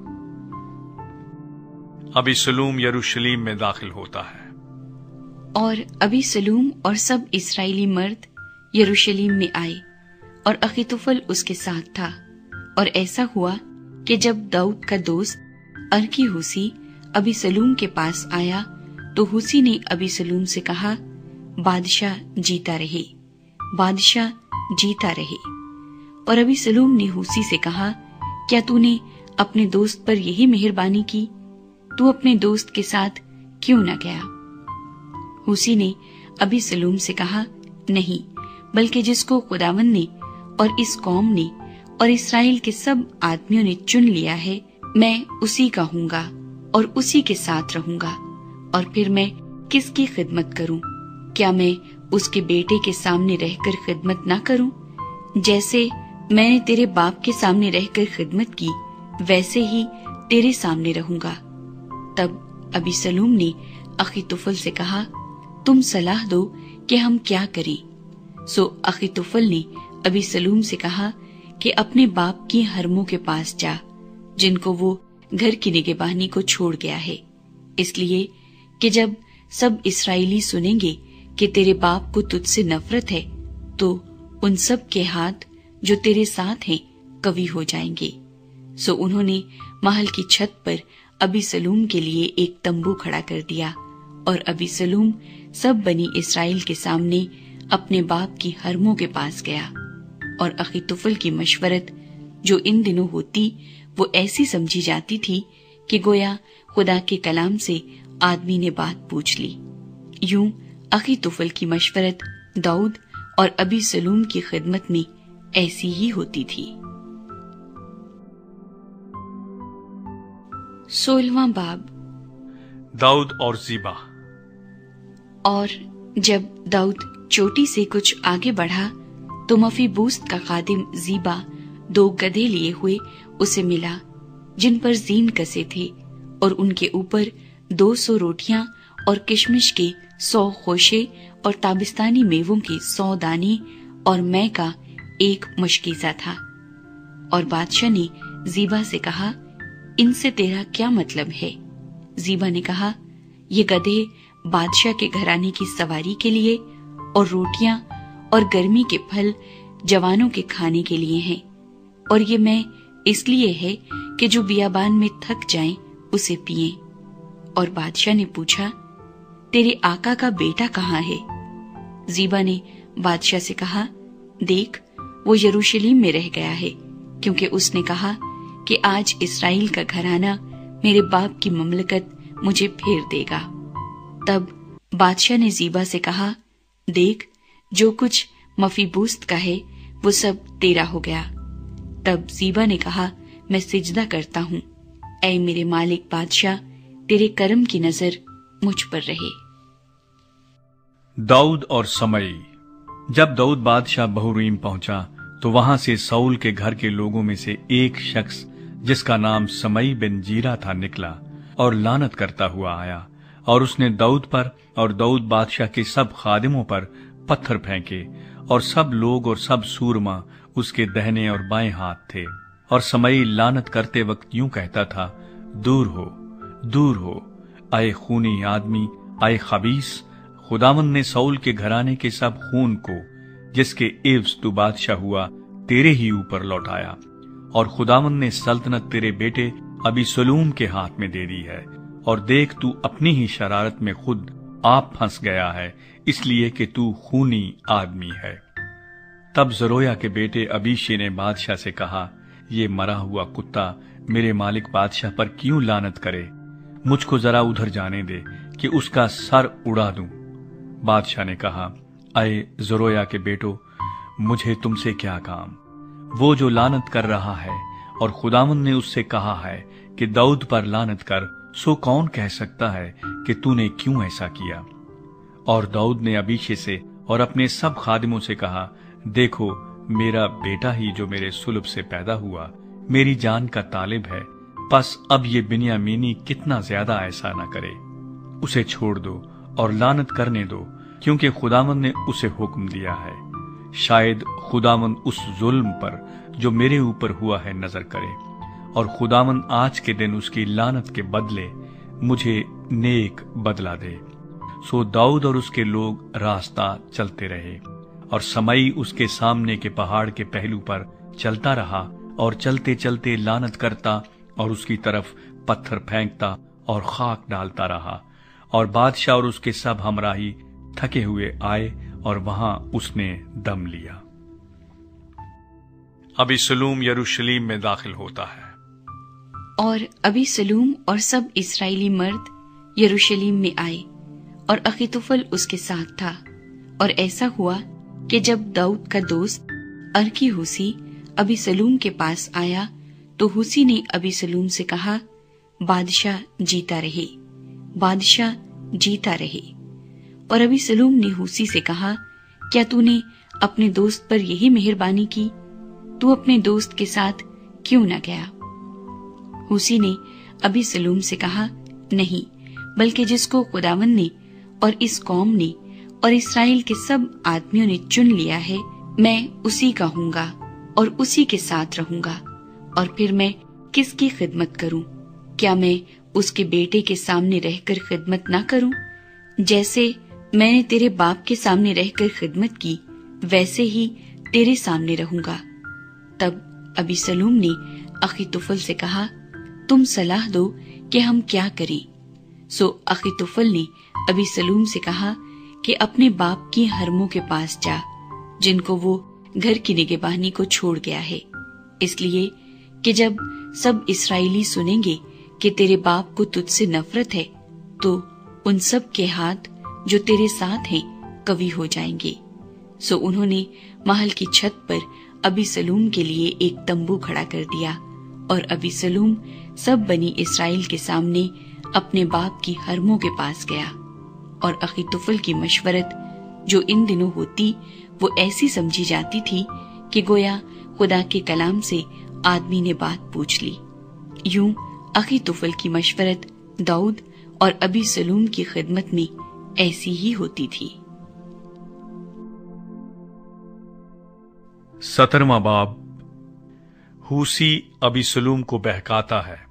Speaker 1: अबीसलूम यरूशलेम में दाखिल होता है।
Speaker 2: और अबीसलूम और सब इस्राएली मर्द यरूशलेम में आए, और अखीतोफल उसके साथ था। और ऐसा हुआ कि जब दाऊद का दोस्त अर्की हुसी अबीसलूम के पास आया, तो हुसी ने अबीसलूम से कहा, बादशाह जीता रहे, बादशाह जीता रहे। और अबीसलूम ने हुसी से कहा, क्या तूने अपने दोस्त पर यही मेहरबानी की? तू अपने दोस्त के साथ क्यों न गया? हुसी ने अबीसलूम से कहा, नहीं, बल्कि जिसको खुदावंद ने और इस कौम ने और इस्राएल के सब आदमियों ने चुन लिया है, मैं उसी का हूँगा और उसी के साथ रहूंगा। और फिर मैं किसकी खिदमत करूं? क्या मैं उसके बेटे के सामने रहकर खिदमत ना करूं? जैसे मैंने तेरे बाप के सामने रहकर खिदमत की, वैसे ही तेरे सामने रहूंगा। तब अबीसलूम ने अखीतोफल से कहा, तुम सलाह दो कि हम क्या करें। सो अखीतोफल ने अबीसलूम से कहा कि अपने बाप की हरमों के पास जा, जिनको वो घर की निगहबानी को छोड़ गया है, इसलिए कि जब सब इस्राएली सुनेंगे कि तेरे बाप को तुझसे नफरत है, तो उन सब के हाथ जो तेरे साथ हैं कवी हो जाएंगे। सो उन्होंने महल की छत पर अबीसलूम के लिए एक तंबू खड़ा कर दिया, और अबीसलूम सब बनी इस्राएल के सामने اپنے باپ کی حرموں کے پاس گیا، اور اخیتوفل کی مشورت جو ان دنوں ہوتی وہ ایسی سمجھی جاتی تھی کہ گویا خدا کے کلام سے آدمی نے بات پوچھ لی۔ یوں اخیتوفل کی مشورت داؤد اور ابی سلوم کی خدمت میں ایسی ہی ہوتی تھی۔ 16واں باب۔
Speaker 1: داؤد اور زیبا۔
Speaker 2: اور جب داؤد چوٹی سے کچھ آگے بڑھا تو مفیبوست کا خادم زیبا 2 گدھے لیے ہوئے اسے ملا جن پر زین کسے تھے، اور ان کے اوپر 200 روٹیاں اور کشمش کے 100 خوشے اور تابستانی میووں کے 100 دانے اور مے کا 1 مشکیزہ تھا۔ اور بادشاہ نے زیبا سے کہا، ان سے تیرا کیا مطلب ہے؟ زیبا نے کہا، یہ گدھے بادشاہ کے گھرانے کی سواری کے لیے اور روٹیاں اور گرمی کے پھل جوانوں کے کھانے کے لیے ہیں، اور یہ میں اس لیے ہے کہ جو بیابان میں تھک جائیں اسے پئیں۔ اور بادشاہ نے پوچھا، تیرے آقا کا بیٹا کہاں ہے؟ زیبا نے بادشاہ سے کہا، دیکھ وہ یروشلم میں رہ گیا ہے، کیونکہ اس نے کہا کہ آج اسرائیل کا گھرانہ میرے باپ کی مملکت مجھے پھیر دے گا۔ تب بادشاہ نے زیبا سے کہا، دیکھ جو کچھ مفیبوست کا ہے وہ سب تیرا ہو گیا۔ تب زیبا نے کہا، میں سجدہ کرتا ہوں، اے میرے مالک بادشاہ، تیرے کرم کی نظر مجھ پر رہے۔
Speaker 1: داؤد اور سمئی۔ جب داؤد بادشاہ بہوریم پہنچا تو وہاں سے ساؤل کے گھر کے لوگوں میں سے ایک شخص جس کا نام سمئی بن جیرا تھا نکلا اور لعنت کرتا ہوا آیا، اور اس نے داؤد پر اور داؤد بادشاہ کے سب خادموں پر پتھر پھینکے، اور سب لوگ اور سب سورما اس کے دہنے اور بائیں ہاتھ تھے۔ اور سمئی لعنت کرتے وقت یوں کہتا تھا، دور ہو، دور ہو، اے خونی آدمی، اے خبیث۔ خداوند نے ساؤل کے گھرانے کے سب خون کو جس کے عوض تو بادشاہ ہوا تیرے ہی اوپر لوٹایا، اور خداوند نے سلطنت تیرے بیٹے ابی سلوم کے ہاتھ میں دے دی ہے، اور دیکھ تو اپنی ہی شرارت میں خود آپ پھنس گیا ہے، اس لیے کہ تو خونی آدمی ہے۔ تب زرویا کے بیٹے ابیشے نے بادشاہ سے کہا، یہ مرا ہوا کتا میرے مالک بادشاہ پر کیوں لعنت کرے؟ مجھ کو ذرا ادھر جانے دے کہ اس کا سر اڑا دوں۔ بادشاہ نے کہا، اے زرویا کے بیٹو، مجھے تم سے کیا کام؟ وہ جو لعنت کر رہا ہے اور خداوند نے اس سے کہا ہے کہ داؤد پر لعنت کر، سو کون کہہ سکتا ہے کہ تو نے کیوں ایسا کیا؟ اور داؤد نے ابیشے سے اور اپنے سب خادموں سے کہا، دیکھو میرا بیٹا ہی جو میرے صلب سے پیدا ہوا میری جان کا طالب ہے، پس اب یہ بنیامینی کتنا زیادہ ایسا نہ کرے، اسے چھوڑ دو اور لعنت کرنے دو، کیونکہ خداوند نے اسے حکم دیا ہے۔ شاید خداوند اس ظلم پر جو میرے اوپر ہوا ہے نظر کرے، اور خداوند آج کے دن اس کی لعنت کے بدلے مجھے نیک بدلہ دے۔ سو داؤد اور اس کے لوگ راستہ چلتے رہے، اور سمئی اس کے سامنے کے پہاڑ کے پہلو پر چلتا رہا، اور چلتے چلتے لعنت کرتا اور اس کی طرف پتھر پھینکتا اور خاک ڈالتا رہا۔ اور بادشاہ اور اس کے سب ہمراہی تھکے ہوئے آئے، اور وہاں اس نے دم لیا۔ ابی سلوم یروشلم میں داخل ہوتا ہے۔
Speaker 2: اور ابی سلوم اور سب اسرائیلی مرد یروشلم میں آئے، اور اخیتوفل اس کے ساتھ تھا۔ اور ایسا ہوا کہ جب داؤد کا دوست ارکی ہوسی ابی سلوم کے پاس آیا تو ہوسی نے ابی سلوم سے کہا، بادشاہ جیتا رہے، بادشاہ جیتا رہے۔ اور ابی سلوم نے ہوسی سے کہا، کیا تو نے اپنے دوست پر یہی مہربانی کی؟ تو اپنے دوست کے ساتھ کیوں نہ گیا؟ ہوسی نے ابی سلوم سے کہا، نہیں، بلکہ جس کو خداوند نے اور اس قوم نے اور اسرائیل کے سب آدمیوں نے چن لیا ہے، میں اسی کا ہوں گا اور اسی کے ساتھ رہوں گا۔ اور پھر میں کس کی خدمت کروں؟ کیا میں اس کے بیٹے کے سامنے رہ کر خدمت نہ کروں؟ جیسے میں نے تیرے باپ کے سامنے رہ کر خدمت کی، ویسے ہی تیرے سامنے رہوں گا۔ تب ابی سلوم نے اخیتوفل سے کہا، تم صلاح دو کہ ہم کیا کریں؟ سو اخیتوفل نے ابی سلوم سے کہا कि अपने बाप की हरमों के पास जा, जिनको वो घर की निगहबानी को छोड़ गया है, इसलिए कि जब सब इस्राएली सुनेंगे कि तेरे बाप को तुझसे नफरत है, तो उन सब के हाथ जो तेरे साथ हैं कवी हो जाएंगे। सो उन्होंने महल की छत पर अबीसलूम के लिए एक तंबू खड़ा कर दिया, और अबीसलूम सब बनी इस्राएल के सामने अपने बाप की हरमों के पास गया। और अखीतुफल की मशवरत जो इन दिनों होती वो ऐसी समझी जाती थी कि गोया खुदा के कलाम से आदमी ने बात पूछ ली। यूं अखीतुफल की मशवरत दाऊद और अबीसलूम की खिदमत में ऐसी ही होती थी।
Speaker 1: 17वां बाब। हूसी अबीसलूम को बहकाता है।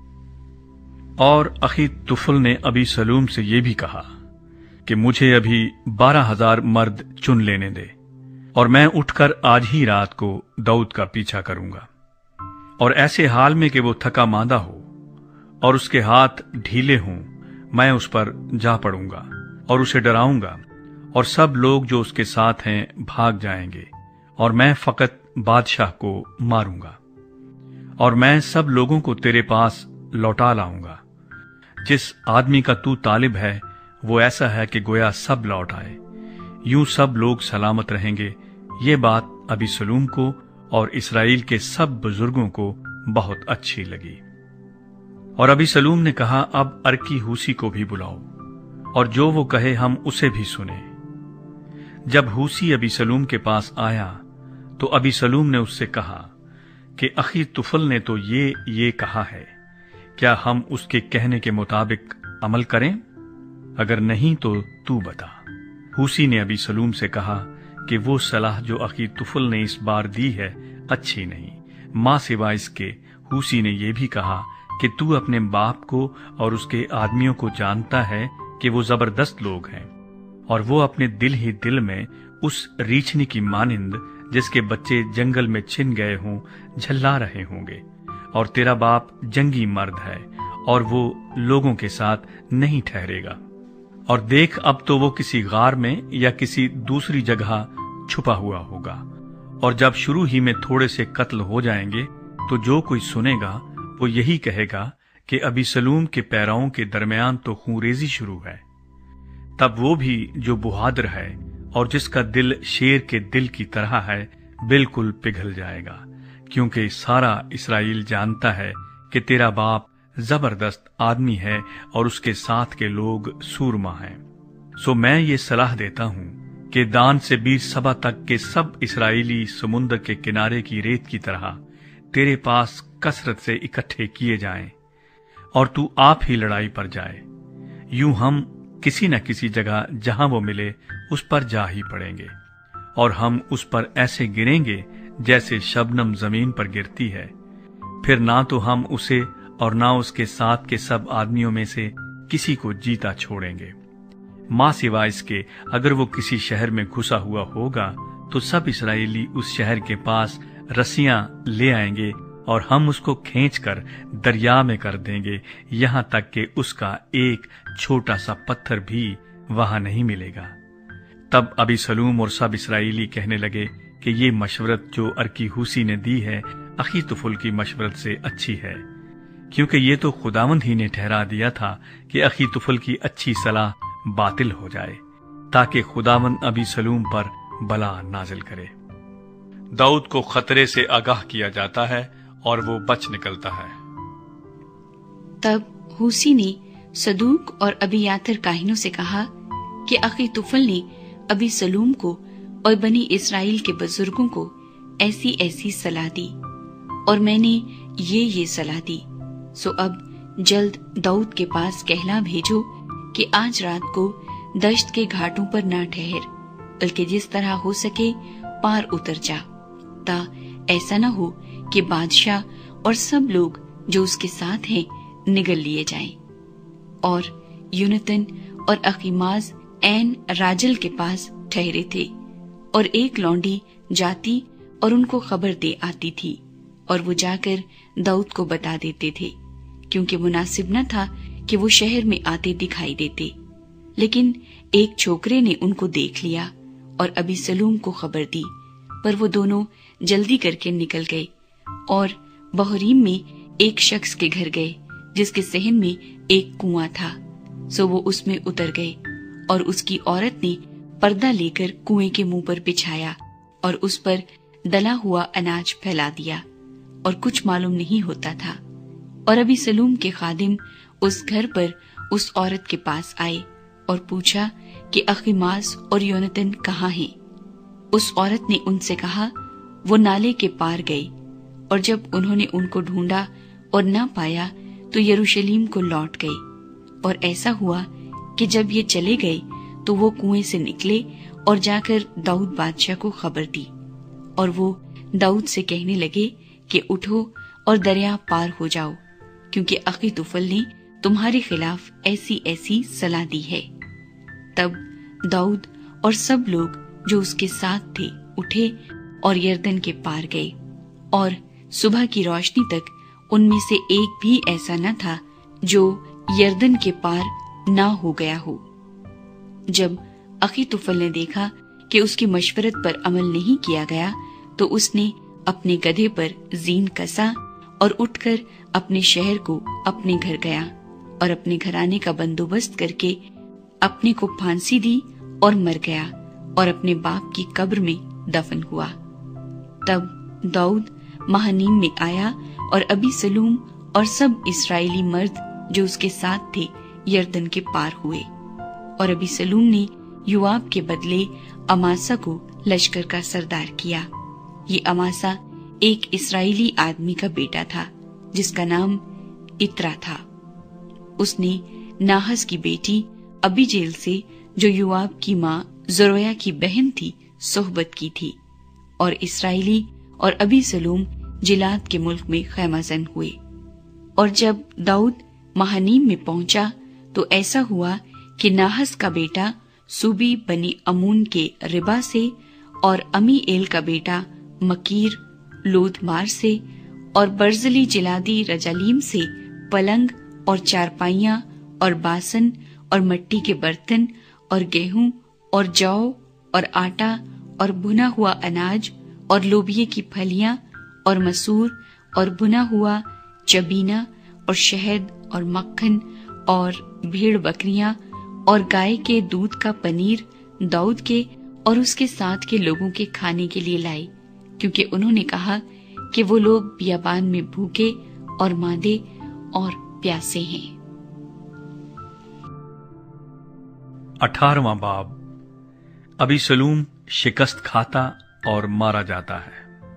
Speaker 1: और अखीतुफल ने अबीसलूम से ये भी कहा कि मुझे अभी 12,000 मर्द चुन लेने दे, और मैं उठकर आज ही रात को दाऊद का पीछा करूंगा, और ऐसे हाल में कि वो थका मांदा हो और उसके हाथ ढीले हों, मैं उस पर जा पड़ूंगा और उसे डराऊंगा, और सब लोग जो उसके साथ हैं भाग जाएंगे, और मैं फकत बादशाह को मारूंगा। और मैं सब लोगों को तेरे पास लौटा लाऊंगा। जिस आदमी का तू तालिब है वो ऐसा है कि गोया सब लौट आए। यूं सब लोग सलामत रहेंगे। ये बात अबीसलूम को और इस्राएल के सब बुजुर्गों को बहुत अच्छी लगी। और अबीसलूम ने कहा, अब अर्की हूसी को भी बुलाओ, और जो वो कहे हम उसे भी सुने। जब हूसी अबीसलूम के पास आया तो अबीसलूम ने उससे कहा कि अखीतुफल ने तो ये कहा है, क्या हम उसके कहने के मुताबिक अमल करें? अगर नहीं तो तू बता। हूसी ने अबीसलूम से कहा कि वो सलाह जो अखीतुफल ने इस बार दी है अच्छी नहीं। मां सिवा इसके हूसी ने यह भी कहा कि तू अपने बाप को और उसके आदमियों को जानता है कि वो जबरदस्त लोग हैं, और वो अपने दिल ही दिल में उस रीछनी की मानिंद जिसके बच्चे जंगल में छिन गए हों झल्ला रहे होंगे। और तेरा बाप जंगी मर्द है और वो लोगों के साथ नहीं ठहरेगा। और देख, अब तो वो किसी गार में या किसी दूसरी जगह छुपा हुआ होगा, और जब शुरू ही में थोड़े से कत्ल हो जाएंगे तो जो कोई सुनेगा वो यही कहेगा कि अबीसलूम के पैराओं के दरमियान तो खूंरेजी शुरू है। तब वो भी जो बहादुर है और जिसका दिल शेर के दिल की तरह है बिल्कुल पिघल जाएगा, क्योंकि सारा इस्राएल जानता है कि तेरा बाप जबरदस्त आदमी है और उसके साथ के लोग सूरमा हैं। सो मैं ये सलाह देता हूं कि दान से बीर सबा तक के सब इस्राएली समुद्र के किनारे की रेत की तरह तेरे पास कसरत से इकट्ठे किए जाएं, और तू आप ही लड़ाई पर जाए। यूं हम किसी न किसी जगह जहां वो मिले उस पर जा ही पड़ेंगे, और हम उस पर ऐसे गिरेंगे जैसे शबनम जमीन पर गिरती है। फिर ना तो हम उसे और ना उसके साथ के सब आदमियों में से किसी को जीता छोड़ेंगे। मां सिवा इसके अगर वो किसी शहर में घुसा हुआ होगा तो सब इस्राएली उस शहर के पास रस्सियां ले आएंगे, और हम उसको खींचकर दरिया में कर देंगे, यहां तक कि उसका एक छोटा सा पत्थर भी वहां नहीं मिलेगा। तब अबीसलूम और सब इस्राएली कहने लगे कि ये मशवरत जो अर्की हूसी ने दी है अखीतुफल की मशवरत से अच्छी है, क्योंकि ये तो खुदावंद ही ने ठहरा दिया था कि अखीतुफल की अच्छी सलाह बातिल हो जाए, ताकि खुदावंद अबीसलूम पर बला नाजिल करे। दाऊद को खतरे से आगाह किया जाता है और वो बच निकलता है।
Speaker 2: तब हूसी ने सदूक और अबियातर काहिनों से कहा कि अखीतुफल ने अबीसलूम को और बनी इस्राएल के बुजुर्गों को ऐसी ऐसी सलाह दी, और मैंने ये सलाह दी। सो अब जल्द दाऊद के पास कहला भेजो कि आज रात को दश्त के घाटों पर ना ठहर, बल्कि जिस तरह हो सके पार उतर जा, ता ऐसा न हो कि बादशाह और सब लोग जो उसके साथ हैं निगल लिए जाएं। और यूनतन और अखीमाज ऐन राजल के पास ठहरे थे, और एक लौंडी जाती और उनको खबर दे आती थी, और वो जाकर दाऊद को बता देते थे, क्योंकि मुनासिब न था कि वो शहर में आते दिखाई देते। لیکن ایک چھوکرے نے ان کو دیکھ لیا اور ابی سلوم کو خبر دی، پر وہ دونوں جلدی کر کے نکل گئے اور بحریم میں ایک شخص کے گھر گئے جس کے صحن میں ایک کنواں تھا، سو وہ اس میں اتر گئے اور اس کی عورت نے پردہ لے کر کنویں کے منہ پر بچھایا اور اس پر ڈلا ہوا اناج پھیلا دیا، اور کچھ معلوم نہیں ہوتا تھا۔ اور ابی سلوم کے خادم اس گھر پر اس عورت کے پاس آئے اور پوچھا کہ اخیماس اور یونتن کہاں ہیں؟ اس عورت نے ان سے کہا وہ نالے کے پار گئے، اور جب انہوں نے ان کو ڈھونڈا اور نہ پایا تو یروشلیم کو لوٹ گئے۔ اور ایسا ہوا کہ جب یہ چلے گئے تو وہ کنویں سے نکلے اور جا کر داؤد بادشاہ کو خبر دی، اور وہ داؤد سے کہنے لگے کہ اٹھو اور دریا پار ہو جاؤ، کیونکہ اخیتوفل نے تمہارے خلاف ایسی ایسی صلاح دی ہے۔ تب داؤد اور سب لوگ جو اس کے ساتھ تھے اٹھے اور یردن کے پار گئے، اور صبح کی روشنی تک ان میں سے ایک بھی ایسا نہ تھا جو یردن کے پار نہ ہو گیا ہو۔ جب اخیتوفل نے دیکھا کہ اس کی مشورت پر عمل نہیں کیا گیا تو اس نے اپنے گدھے پر زین کسا اور اٹھ کر اپنے شہر کو اپنے گھر گیا اور اپنے گھرانے کا بندوبست کر کے اپنے کو پھانسی دی اور مر گیا اور اپنے باپ کی قبر میں دفن ہوا۔ تب داؤد مہانیم میں آیا اور ابی سلوم اور سب اسرائیلی مرد جو اس کے ساتھ تھے یردن کے پار ہوئے، اور ابی سلوم نے یوآب کے بدلے اماسا کو لشکر کا سردار کیا۔ یہ اماسا ایک اسرائیلی آدمی کا بیٹا تھا جس کا نام اترا تھا۔ اس نے ناحس کی بیٹی ابیجیل سے جو یوآب کی ماں زرویا کی بہن تھی صحبت کی تھی، اور اسرائیلی اور ابی سلوم جلاد کے ملک میں خیمہ زن ہوئے۔ اور جب داؤد مہانیم میں پہنچا تو ایسا ہوا کہ ناحس کا بیٹا سوبی بنی امون کے ربا سے، اور امی ایل کا بیٹا مکیر لود مار سے، اور برزلی جلادی رجالیم سے پلنگ اور چارپائیاں اور باسن اور مٹی کے برتن اور گیہوں اور جو اور آٹا اور بھنا ہوا اناج اور لوبیے کی پھلیاں اور مسور اور بھنا ہوا چبینا اور شہد اور مکھن اور بھیڑ بکریاں اور گائے کے دودھ کا پنیر داؤد کے اور اس کے ساتھ کے لوگوں کے کھانے کے لیے لائے، کیونکہ انہوں نے کہا کہ وہ لوگ بیابان میں بھوکے اور ماندے اور پیاسے ہیں۔
Speaker 1: 18واں باب۔ ابی سلوم شکست کھاتا اور مارا جاتا ہے۔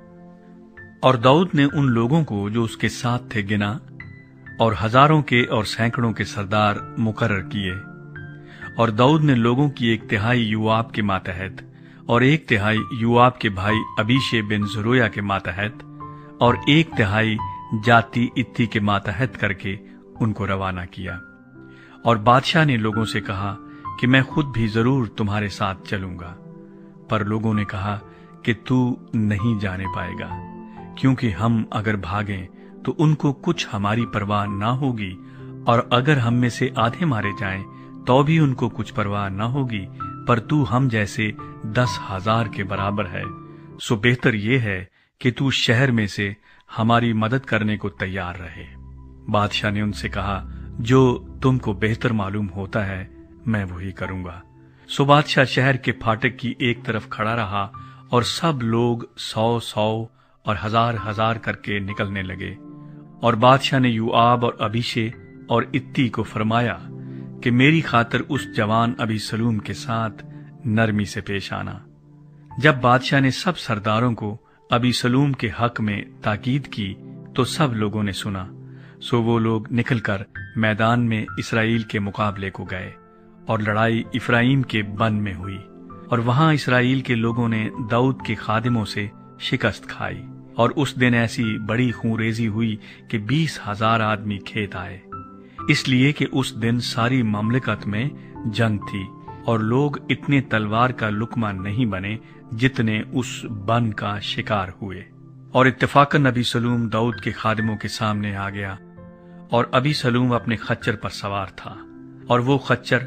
Speaker 1: اور داؤد نے ان لوگوں کو جو اس کے ساتھ تھے گنا اور ہزاروں کے اور سینکڑوں کے سردار مقرر کیے، اور داؤد نے لوگوں کی 1/3 یوآب کے ماتحت اور 1/3 یوآب کے بھائی ابیشے بن زرویا کے ماتحت اور 1/3 جاتی اتی کے ماتحت کر کے ان کو روانہ کیا۔ اور بادشاہ نے لوگوں سے کہا کہ میں خود بھی ضرور تمہارے ساتھ چلوں گا، پر لوگوں نے کہا کہ تو نہیں جانے پائے گا، کیونکہ ہم اگر بھاگیں تو ان کو کچھ ہماری پرواہ نہ ہوگی، اور اگر ہم میں سے آدھے مارے جائیں تو بھی ان کو کچھ پرواہ نہ ہوگی، پر تو ہم جیسے 10,000 کے برابر ہے، سو بہتر یہ ہے کہ تو شہر میں سے ہماری مدد کرنے کو تیار رہے۔ بادشاہ نے ان سے کہا جو تم کو بہتر معلوم ہوتا ہے میں وہی کروں گا۔ سو بادشاہ شہر کے پھاٹک کی ایک طرف کھڑا رہا، اور سب لوگ 100 اور 1000 کر کے نکلنے لگے۔ اور بادشاہ نے یوآب اور ابیشے اور اتی کو فرمایا کہ میری خاطر اس جوان ابی سلوم کے ساتھ نرمی سے پیش آنا۔ جب بادشاہ نے سب سرداروں کو ابی سلوم کے حق میں تاکید کی تو سب لوگوں نے سنا، سو وہ لوگ نکل کر میدان میں اسرائیل کے مقابلے کو گئے، اور لڑائی افرائیم کے بن میں ہوئی، اور وہاں اسرائیل کے لوگوں نے داؤد کے خادموں سے شکست کھائی، اور اس دن ایسی بڑی خونریزی ہوئی کہ 20,000 آدمی کھیت آئے، اس لیے کہ اس دن ساری مملکت میں جنگ تھی، اور لوگ اتنے تلوار کا لقمہ نہیں بنے جتنے اس بن کا شکار ہوئے۔ اور اتفاقاً ابی سلوم داؤد کے خادموں کے سامنے آ گیا، اور ابی سلوم اپنے خچر پر سوار تھا، اور وہ خچر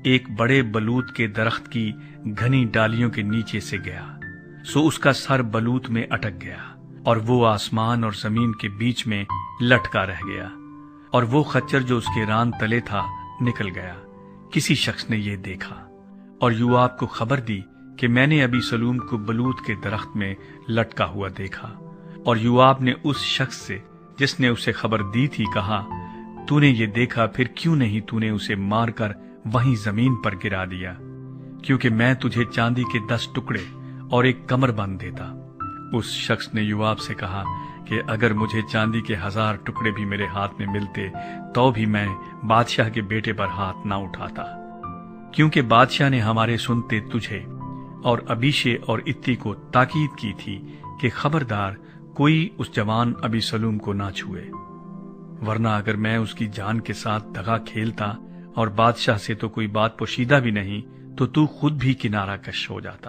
Speaker 1: ایک بڑے بلوت کے درخت کی گھنی ڈالیوں کے نیچے سے گیا، سو اس کا سر بلوت میں اٹک گیا اور وہ آسمان اور زمین کے بیچ میں لٹکا رہ گیا، اور وہ خچر جو اس کے ران تلے تھا نکل گیا۔ کسی شخص نے یہ دیکھا اور یوآب کو خبر دی کہ میں نے ابی سلوم کو بلوت کے درخت میں لٹکا ہوا دیکھا، اور یوآب نے اس شخص سے جس نے اسے خبر دی تھی کہا، تو نے یہ دیکھا، پھر کیوں نہیں تو نے اسے مار کر وہیں زمین پر گرا دیا؟ کیونکہ میں تجھے چاندی کے 10 ٹکڑے اور ایک کمر بند دیتا۔ اس شخص نے یوآب سے کہا کہ اگر مجھے چاندی کے 1000 ٹکڑے بھی میرے ہاتھ میں ملتے تو بھی میں بادشاہ کے بیٹے پر ہاتھ نہ اٹھاتا، کیونکہ بادشاہ نے ہمارے سنتے تجھے اور ابیشے اور اتی کو تاکید کی تھی کہ خبردار کوئی اس جوان ابی سلوم کو نہ چھوئے، ورنہ اگر میں اس کی جان کے ساتھ دغا کھیلتا اور بادشاہ سے تو کوئی بات پوشیدہ بھی نہیں تو خود بھی کنارہ کش ہو جاتا۔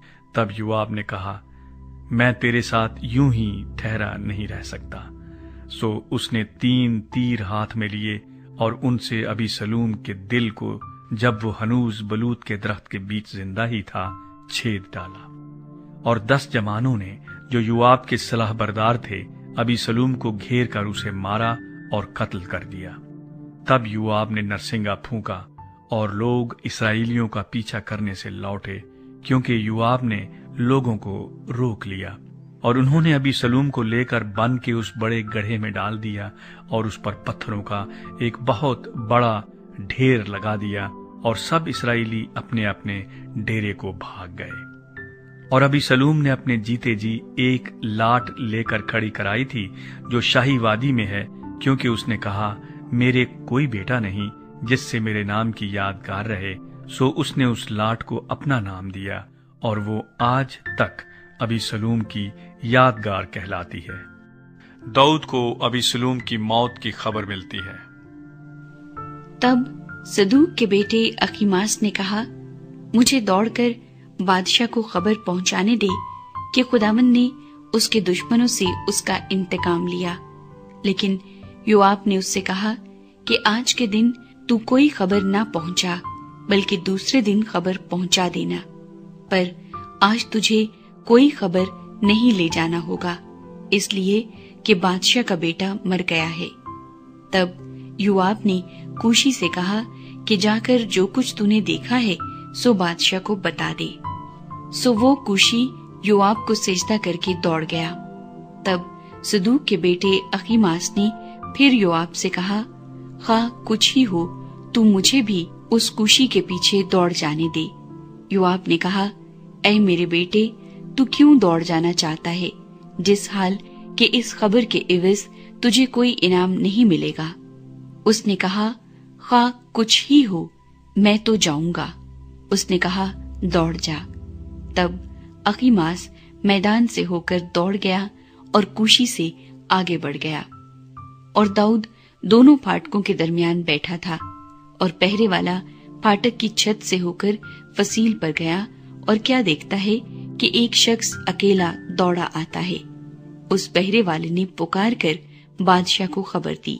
Speaker 1: تب یوآب نے کہا، میں تیرے ساتھ یوں ہی ٹھہرا نہیں رہ سکتا۔ سو اس نے 3 تیر ہاتھ میں لیے اور ان سے ابی سلوم کے دل کو، جب وہ ہنوز بلوت کے درخت کے بیچ زندہ ہی تھا، چھید ڈالا، اور 10 جوانوں نے جو یوآب کے سلاح بردار تھے ابی سلوم کو گھیر کر اسے مارا اور قتل کر دیا۔ تب یوآب نے نرسنگا پھونکا اور لوگ اسرائیلیوں کا پیچھا کرنے سے لوٹے، کیونکہ یوآب نے لوگوں کو روک لیا، اور انہوں نے ابی سلوم کو لے کر بن کے اس بڑے گڑھے میں ڈال دیا اور اس پر پتھروں کا ایک بہت بڑا ڈھیر لگا دیا، اور سب اسرائیلی اپنے اپنے ڈیرے کو بھاگ گئے۔ اور ابی سلوم نے اپنے جیتے جی ایک لاٹ لے کر کھڑی کرائی تھی جو شاہی وادی میں ہے، کیونکہ اس نے کہا، میرے کوئی بیٹا نہیں جس سے میرے نام کی یادگار رہے، سو اس نے اس لاٹ کو اپنا نام دیا، اور وہ آج تک ابی سلوم کی یادگار کہلاتی ہے۔ داؤد کو ابی سلوم کی موت کی خبر ملتی ہے۔
Speaker 2: تب صدوق کے بیٹے اخیماس نے کہا، مجھے دوڑ کر بادشاہ کو خبر پہنچانے دے کہ خداوند نے اس کے دشمنوں سے اس کا انتقام لیا۔ لیکن یوآب نے اس سے کہا کہ آج کے دن تو کوئی خبر نہ پہنچا، بلکہ دوسرے دن خبر پہنچا دینا، پر آج تجھے کوئی خبر نہیں لے جانا ہوگا، اس لیے کہ بادشاہ کا بیٹا مر گیا ہے۔ تب یوآب نے کوشی سے کہا کہ جا کر جو کچھ تو نے دیکھا ہے سو بادشاہ کو بتا دے۔ سو وہ کوشی یوآب کو سجدہ کر کے دوڑ گیا۔ تب صدوق کے بیٹے اخیماس نے پھر یوآب سے کہا، خواہ کچھ ہی ہو تو مجھے بھی اس کوشی کے پیچھے دوڑ جانے دے۔ یوآب نے کہا، اے میرے بیٹے، تو کیوں دوڑ جانا چاہتا ہے، جس حال کہ اس خبر کے عوض تجھے کوئی انعام نہیں ملے گا؟ اس نے کہا، خواہ کچھ ہی ہو میں تو جاؤں گا۔ اس نے کہا، دوڑ جا۔ تب اخیماس میدان سے ہو کر دوڑ گیا اور کوشی سے آگے بڑھ گیا، اور داؤد دونوں پھاٹکوں کے درمیان بیٹھا تھا، اور پہرے والا پھاٹک کی چھت سے ہو کر فصیل پر گیا، اور کیا دیکھتا ہے کہ ایک شخص اکیلا دوڑا آتا ہے۔ اس پہرے والے نے پکار کر بادشاہ کو خبر دی۔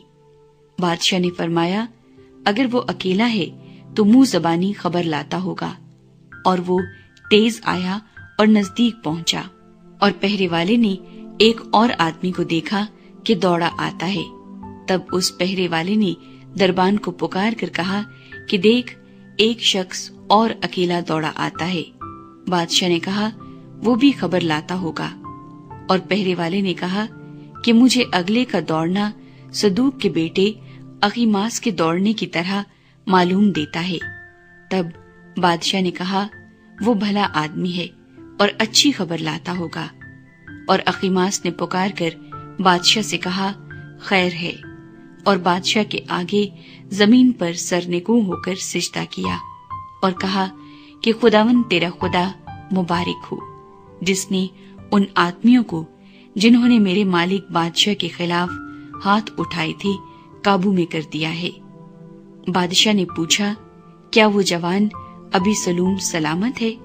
Speaker 2: بادشاہ نے فرمایا، اگر وہ اکیلا ہے تو منہ زبانی خبر لاتا ہوگا۔ اور وہ تیز آیا اور نزدیک پہنچا، اور پہرے والے نے ایک اور آدمی کو دیکھا کہ دوڑا آتا ہے۔ تب اس پہرے والے نے دربان کو پکار کر کہا کہ دیکھ، ایک شخص اور اکیلا دوڑا آتا ہے۔ بادشاہ نے کہا، وہ بھی خبر لاتا ہوگا۔ اور پہرے والے نے کہا کہ مجھے اگلے کا دوڑنا صدوق کے بیٹے اخیماس کے دوڑنے کی طرح معلوم دیتا ہے۔ تب بادشاہ نے کہا، وہ بھلا آدمی ہے اور اچھی خبر لاتا ہوگا۔ اور اخیماس نے پکار کر بادشاہ سے کہا، خیر ہے، اور بادشاہ کے آگے زمین پر سرنگوں ہو کر سجدہ کیا اور کہا کہ خداوند تیرا خدا مبارک ہو، جس نے ان آدمیوں کو جنہوں نے میرے مالک بادشاہ کے خلاف ہاتھ اٹھائے تھے قابو میں کر دیا ہے۔ بادشاہ نے پوچھا، کیا وہ جوان ابی سلوم سلامت ہے؟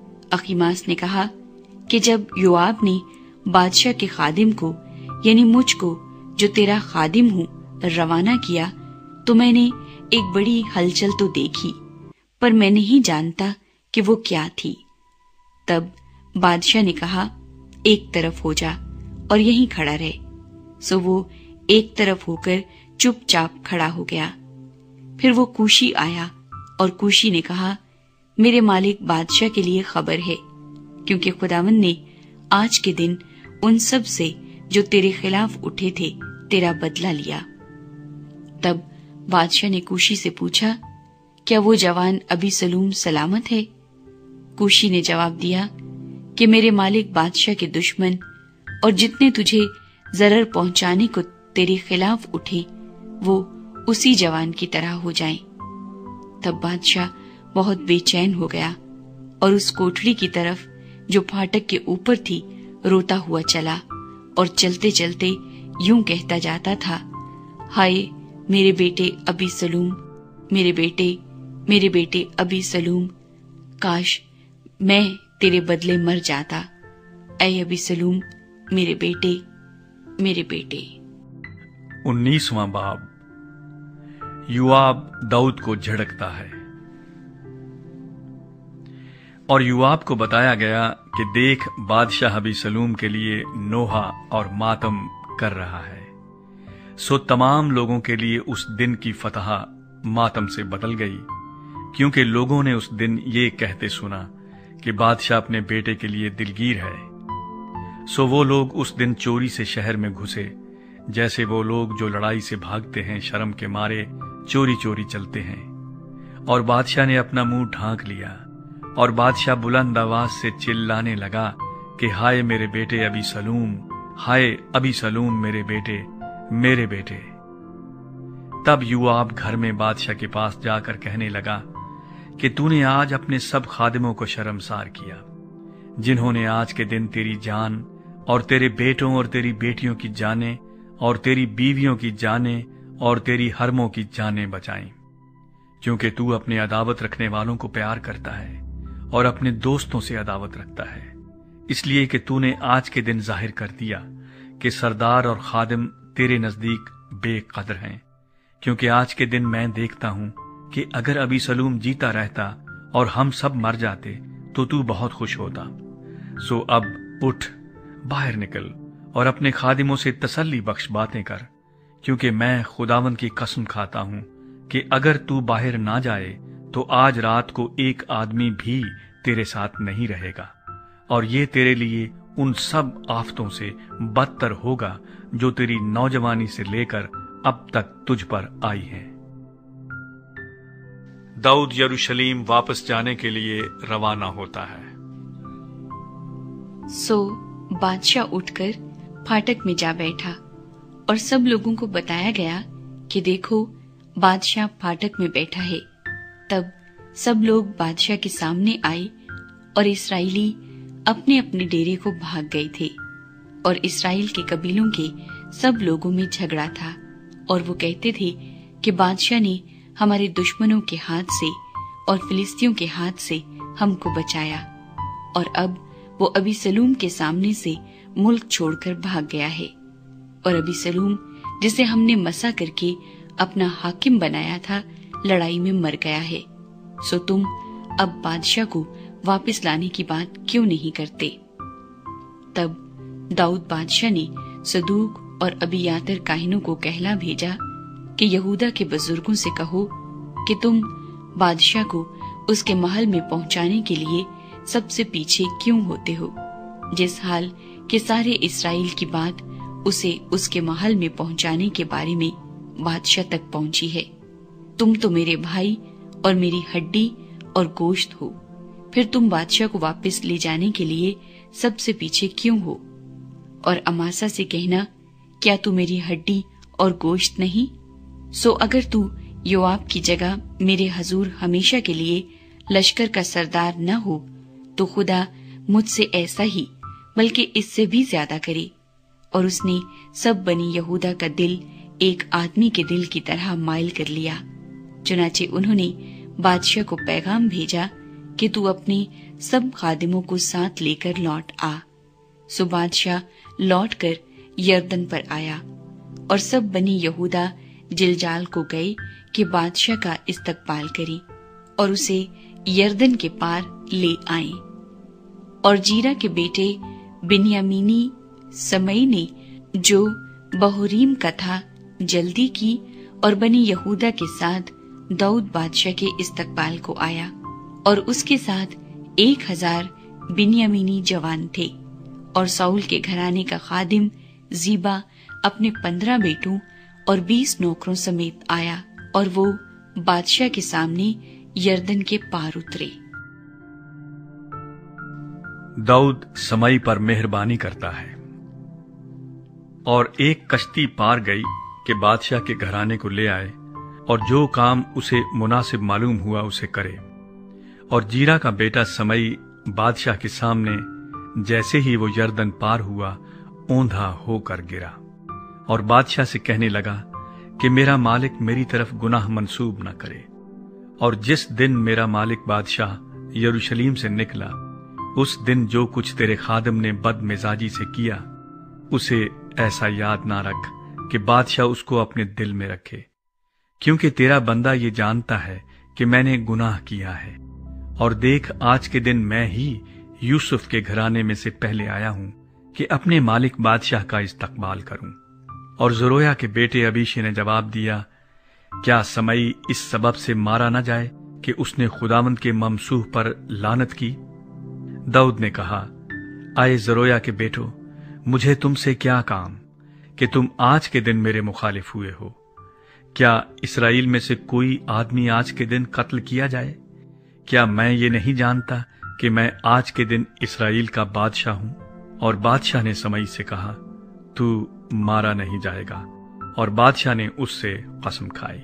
Speaker 2: اخیماس نے کہا کہ جب یوآب نے بادشاہ کے خادم کو، یعنی مجھ کو جو تیرا خادم ہوں، روانہ کیا تو میں نے ایک بڑی ہلچل تو دیکھی، पर मैं नहीं जानता कि वो क्या थी। तब बादशाह ने कहा, एक तरफ हो जा और यहीं खड़ा रहे। सो वो एक तरफ होकर चुपचाप खड़ा हो गया। फिर वो कूशी आया और कूशी ने कहा, मेरे मालिक बादशाह के लिए खबर है, क्योंकि खुदावंद ने आज के दिन उन सब से जो तेरे खिलाफ उठे थे तेरा बदला लिया। तब बादशाह ने कूशी से पूछा, क्या वो जवान अबीसलूम सलामत है? कूशी ने जवाब दिया कि मेरे मालिक बादशाह के दुश्मन और जितने तुझे जरर पहुंचाने को तेरे खिलाफ उठे वो उसी जवान की तरह हो जाएं। तब बादशाह बहुत बेचैन हो गया और उस कोठरी की तरफ जो फाटक के ऊपर थी रोता हुआ चला और चलते चलते यूं कहता जाता था, हाय मेरे बेटे अबीसलूम, मेरे बेटे अबीसलूम, काश मैं तेरे बदले मर जाता। ऐ अबीसलूम, मेरे बेटे।
Speaker 1: 19वां बाब। योआब दाऊद को झड़कता है। और योआब को बताया गया कि देख, बादशाह अबीसलूम के लिए नोहा और मातम कर रहा है। सो तमाम लोगों के लिए उस दिन की फतह मातम से बदल गई, क्योंकि लोगों ने उस दिन ये कहते सुना कि बादशाह अपने बेटे के लिए दिलगीर है। सो वो लोग उस दिन चोरी से शहर में घुसे, जैसे वो लोग जो लड़ाई से भागते हैं शर्म के मारे चोरी चोरी चलते हैं। और बादशाह ने अपना मुंह ढांक लिया और बादशाह बुलंद आवाज से चिल्लाने लगा कि हाय मेरे बेटे अबीसलूम, हाय अबीसलूम, मेरे बेटे। तब योआब घर में बादशाह के पास जाकर कहने लगा कि तूने आज अपने सब खादिमों को शर्मसार किया, जिन्होंने आज के दिन तेरी जान और तेरे बेटों और तेरी बेटियों की जानें और तेरी बीवियों की जानें और तेरी हरमों की जानें बचाईं, क्योंकि तू अपने अदावत रखने वालों को प्यार करता है और अपने दोस्तों से अदावत रखता है, इसलिए कि तूने आज के दिन जाहिर कर दिया कि सरदार और खादिम तेरे नजदीक बेकदर हैं। क्योंकि आज के दिन मैं देखता हूं कि अगर अबीसलूम जीता रहता और हम सब मर जाते तो तू बहुत खुश होता। सो अब उठ, बाहर निकल और अपने खादिमों से तसल्ली बख्श बातें कर, क्योंकि मैं खुदावंद की कसम खाता हूं कि अगर तू बाहर ना जाए तो आज रात को एक आदमी भी तेरे साथ नहीं रहेगा, और ये तेरे लिए उन सब आफतों से बदतर होगा जो तेरी नौजवानी से लेकर अब तक तुझ पर आई हैं। दाऊद यरूशलेम वापस जाने के लिए रवाना होता है।
Speaker 2: सो बादशाह उठकर फाटक में जा बैठा और सब लोगों को बताया गया कि देखो, बादशाह फाटक में बैठा है। तब सब लोग बादशाह के सामने आए और इस्राएली अपने अपने डेरे को भाग गए थे। और इस्राएल के कबीलों के सब लोगों में झगड़ा था और वो कहते थे कि बादशाह ने हमारे दुश्मनों के हाथ से और फिलिस्तियों के हाथ से हमको बचाया, और अब वो अबीसलूम के सामने से मुल्क छोड़कर भाग गया है। और अबीसलूम, जिसे हमने मसा करके अपना हाकिम बनाया था, लड़ाई में मर गया है। सो तुम अब बादशाह को वापस लाने की बात क्यों नहीं करते? तब दाऊद बादशाह ने सदूक और अबियातर काहिनों को कहला भेजा कि यहूदा के बुजुर्गों से कहो कि तुम बादशाह को उसके महल में पहुंचाने के लिए सबसे पीछे क्यों होते हो, जिस हाल के सारे इस्राएल की बात उसे उसके महल में पहुंचाने के बारे में बादशाह तक पहुंची है। तुम तो मेरे भाई और मेरी हड्डी और गोश्त हो, फिर तुम बादशाह को वापस ले जाने के लिए सबसे पीछे क्यों हो? और अमासा से कहना, क्या तू मेरी हड्डी और गोश्त नहीं? सो अगर तू योआब की जगह मेरे हजूर हमेशा के लिए लश्कर का सरदार न हो तो खुदा मुझसे ऐसा ही बल्कि इससे भी ज्यादा करे। और उसने सब बनी यहूदा का दिल एक आदमी के दिल की तरह माइल कर लिया। चुनाचे उन्होंने बादशाह को पैगाम भेजा कि तू अपने सब खादिमों को साथ लेकर लौट आ। सो बादशाह लौटकर यरदन पर आया और सब बनी यहूदा जिलजाल को गए कि बादशाह का इस्तकबाल करें। और उसे यरदन के पार ले आए। और जीरा के बेटे बिन्यामीनी समई ने, जो बहोरीम का था, जल्दी की और बनी यहूदा के साथ दाऊद बादशाह के इस्तकबाल को आया। और उसके साथ 1000 बिन्यामीनी जवान थे। और साउल के घराने का खादिम जीबा अपने 15 बेटों और 20 नौकरों समेत आया, और वो बादशाह के सामने यरदन के पार उतरे।
Speaker 1: दाऊद समई पर मेहरबानी करता है। और एक कश्ती पार गई कि बादशाह के घराने को ले आए, और जो काम उसे मुनासिब मालूम हुआ उसे करे। और जीरा का बेटा समई बादशाह के सामने जैसे ही वो यरदन पार हुआ, औंधा होकर गिरा और बादशाह से कहने लगा कि मेरा मालिक मेरी तरफ गुनाह मंसूब न करे। और जिस दिन मेरा मालिक बादशाह यरूशलेम से निकला, उस दिन जो कुछ तेरे खादिम ने बदमिजाजी से किया, उसे ऐसा याद ना रख कि बादशाह उसको अपने दिल में रखे, क्योंकि तेरा बंदा ये जानता है कि मैंने गुनाह किया है। और देख, आज के दिन मैं ही यूसुफ के घराने में से पहले आया हूं कि अपने मालिक बादशाह का इस्तकबाल करूं। और ज़रोया के बेटे अबीशे ने जवाब दिया, क्या समई इस सबब से मारा न जाए कि उसने खुदावंद के ममसूह पर लानत की? दाऊद ने कहा, आए ज़रोया के बेटो, मुझे तुमसे क्या काम कि तुम आज के दिन मेरे मुखालिफ हुए हो? क्या इसराइल में से कोई आदमी आज के दिन कत्ल किया जाए? क्या मैं ये नहीं जानता कि मैं आज के दिन इसराइल का बादशाह हूं? और बादशाह ने समई से कहा, तू मारा नहीं जाएगा। और बादशाह ने उससे कसम खाई।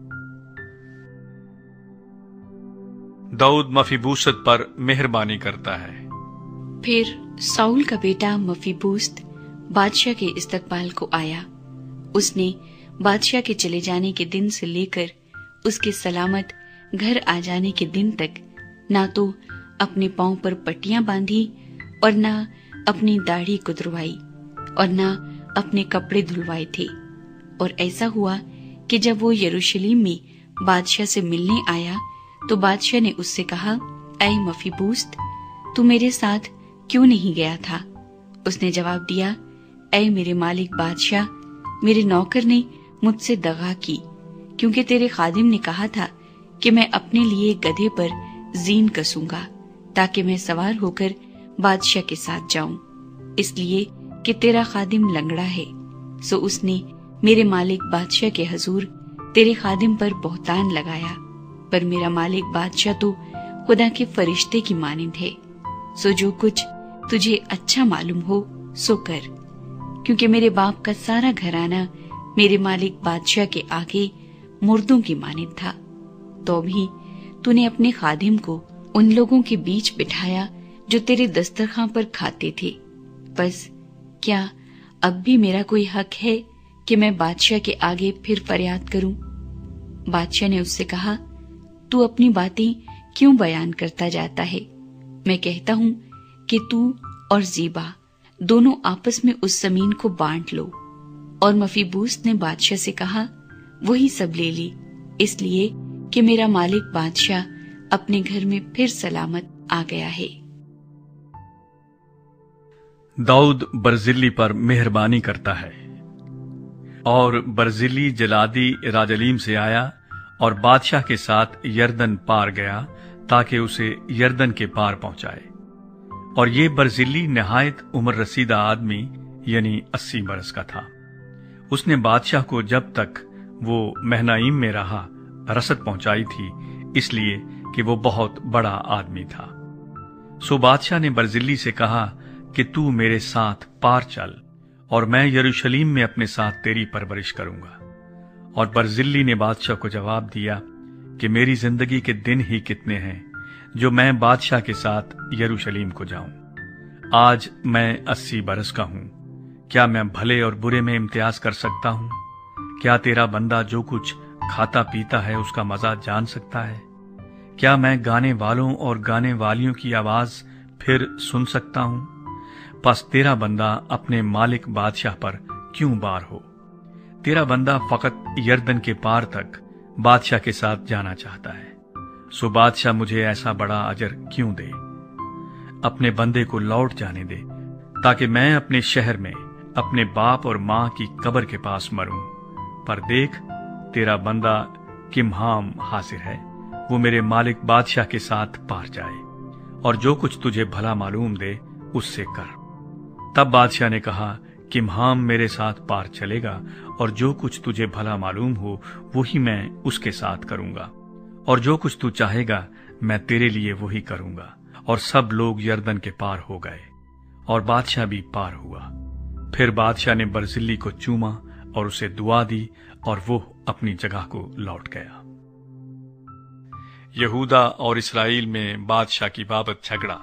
Speaker 1: दाऊद मफीबूसत पर मेहरबानी करता है।
Speaker 2: फिर साउल का बेटा मफीबूस्त बादशाह के इस्तकबाल को आया। उसने बादशाह के चले जाने के दिन से लेकर उसके सलामत घर आ जाने के दिन तक ना तो अपने पांव पर पट्टियां बांधी और ना अपनी दाढ़ी कुतरवाई और ना अपने कपड़े धुलवाए थे। और ऐसा हुआ कि जब वो यरूशलेम में बादशाह से मिलने आया तो बादशाह ने उससे कहा, ऐ मफीबूस्त, तू मेरे साथ क्यों नहीं गया था? उसने जवाब दिया, ऐ मेरे मालिक बादशाह, मेरे नौकर ने मुझसे दगा की, क्योंकि तेरे खादिम ने कहा था कि मैं अपने लिए गधे पर जीन कसूंगा ताकि मैं सवार होकर बादशाह के साथ जाऊं, इसलिए कि तेरा खादिम लंगड़ा है। सो उसने मेरे मालिक बादशाह के हजूर तेरे खादिम पर बहुतान लगाया, पर मेरा मालिक बादशाह तो खुदा के फरिश्ते की मानिंद है। सो जो कुछ तुझे अच्छा मालूम हो सो कर, क्योंकि मेरे बाप का सारा घराना मेरे मालिक बादशाह के आगे मुर्दों की मानिंद था। तो भी तूने अपने खादिम को उन लोगों के बीच बिठाया जो तेरे दस्तरखां पर खाते थे। बस क्या अब भी मेरा कोई हक है कि मैं बादशाह के आगे फिर फरियाद करूं? बादशाह ने उससे कहा, तू अपनी बातें क्यों बयान करता जाता है? मैं कहता हूं कि तू और जीबा दोनों आपस में उस जमीन को बांट लो। और मफीबूस ने बादशाह से कहा, वही सब ले ली, इसलिए कि मेरा मालिक बादशाह अपने घर में फिर सलामत आ गया है।
Speaker 1: दाऊद बर्जिल्ली पर मेहरबानी करता है। और बर्जिल्ली जलादी राजलीम से आया और बादशाह के साथ यरदन पार गया ताकि उसे यरदन के पार पहुंचाए। और ये बर्जिल्ली नहायत उम्र रसीदा आदमी यानी 80 बरस का था। उसने बादशाह को जब तक वो महनाइम में रहा रसद पहुंचाई थी, इसलिए कि वो बहुत बड़ा आदमी था। सो बादशाह ने बर्जिल्ली से कहा कि तू मेरे साथ पार चल और मैं यरूशलेम में अपने साथ तेरी परवरिश करूंगा। और बर्जिल्ली ने बादशाह को जवाब दिया कि मेरी जिंदगी के दिन ही कितने हैं जो मैं बादशाह के साथ यरूशलेम को जाऊं। आज मैं 80 बरस का हूं। क्या मैं भले और बुरे में इम्तियाज कर सकता हूं? क्या तेरा बंदा जो कुछ खाता पीता है उसका मजा जान सकता है? क्या मैं गाने वालों और गाने वालियों की आवाज फिर सुन सकता हूं? बस तेरा बंदा अपने मालिक बादशाह पर क्यों बार हो? तेरा बंदा फकत यरदन के पार तक बादशाह के साथ जाना चाहता है। सो बादशाह मुझे ऐसा बड़ा अजर क्यों दे? अपने बंदे को लौट जाने दे, ताकि मैं अपने शहर में अपने बाप और मां की कब्र के पास मरूं। पर देख, तेरा बंदा किमहाम हाजिर है, वो मेरे मालिक बादशाह के साथ पार जाए, और जो कुछ तुझे भला मालूम दे उससे कर। तब बादशाह ने कहा, किमहाम मेरे साथ पार चलेगा, और जो कुछ तुझे भला मालूम हो वही मैं उसके साथ करूंगा, और जो कुछ तू चाहेगा मैं तेरे लिए वही करूंगा। और सब लोग यरदन के पार हो गए, और बादशाह भी पार हुआ। फिर बादशाह ने बरजिल्ली को चूमा और उसे दुआ दी, और वो अपनी जगह को लौट गया। यहूदा और इसराइल में बादशाह की बाबत झगड़ा।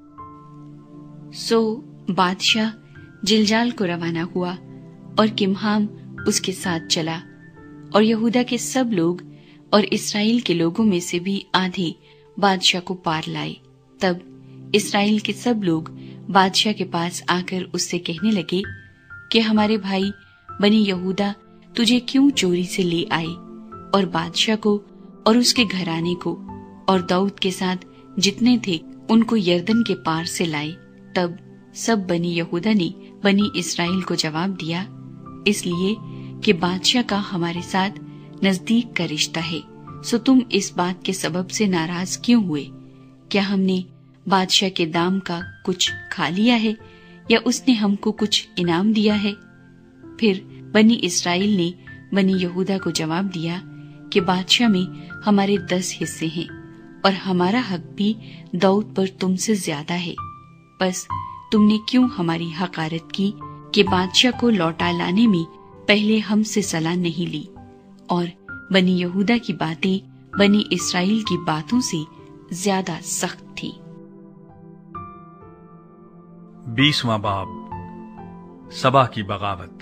Speaker 2: सो बादशाह जिलजाल को रवाना हुआ, और किमहाम उसके साथ चला, और यहूदा के सब लोग और इसराइल के लोगों में से भी आधे बादशाह को पार लाए। तब इसराइल के सब लोग बादशाह के पास आकर उससे कहने लगे कि हमारे भाई बनी यहूदा तुझे क्यों चोरी से ले आए, और बादशाह को और उसके घराने को और दाऊद के साथ जितने थे उनको यरदन के पार से लाए। तब सब बनी यहूदा ने बनी इसराइल को जवाब दिया, इसलिए कि बादशाह का हमारे साथ नजदीक का रिश्ता है, सो तुम इस बात के सबब से नाराज क्यों हुए? क्या हमने बादशाह के दाम का कुछ खा लिया है, या उसने हमको कुछ इनाम दिया है? फिर बनी इसराइल ने बनी यहूदा को जवाब दिया कि बादशाह में हमारे 10 हिस्से हैं, और हमारा हक भी दाऊद पर तुमसे ज्यादा है। बस तुमने क्यों हमारी हकारत की कि बादशाह को लौटा लाने में पहले हमसे सलाह नहीं ली? और बनी यहूदा की बातें बनी इसराइल की बातों से ज्यादा सख्त थी।
Speaker 1: 20वां बाब, सबा की बगावत।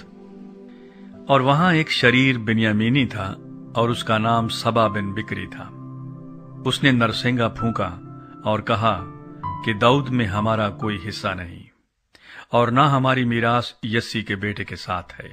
Speaker 1: और वहां एक शरीर बिन्यामीनी था, और उसका नाम सबा बिन बिक्री था। उसने नरसिंगा फूंका और कहा कि दाऊद में हमारा कोई हिस्सा नहीं, और न हमारी मीरास यस्सी के बेटे के साथ है।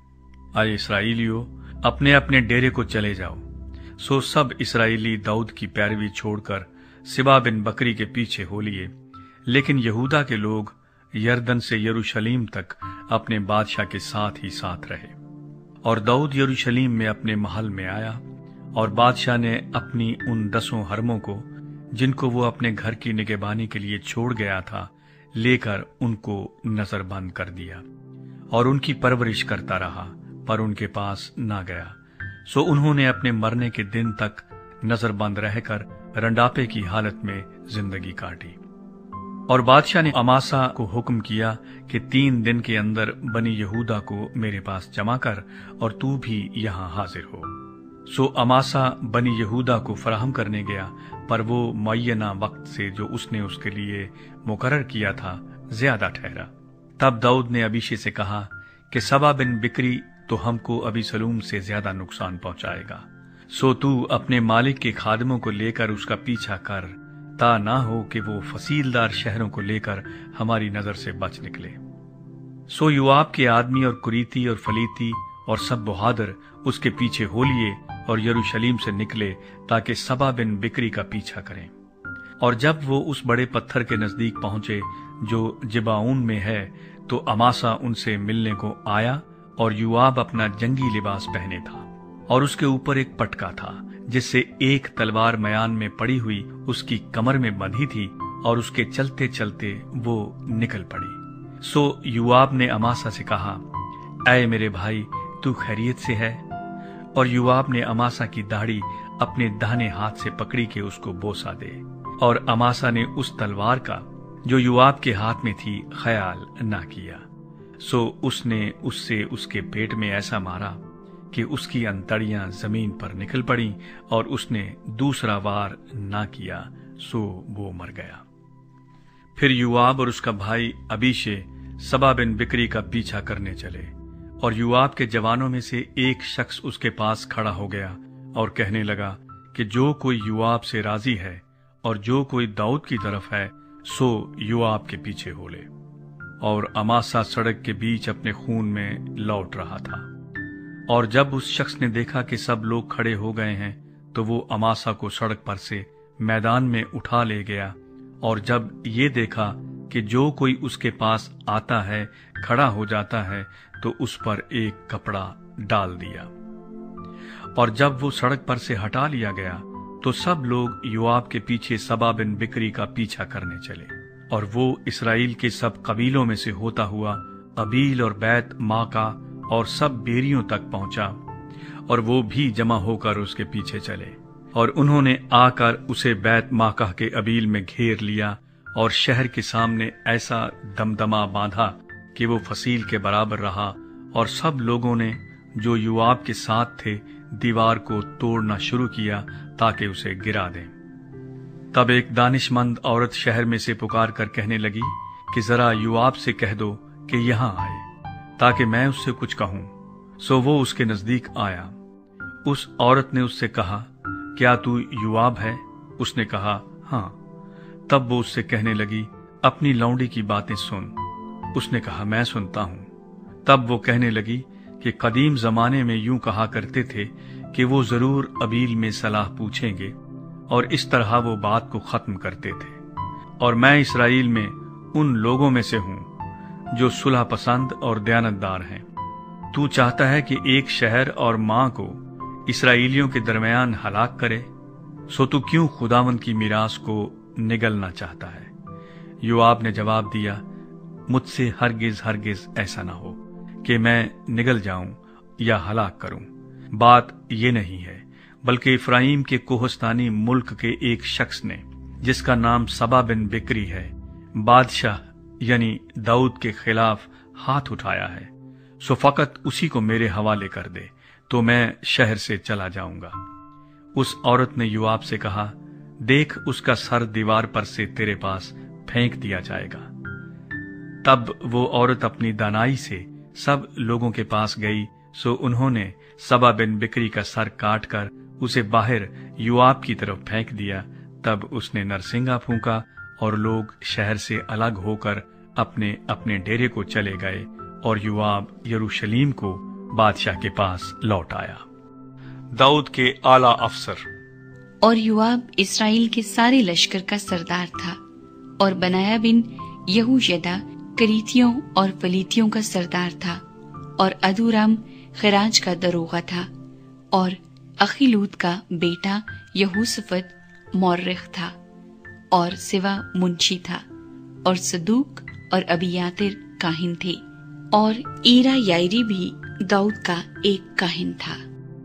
Speaker 1: आए इस्राएलियों, अपने अपने डेरे को चले जाओ। सो सब इस्राएली दाऊद की पैरवी छोड़कर सिबा बिन बकरी के पीछे हो लिए, लेकिन यहूदा के लोग यरदन से यरूशलेम तक अपने बादशाह के साथ ही साथ रहे। और दाऊद यरूशलेम में अपने महल में आया, और बादशाह ने अपनी उन 10 हरमों को, जिनको वो अपने घर की निगहबानी के लिए छोड़ गया था, लेकर उनको नजरबंद कर दिया, और उनकी परवरिश करता रहा, पर उनके पास ना गया। सो उन्होंने अपने मरने के दिन तक नजरबंद रहकर रंडापे की हालत में जिंदगी काटी। और बादशाह ने अमासा को हुक्म किया कि 3 दिन के अंदर बनी यहूदा को मेरे पास जमा कर, और तू भी यहां हाजिर हो। सो अमासा बनी यहूदा को फराहम करने गया, पर वो मुअय्यना वक्त से जो उसने उसके लिए मुकर्रर किया था ज्यादा ठहरा। तब दाऊद ने अबीशे से कहा कि सबा बिन बिक्री तो हमको अबीसलूम से ज्यादा नुकसान पहुंचाएगा। सो तू अपने मालिक के खादमों को लेकर उसका पीछा कर, ता ना हो कि वो फसीलदार शहरों को लेकर हमारी नजर से बच निकले। सो युआब के आदमी और कुरीती और फलीती और सब बहादुर उसके पीछे हो लिए और यरूशलेम से निकले, ताकि सबा बिन बिक्री का पीछा करें। और जब वो उस बड़े पत्थर के नजदीक पहुंचे जो जिबाऊन में है, तो अमासा उनसे मिलने को आया, और युआब अपना जंगी लिबास पहने था, और उसके ऊपर एक पटका था, जिससे एक तलवार मयान में पड़ी हुई उसकी कमर में बंधी थी, और उसके चलते चलते वो निकल पड़ी। सो युआब ने अमासा से कहा, ऐ मेरे भाई, तू खैरियत से है? और युआब ने अमासा की दाढ़ी अपने दाहिने हाथ से पकड़ी के उसको बोसा दे, और अमासा ने उस तलवार का जो युआब के हाथ में थी ख्याल ना किया। सो उसने उससे उसके पेट में ऐसा मारा कि उसकी अंतड़ियां जमीन पर निकल पड़ी, और उसने दूसरा वार ना किया, सो वो मर गया। फिर युआब और उसका भाई अबीशे सबा बिन बिक्री का पीछा करने चले, और युआब के जवानों में से एक शख्स उसके पास खड़ा हो गया और कहने लगा कि जो कोई युआब से राजी है और जो कोई दाऊद की तरफ है, सो युआब के पीछे हो ले। और अमासा सड़क के बीच अपने खून में लौट रहा था। और जब उस शख्स ने देखा कि सब लोग खड़े हो गए हैं, तो वो अमासा को सड़क पर से मैदान में उठा ले गया, और जब ये देखा कि जो कोई उसके पास आता है खड़ा हो जाता है, तो उस पर एक कपड़ा डाल दिया। और जब वो सड़क पर से हटा लिया गया, तो सब लोग योआब के पीछे सबा बिन बिक्री का पीछा करने चले, और वो इसराइल के सब कबीलों में से होता हुआ अबील और बैत माका और सब बेरियों तक पहुंचा, और वो भी जमा होकर उसके पीछे चले। और उन्होंने आकर उसे बैत माका के अबील में घेर लिया, और शहर के सामने ऐसा दमदमा बांधा कि वो फसील के बराबर रहा, और सब लोगों ने जो योआब के साथ थे दीवार को तोड़ना शुरू किया ताकि उसे गिरा दें। तब एक दानिशमंद औरत शहर में से पुकार कर कहने लगी कि जरा योआब से कह दो कि यहां आए, ताकि मैं उससे कुछ कहूं। सो वो उसके नजदीक आया। उस औरत ने उससे कहा, क्या तू योआब है? उसने कहा, हाँ। तब वो उससे कहने लगी, अपनी लौंडी की बातें सुन। उसने कहा, मैं सुनता हूं। तब वो कहने लगी कि कदीम जमाने में यूं कहा करते थे कि वो जरूर अबील में सलाह पूछेंगे, और इस तरह वो बात को खत्म करते थे। और मैं इसराइल में उन लोगों में से हूं जो सुलह पसंद और दयानतदार हैं। तू चाहता है कि एक शहर और मां को इसराइलियों के दरमियान हलाक करे, सो तू क्यों खुदावंद की मीरास को निगलना चाहता है? योआब ने जवाब दिया, मुझसे हरगिज हरगिज ऐसा ना हो कि मैं निगल जाऊं या हलाक करूं। बात ये नहीं है, बल्कि इफ्राइम के कोहस्तानी मुल्क के एक शख्स ने, जिसका नाम सबा बिन बिक्री है, बादशाह यानी दाऊद के खिलाफ हाथ उठाया है। सो फकत उसी को मेरे हवाले कर दे, तो मैं शहर से चला जाऊंगा। उस औरत ने योआब से कहा, देख, उसका सर दीवार पर से तेरे पास फेंक दिया जाएगा। तब वो औरत अपनी दानाई से सब लोगों के पास गई, सो उन्होंने सबा बिन बिक्री का सर काट कर उसे बाहर योआब की तरफ फेंक दिया। तब उसने नरसिंगा फूंका, और लोग शहर से अलग होकर अपने अपने डेरे को चले गए, और योआब यरूशलेम को बादशाह के पास लौट आया। दाऊद के आला अफसर।
Speaker 2: और योआब इसराइल के सारे लश्कर का सरदार था, और बनाया बिन यहूशदा करीतियों और फलीतियों का सरदार था, और अदूराम खराज का दरोगा था, और अखीलूद का बेटा यहूसफत मौर्रिख था, और सिवा मुंशी था, और सदूक और अबियातिर काहिन थे, और ईरा यायरी भी दाऊद का एक काहिन था।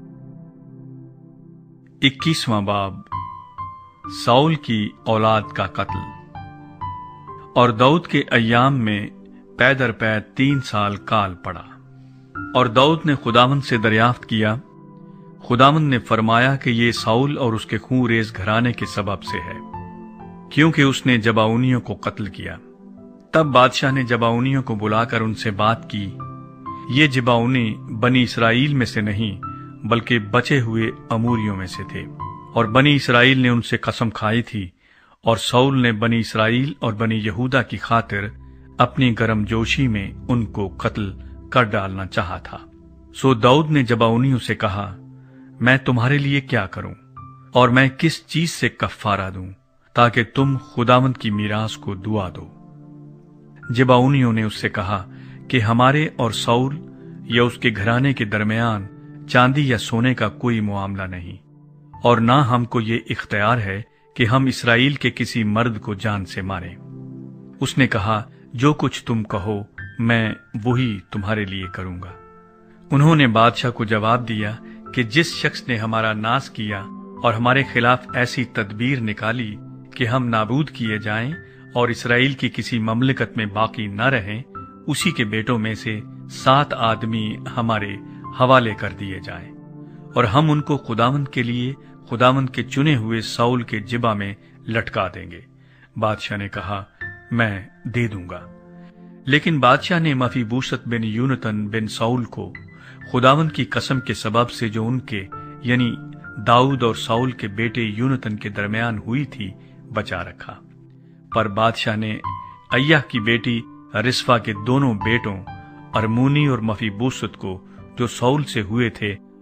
Speaker 1: 21वां बाब। साउल की औलाद का कत्ल। और दाऊद के अय्याम में पैदर पै 3 साल काल पड़ा, और दाऊद ने खुदावंद से दरियाफ्त किया। खुदावंद ने फरमाया कि ये साउल और उसके खून रेज घराने के सबब से है, क्योंकि उसने जबाउनियों को कत्ल किया। तब बादशाह ने जबाउनियों को बुलाकर उनसे बात की। ये जबाउनी बनी इसराइल में से नहीं, बल्कि बचे हुए अमूरियों में से थे, और बनी इसराइल ने उनसे कसम खाई थी, और साउल ने बनी इसराइल और बनी यहूदा की खातिर अपनी गर्मजोशी में उनको कत्ल कर डालना चाहा था। सो दाऊद ने जबाउनियों से कहा, मैं तुम्हारे लिए क्या करूं, और मैं किस चीज से कफ्फारा दूं, ताकि तुम खुदावंद की मीरास को दुआ दो। जबाउनियों ने उससे कहा कि हमारे और साउल या उसके घराने के दरमियान चांदी या सोने का कोई मुआमला नहीं, और ना हमको ये इख्तियार है कि हम इसराइल के किसी मर्द को जान से मारें। उसने कहा, जो कुछ तुम कहो मैं वही तुम्हारे लिए करूंगा। उन्होंने बादशाह को जवाब दिया कि जिस शख्स ने हमारा नाश किया और हमारे खिलाफ ऐसी तदबीर निकाली कि हम नाबूद किए जाएं और इसराइल की किसी ममलिकत में बाकी न रहें, उसी के बेटों में से 7 आदमी हमारे हवाले कर दिए जाएं, और हम उनको खुदावंद के लिए खुदावंद के चुने हुए साउल के जिबा में लटका देंगे। बादशाह ने कहा, मैं दे दूंगा। लेकिन बादशाह ने मफीबूसत बिन यूनतन बिन साउल को खुदावंद की कसम के सबब से जो उनके यानी दाऊद और साउल के बेटे यूनतन के दरमियान हुई थी बचा रखा। पर बादशाह ने अय्याह की बेटी रिस्फा के दोनों बेटों अरमूनी और मफीबूसत को जो साउल से हुए थे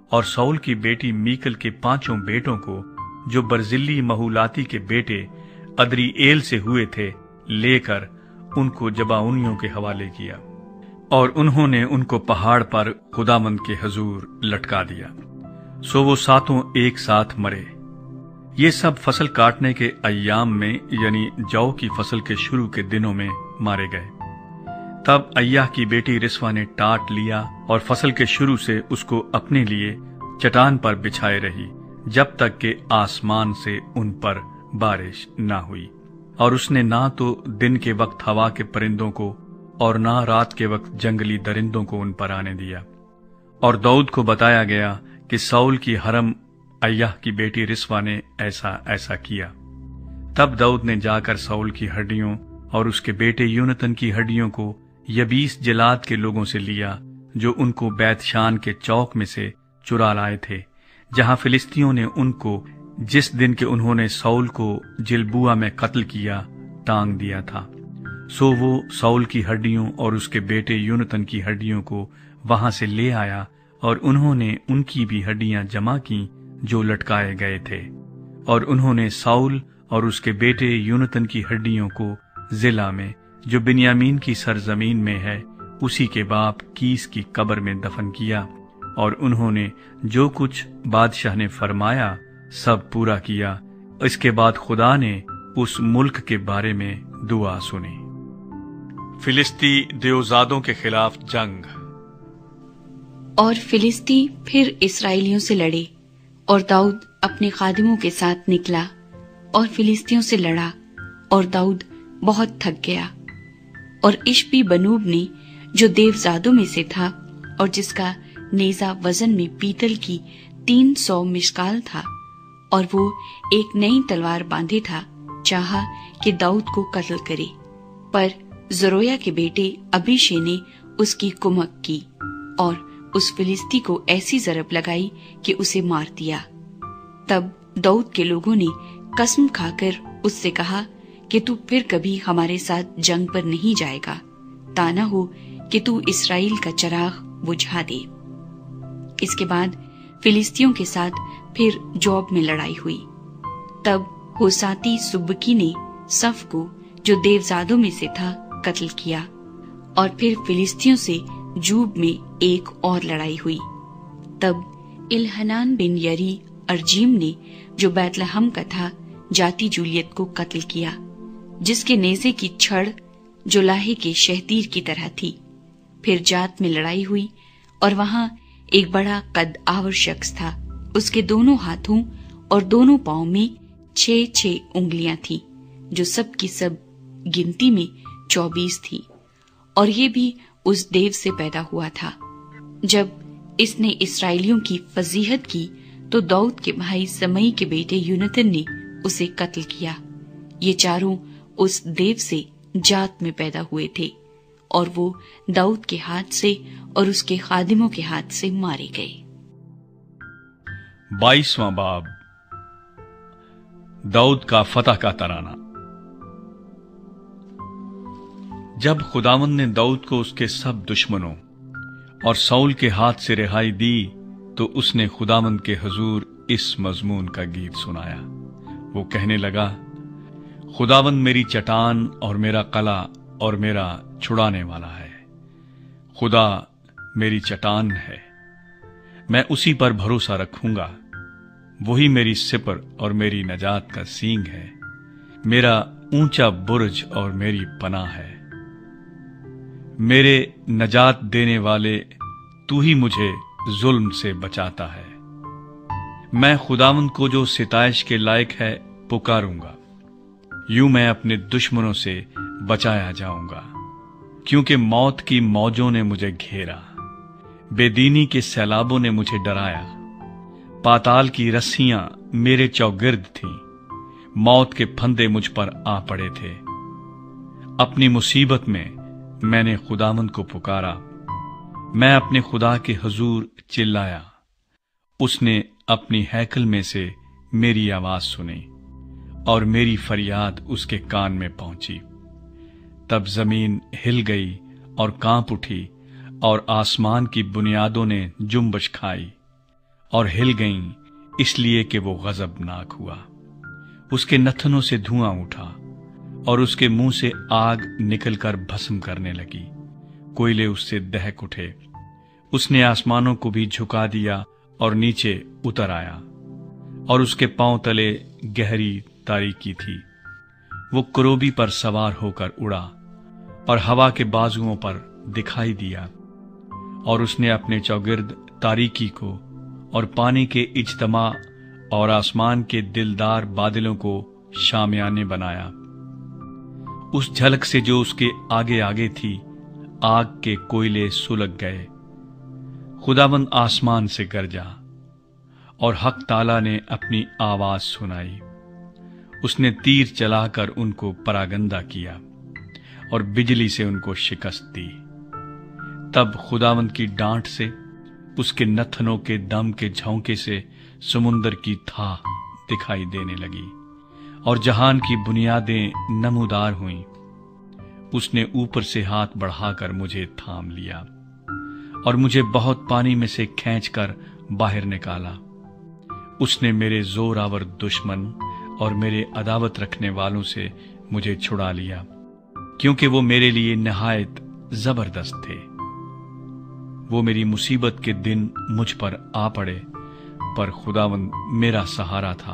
Speaker 1: और साउल की बेटी मीकल के 5 बेटों को, जो बर्जिल्ली महूलाती के बेटे अद्रीएल से हुए थे, लेकर उनको जबाउनियों के हवाले किया, और उन्होंने उनको पहाड़ पर खुदावंद के हजूर लटका दिया। सो वो 7 एक साथ मरे। ये सब फसल काटने के अय्याम में, यानी जौ की फसल के शुरू के दिनों में मारे गए। तब अय्याह की बेटी रिस्वा ने टाट लिया और फसल के शुरू से उसको अपने लिए चट्टान पर बिछाए रही, जब तक कि आसमान से उन पर बारिश ना हुई। और उसने ना तो दिन के वक्त हवा के परिंदों को और ना रात के वक्त जंगली दरिंदों को उन पर आने दिया। और दाऊद को बताया गया कि साउल की हरम अय्याह की बेटी रिस्वा ने ऐसा ऐसा किया। तब दाऊद ने जाकर साउल की हड्डियों और उसके बेटे यूनतन की हड्डियों को यबीस जिलाद के लोगों से लिया, जो उनको बैतशान के चौक में से चुरा लाए थे, जहां फिलिस्तियों ने उनको जिस दिन के उन्होंने साउल को जिलबुआ में कत्ल किया टांग दिया था। सो वो साउल की हड्डियों और उसके बेटे यूनतन की हड्डियों को वहां से ले आया, और उन्होंने उनकी भी हड्डियां जमा की जो लटकाए गए थे। और उन्होंने साउल और उसके बेटे यूनतन की हड्डियों को जिला में, जो बिन्यामीन की सरजमीन में है, उसी के बाप कीस की कब्र में दफन किया। और उन्होंने जो कुछ बादशाह ने फरमाया सब पूरा किया। इसके बाद खुदा ने उस मुल्क के बारे में दुआ सुनी। फिलिस्ती देवजादों के खिलाफ जंग।
Speaker 2: और फिलिस्ती फिर इस्राएलियों से लड़े, और दाऊद अपने खादिमों के साथ निकला और फिलिस्तियों से लड़ा, और दाऊद बहुत थक गया। और इश्बी बनूब ने, जो देवजादों में से था और जिसका नेजा वजन में पीतल की 300 मिशकाल था, और वो एक नई तलवार बांधे था, चाहा कि दाऊद को कत्ल करे। पर जरोया के बेटे अबीशे ने उसकी कुमक की और उस फिलिस्ती को ऐसी जरब लगाई कि उसे मार दिया। तब दाऊद के लोगों ने कसम खाकर उससे कहा कि तू फिर कभी हमारे साथ जंग पर नहीं जाएगा, ताना हो कि तू इस्राएल का चराग बुझा दे। इसके बाद फिलिस्तियों के साथ फिर जॉब में लड़ाई हुई। तब होसाती सुब्बकी ने सफ को, जो देवजादों में से था, कत्ल किया। और फिर फिलिस्तियों से जूब में एक और लड़ाई हुई। तब इल्हनान बिन यरी अर्जीम ने, जो बैतलहम का था, जाती जूलियत को कत्ल किया, जिसके नेजे की छड़ जो लाहे के शहतीर की तरह थी। फिर जात में लड़ाई हुई, और वहां एक बड़ा कद आवर शख्स था। उसके दोनों हाथों और दोनों पांव में 6-6 उंगलियां थी, जो सब की सब गिनती में 24 थी। और ये भी उस देव से पैदा हुआ था। जब इसने इस्राएलियों की फजीहत की, तो दाऊद के भाई समई के बेटे यूनतन ने उसे कत्ल किया। ये चारों उस देव से जात में पैदा हुए थे, और वो दाऊद के हाथ से और उसके खादिमों के हाथ से मारे गए।
Speaker 1: 22वां बाब। दाऊद का फतह का तराना। जब खुदावंद ने दाऊद को उसके सब दुश्मनों और साउल के हाथ से रिहाई दी, तो उसने खुदावंद के हुजूर इस मजमून का गीत सुनाया। वो कहने लगा, खुदावंद मेरी चट्टान और मेरा कला और मेरा छुड़ाने वाला है। खुदा मेरी चट्टान है, मैं उसी पर भरोसा रखूंगा। वही मेरी सिपर और मेरी नजात का सींग है, मेरा ऊंचा बुर्ज और मेरी पनाह है। मेरे नजात देने वाले, तू ही मुझे जुल्म से बचाता है। मैं खुदावंद को, जो सिताइश के लायक है, पुकारूंगा। यूं मैं अपने दुश्मनों से बचाया जाऊंगा, क्योंकि मौत की मौजों ने मुझे घेरा, बेदीनी के सैलाबों ने मुझे डराया। पाताल की रस्सियां मेरे चौगिर्द थीं, मौत के फंदे मुझ पर आ पड़े थे। अपनी मुसीबत में मैंने खुदावंद को पुकारा, मैं अपने खुदा के हुजूर चिल्लाया। उसने अपनी हैकल में से मेरी आवाज सुनी और मेरी फरियाद उसके कान में पहुंची। तब जमीन हिल गई और कांप उठी, और आसमान की बुनियादों ने जुम्बश खाई, और हिल गईं इसलिए कि वो गजबनाक हुआ। उसके नथनों से धुआं उठा और उसके मुंह से आग निकलकर भस्म करने लगी। कोयले उससे दहक उठे। उसने आसमानों को भी झुका दिया और नीचे उतर आया, और उसके पांव तले गहरी तारीकी थी। वो करोबी पर सवार होकर उड़ा और हवा के बाजुओं पर दिखाई दिया, और उसने अपने चौगिर्द तारीकी को और पानी के इज्तमा और आसमान के दिलदार बादलों को शामियाने बनाया। उस झलक से जो उसके आगे आगे थी, आग के कोयले सुलग गए। खुदावंद आसमान से गरजा और हक ताला ने अपनी आवाज सुनाई। उसने तीर चलाकर उनको परागंदा किया और बिजली से उनको शिकस्त दी। तब खुदावंद की डांट से, उसके नथनों के दम के झोंके से समुंदर की थाह दिखाई देने लगी और जहान की बुनियादें नमूदार हुईं। उसने ऊपर से हाथ बढ़ाकर मुझे थाम लिया और मुझे बहुत पानी में से खींचकर बाहर निकाला। उसने मेरे जोरावर दुश्मन और मेरे अदावत रखने वालों से मुझे छुड़ा लिया, क्योंकि वो मेरे लिए निहायत जबरदस्त थे। वो मेरी मुसीबत के दिन मुझ पर आ पड़े, पर खुदावंद मेरा सहारा था।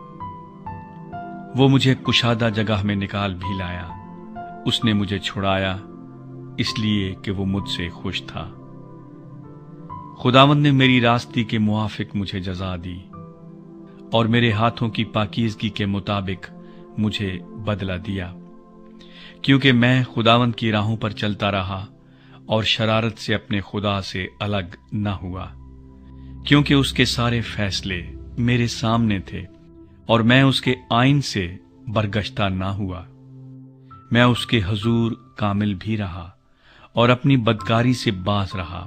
Speaker 1: वो मुझे कुशादा जगह में निकाल भी लाया। उसने मुझे छुड़ाया इसलिए कि वो मुझसे खुश था। खुदावंद ने मेरी रास्ती के मुआफिक मुझे जजा दी और मेरे हाथों की पाकीज़गी के मुताबिक मुझे बदला दिया, क्योंकि मैं खुदावंद की राहों पर चलता रहा और शरारत से अपने खुदा से अलग न हुआ, क्योंकि उसके सारे फैसले मेरे सामने थे और मैं उसके आईन से बरगश्ता ना हुआ। मैं उसके हजूर कामिल भी रहा और अपनी बदकारी से बाज रहा।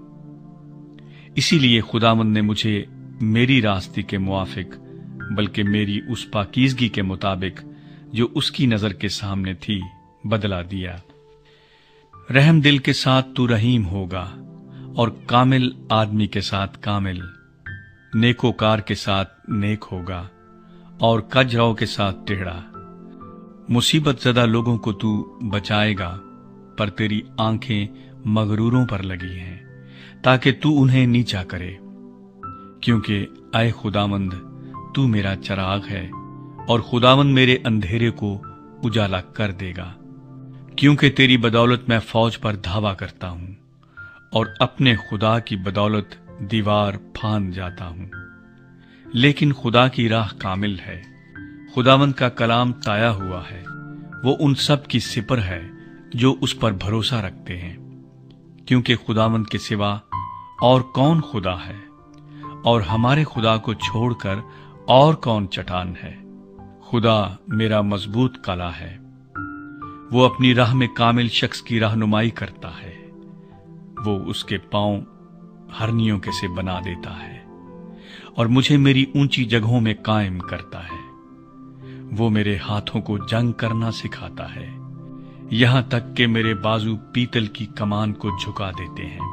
Speaker 1: इसीलिए खुदावंद ने मुझे मेरी रास्ते के मुआफिक, बल्कि मेरी उस पाकीज़गी के मुताबिक जो उसकी नजर के सामने थी, बदला दिया। रहम दिल के साथ तू रहीम होगा और कामिल आदमी के साथ कामिल, नेकोकार के साथ नेक होगा और कजराव के साथ टेढ़ा। मुसीबत ज़दा लोगों को तू बचाएगा, पर तेरी आंखें मगरूरों पर लगी हैं ताकि तू उन्हें नीचा करे। क्योंकि ऐ खुदावंद, तू मेरा चराग है और खुदावंद मेरे अंधेरे को उजाला कर देगा। क्योंकि तेरी बदौलत मैं फौज पर धावा करता हूं और अपने खुदा की बदौलत दीवार फांद जाता हूं। लेकिन खुदा की राह कामिल है, खुदावंद का कलाम ताया हुआ है। वो उन सब की सिपर है जो उस पर भरोसा रखते हैं। क्योंकि खुदावंद के सिवा और कौन खुदा है, और हमारे खुदा को छोड़कर और कौन चट्टान है। खुदा मेरा मजबूत कला है। वो अपनी राह में कामिल शख्स की रहनुमाई करता है। वो उसके पांव हरनियों के से बना देता है और मुझे मेरी ऊंची जगहों में कायम करता है। वो मेरे हाथों को जंग करना सिखाता है, यहां तक कि मेरे बाजू पीतल की कमान को झुका देते हैं।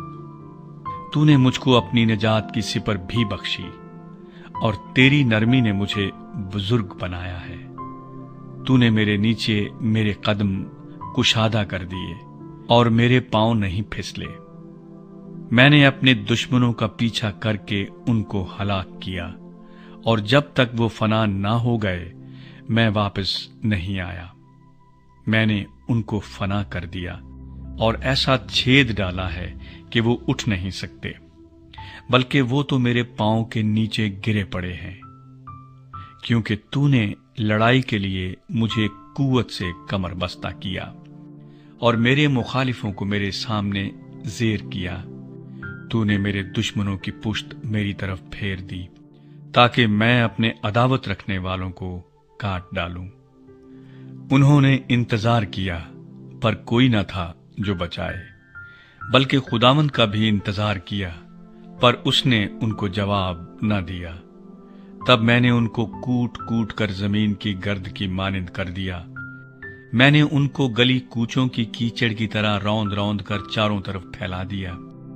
Speaker 1: तूने मुझको अपनी निजात की सिपर भी बख्शी और तेरी नरमी ने मुझे बुजुर्ग बनाया है। तूने मेरे नीचे मेरे कदम कुशादा कर दिए और मेरे पांव नहीं फिसले। मैंने अपने दुश्मनों का पीछा करके उनको हलाक किया और जब तक वो फना ना हो गए मैं वापस नहीं आया। मैंने उनको फना कर दिया और ऐसा छेद डाला है कि वो उठ नहीं सकते, बल्कि वो तो मेरे पांव के नीचे गिरे पड़े हैं। क्योंकि तूने लड़ाई के लिए मुझे कुव्वत से कमर बस्ता किया और मेरे मुखालिफों को मेरे सामने जेर किया। तूने मेरे दुश्मनों की पुश्त मेरी तरफ फेर दी ताकि मैं अपने अदावत रखने वालों को काट डालूं। उन्होंने इंतजार किया पर कोई न था जो बचाए, बल्कि खुदावंद का भी इंतजार किया पर उसने उनको जवाब न दिया। तब मैंने उनको कूट कूट कर जमीन की गर्द की मानिंद कर दिया। मैंने उनको गली कूचों की कीचड़ की तरह रौंद रौंद कर चारों तरफ फैला दिया।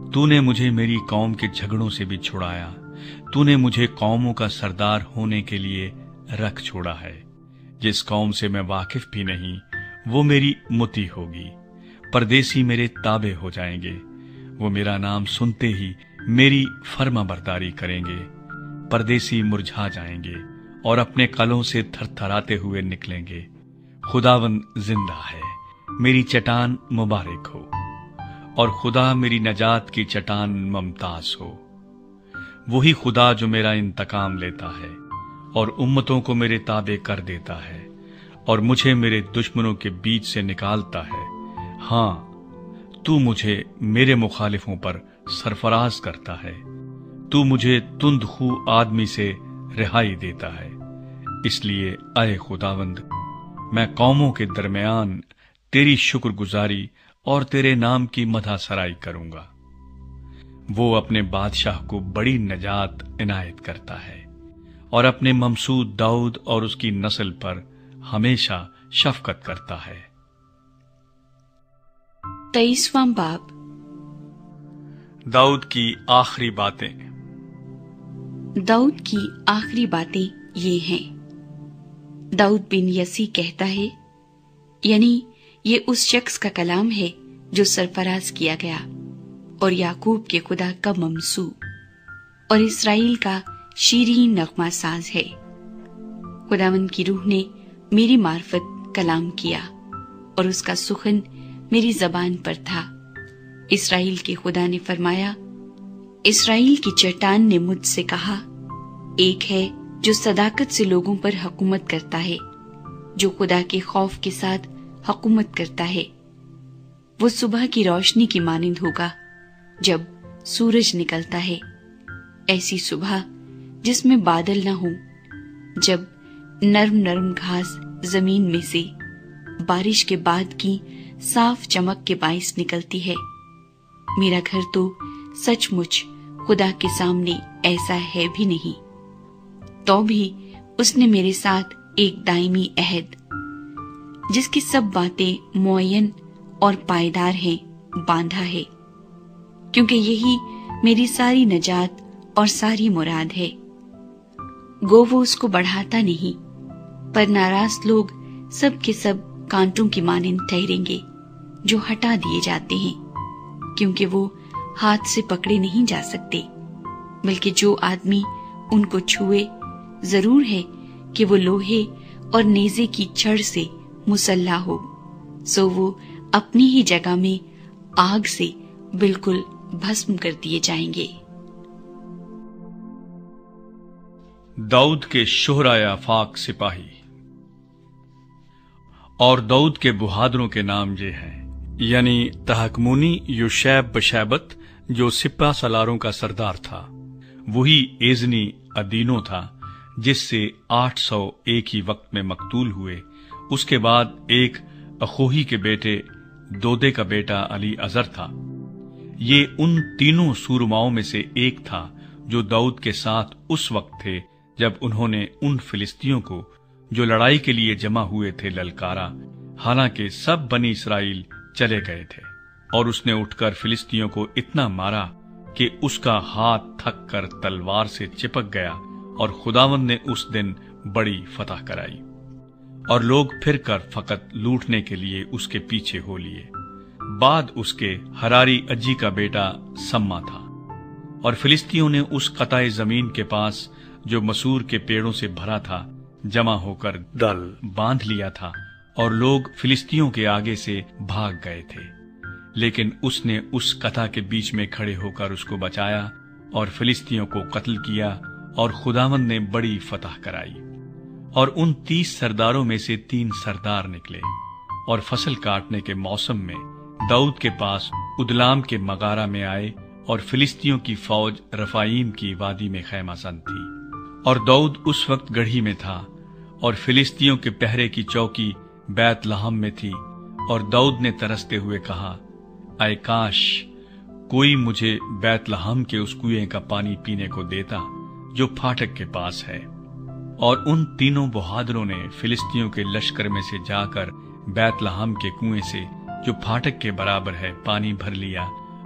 Speaker 1: तूने मुझे मेरी कौम के झगड़ों से भी छुड़ाया। तूने मुझे कौमों का सरदार होने के लिए रख छोड़ा है। जिस कौम से मैं वाकिफ भी नहीं, वो मेरी मुती होगी। परदेसी मेरे ताबे हो जाएंगे। वो मेरा नाम सुनते ही मेरी फर्माबरदारी करेंगे। परदेसी मुरझा जाएंगे और अपने कलों से थरथराते हुए निकलेंगे। खुदावन जिंदा है, मेरी चट्टान मुबारक हो, और खुदा मेरी नजात की चट्टान मुमताज हो। वही खुदा जो मेरा इंतकाम लेता है और उम्मतों को मेरे ताबे कर देता है और मुझे मेरे दुश्मनों के बीच से निकालता है। हाँ, तू मुझे मेरे मुखालिफों पर सरफराज करता है। तू मुझे तुंदखू आदमी से रिहाई देता है। इसलिए आए खुदावंद, मैं कौमों के दरमियान तेरी शुक्रगुजारी और तेरे नाम की मदह सराई करूंगा। वो अपने बादशाह को बड़ी नजात इनायत करता है और अपने ममसूद दाऊद और उसकी नस्ल पर हमेशा शफकत करता है।
Speaker 2: 23वां बाब।
Speaker 1: दाऊद की आखिरी बातें।
Speaker 2: दाऊद की आखिरी बातें ये हैं। दाऊद बिन यसी कहता है, यानी ये उस शख्स का कलाम है जो सरफराज किया गया और याकूब के खुदा का ममसू और इसराइल का शीरीन नगमा साज है। खुदावंद की रूह ने मेरी मार्फत कलाम किया और उसका सुखन मेरी जबान पर था। इसराइल के खुदा ने फरमाया, इसराइल की चट्टान ने मुझसे कहा, एक है जो सदाकत से लोगों पर हुकूमत करता है, जो खुदा के खौफ के साथ हुकूमत करता है। वो सुबह की रोशनी की मानिंद होगा जब सूरज निकलता है, ऐसी सुबह जिसमें बादल न हो, जब नरम नरम घास जमीन में से बारिश के बाद की साफ चमक के बाइस निकलती है। मेरा घर तो सचमुच खुदा के सामने ऐसा है भी नहीं, तो भी उसने मेरे साथ एक दायमी अहद, जिसकी सब बातें मुअय्यन और पायदार हैं, बांधा है, क्योंकि यही मेरी सारी नजात और सारी मुराद है। गो वो उसको बढ़ाता नहीं, पर नाराज लोग सब के सब कांटों की मानिंद ठहरेंगे जो हटा दिए जाते हैं, क्योंकि वो हाथ से पकड़े नहीं जा सकते, बल्कि जो आदमी उनको छुए जरूर है कि वो लोहे और नेजे की छड़ से मुसल्ला हो, सो वो अपनी ही जगह में आग से बिल्कुल भस्म कर दिए जाएंगे।
Speaker 1: दाऊद के शोहराए आफाक सिपाही। और दाऊद के बहादुरों के नाम ये हैं, यानी तहकमूनी युशैब बशैबत जो सिपा सलारों का सरदार था, वही एजनी अदीनो था जिससे 800 एक ही वक्त में मकतूल हुए। उसके बाद एक अखोही के बेटे दोदे का बेटा अली अजर था। ये उन तीनों सूरमाओं में से एक था जो दाऊद के साथ उस वक्त थे जब उन्होंने उन फिलिस्तियों को जो लड़ाई के लिए जमा हुए थे ललकारा, हालांकि सब बनी इसराइल चले गए थे। और उसने उठकर फिलिस्तियों को इतना मारा कि उसका हाथ थक कर तलवार से चिपक गया, और खुदावंद ने उस दिन बड़ी फतह कराई। और लोग फिर कर फकत लूटने के लिए उसके पीछे हो लिए। बाद उसके हरारी अज्जी का बेटा सम्मा था, और फिलिस्तियों ने उस कताए जमीन के पास जो मसूर के पेड़ों से भरा था जमा होकर दल बांध लिया था, और लोग फिलिस्तियों के आगे से भाग गए थे। लेकिन उसने उस कथा के बीच में खड़े होकर उसको बचाया और फिलिस्तियों को कत्ल किया, और खुदावंद ने बड़ी फतह कराई। और उन 30 सरदारों में से 3 सरदार निकले, और फसल काटने के मौसम में दाऊद के पास उदलाम के मगारा में आए, और फिलिस्तियों की फौज रफाईम की वादी में खैमासन थी। और दाऊद उस वक्त गढ़ी में था, और फिलिस्तियों के पहरे की चौकी बैतलहम में थी। और दाऊद ने तरसते हुए कहा, आय काश कोई मुझे बैतलहम के उस कुएं का पानी पीने को देता जो फाटक के पास है। और उन तीनों बहादुरों ने फिलिस्तियों के लश्कर में से जाकर बैतलहम के कुएं से जो फाटक के बराबर है पानी भर लिया,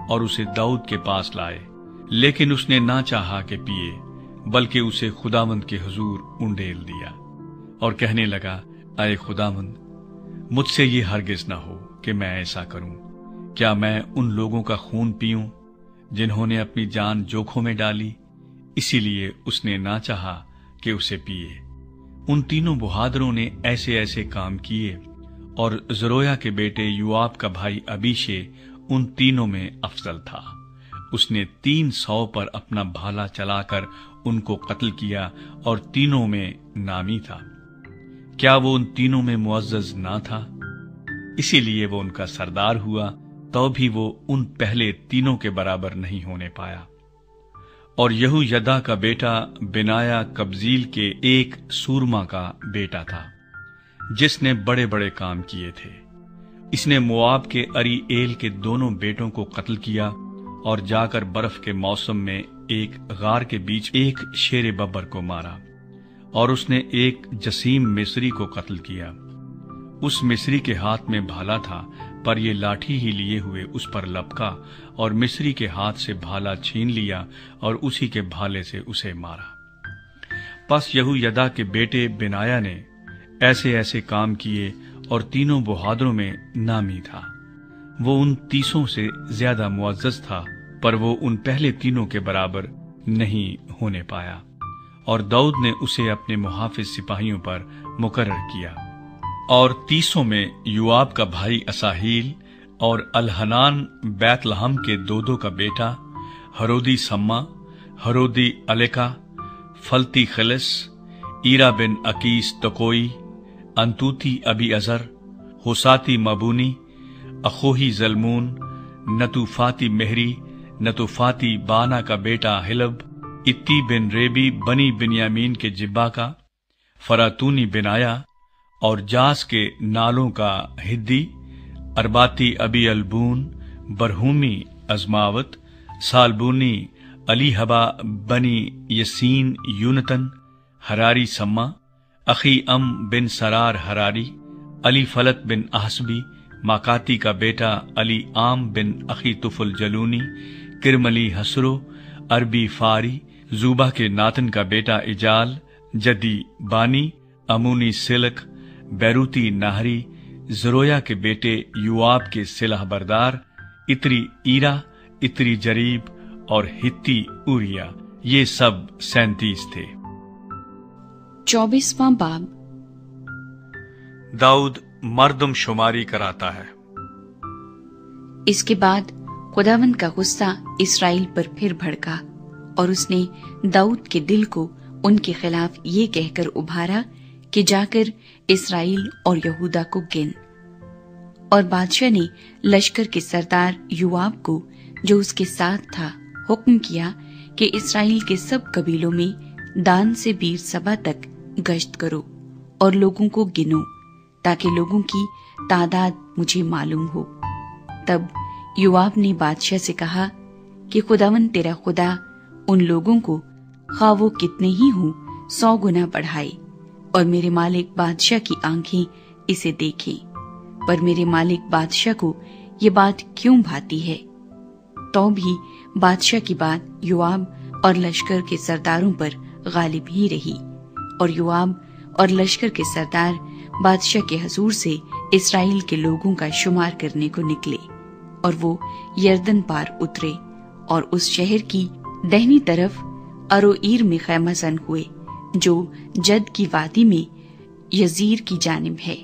Speaker 1: اور اسے داؤد کے پاس لائے، لیکن اس نے نہ چاہا کہ پیے، بلکہ اسے خداوند کے حضور انڈیل دیا اور کہنے لگا، اے خداوند، مجھ سے یہ ہرگز نہ ہو کہ میں ایسا کروں۔ کیا میں ان لوگوں کا خون پیوں جنہوں نے اپنی جان جوکھوں میں ڈالی؟ اسی لیے اس نے نہ چاہا کہ اسے پیے۔ ان تینوں بہادروں نے ایسے ایسے کام کیے، اور زرویا کے بیٹے یوآب کا بھائی ابیشے ان تینوں میں افضل تھا۔ اس نے 300 پر اپنا بھالا چلا کر ان کو قتل کیا، اور تینوں میں نامی تھا۔ کیا وہ ان تینوں میں معزز نہ تھا؟ اسی لیے وہ ان کا سردار ہوا، تو بھی وہ ان پہلے تینوں کے برابر نہیں ہونے پایا۔ اور یہویدا کا بیٹا بنایا قبزیل کے ایک سورما کا بیٹا تھا، جس نے بڑے بڑے کام کیے تھے۔ اس نے مواب کے اری ایل کے دونوں بیٹوں کو قتل کیا، اور جا کر برف کے موسم میں ایک غار کے بیچ ایک شیر ببر کو مارا، اور اس نے ایک جسیم مصری کو قتل کیا۔ اس مصری کے ہاتھ میں بھالا تھا، پر یہ لاٹھی ہی لیے ہوئے اس پر لپکا، اور مصری کے ہاتھ سے بھالا چھین لیا، اور اسی کے بھالے سے اسے مارا۔ پس یہویدا کے بیٹے بنایا نے ایسے ایسے کام کیے، اور تینوں بہادروں میں نامی تھا۔ وہ ان 30 سے زیادہ معزز تھا، پر وہ ان پہلے تینوں کے برابر نہیں ہونے پایا، اور داؤد نے اسے اپنے محافظ سپاہیوں پر مقرر کیا۔ اور 30 میں یوآب کا بھائی اساہیل، اور الحنان بیت لحم کے دودو کا بیٹا، ہرودی سما، ہرودی الیکا، فلتی خلس، ایرا بن اکیس تکوئی، انتوتی ابی ازر، حساتی مبونی، اخوہی زلمون، نتوفاتی مہری، نتوفاتی بانا کا بیٹا ہلب، اتی بن ریبی بنی بنیامین کے جبا کا، فراتونی بنایا، اور جاس کے نالوں کا ہدی، ارباتی ابی البون، برہومی ازماوت، سالبونی علی حبا بنی یسین یونتن، ہراری سما، اخی ام بن سرار ہراری، علی فلت بن احسبی، ماکاتی کا بیٹا علی عام بن اخی طفل جلونی، کرملی حسرو، عربی فاری، زوبا کے ناتن کا بیٹا اجال، جدی بانی، امونی سلک، بیروتی نہری، زرویا کے بیٹے یوآب کے سلح بردار، اتری ایرا، اتری جریب، اور ہتی اوریا، یہ سب 37 تھے۔
Speaker 2: 24واں باب۔
Speaker 1: داؤد مردم شماری کراتا ہے۔
Speaker 2: اس کے بعد خداوند کا غصہ اسرائیل پر پھر بھڑکا، اور اس نے داؤد کے دل کو ان کے خلاف یہ کہہ کر ابھارا کہ جا کر اسرائیل اور یہودا کو گن۔ اور بادشاہ نے لشکر کے سردار یوآب کو، جو اس کے ساتھ تھا، حکم کیا کہ اسرائیل کے سب قبیلوں میں دان سے بیر سبا تک گشت کرو اور لوگوں کو گنو، تاکہ لوگوں کی تعداد مجھے معلوم ہو۔ تب یوآب نے بادشاہ سے کہا کہ خداوند تیرا خدا ان لوگوں کو، خواہ وہ کتنے ہی ہوں، 100 گنا بڑھائے، اور میرے مالک بادشاہ کی آنکھیں اسے دیکھیں۔ پر میرے مالک بادشاہ کو یہ بات کیوں بھاتی ہے؟ تو بھی بادشاہ کی بات یوآب اور لشکر کے سرداروں پر غالب ہی رہی، اور یوآب اور لشکر کے سردار بادشاہ کے حضور سے اسرائیل کے لوگوں کا شمار کرنے کو نکلے، اور وہ یردن پار اترے، اور اس شہر کی دہنی طرف اروئیر میں خیمہ زن ہوئے، جو جد کی وادی میں یزیر کی جانب ہے۔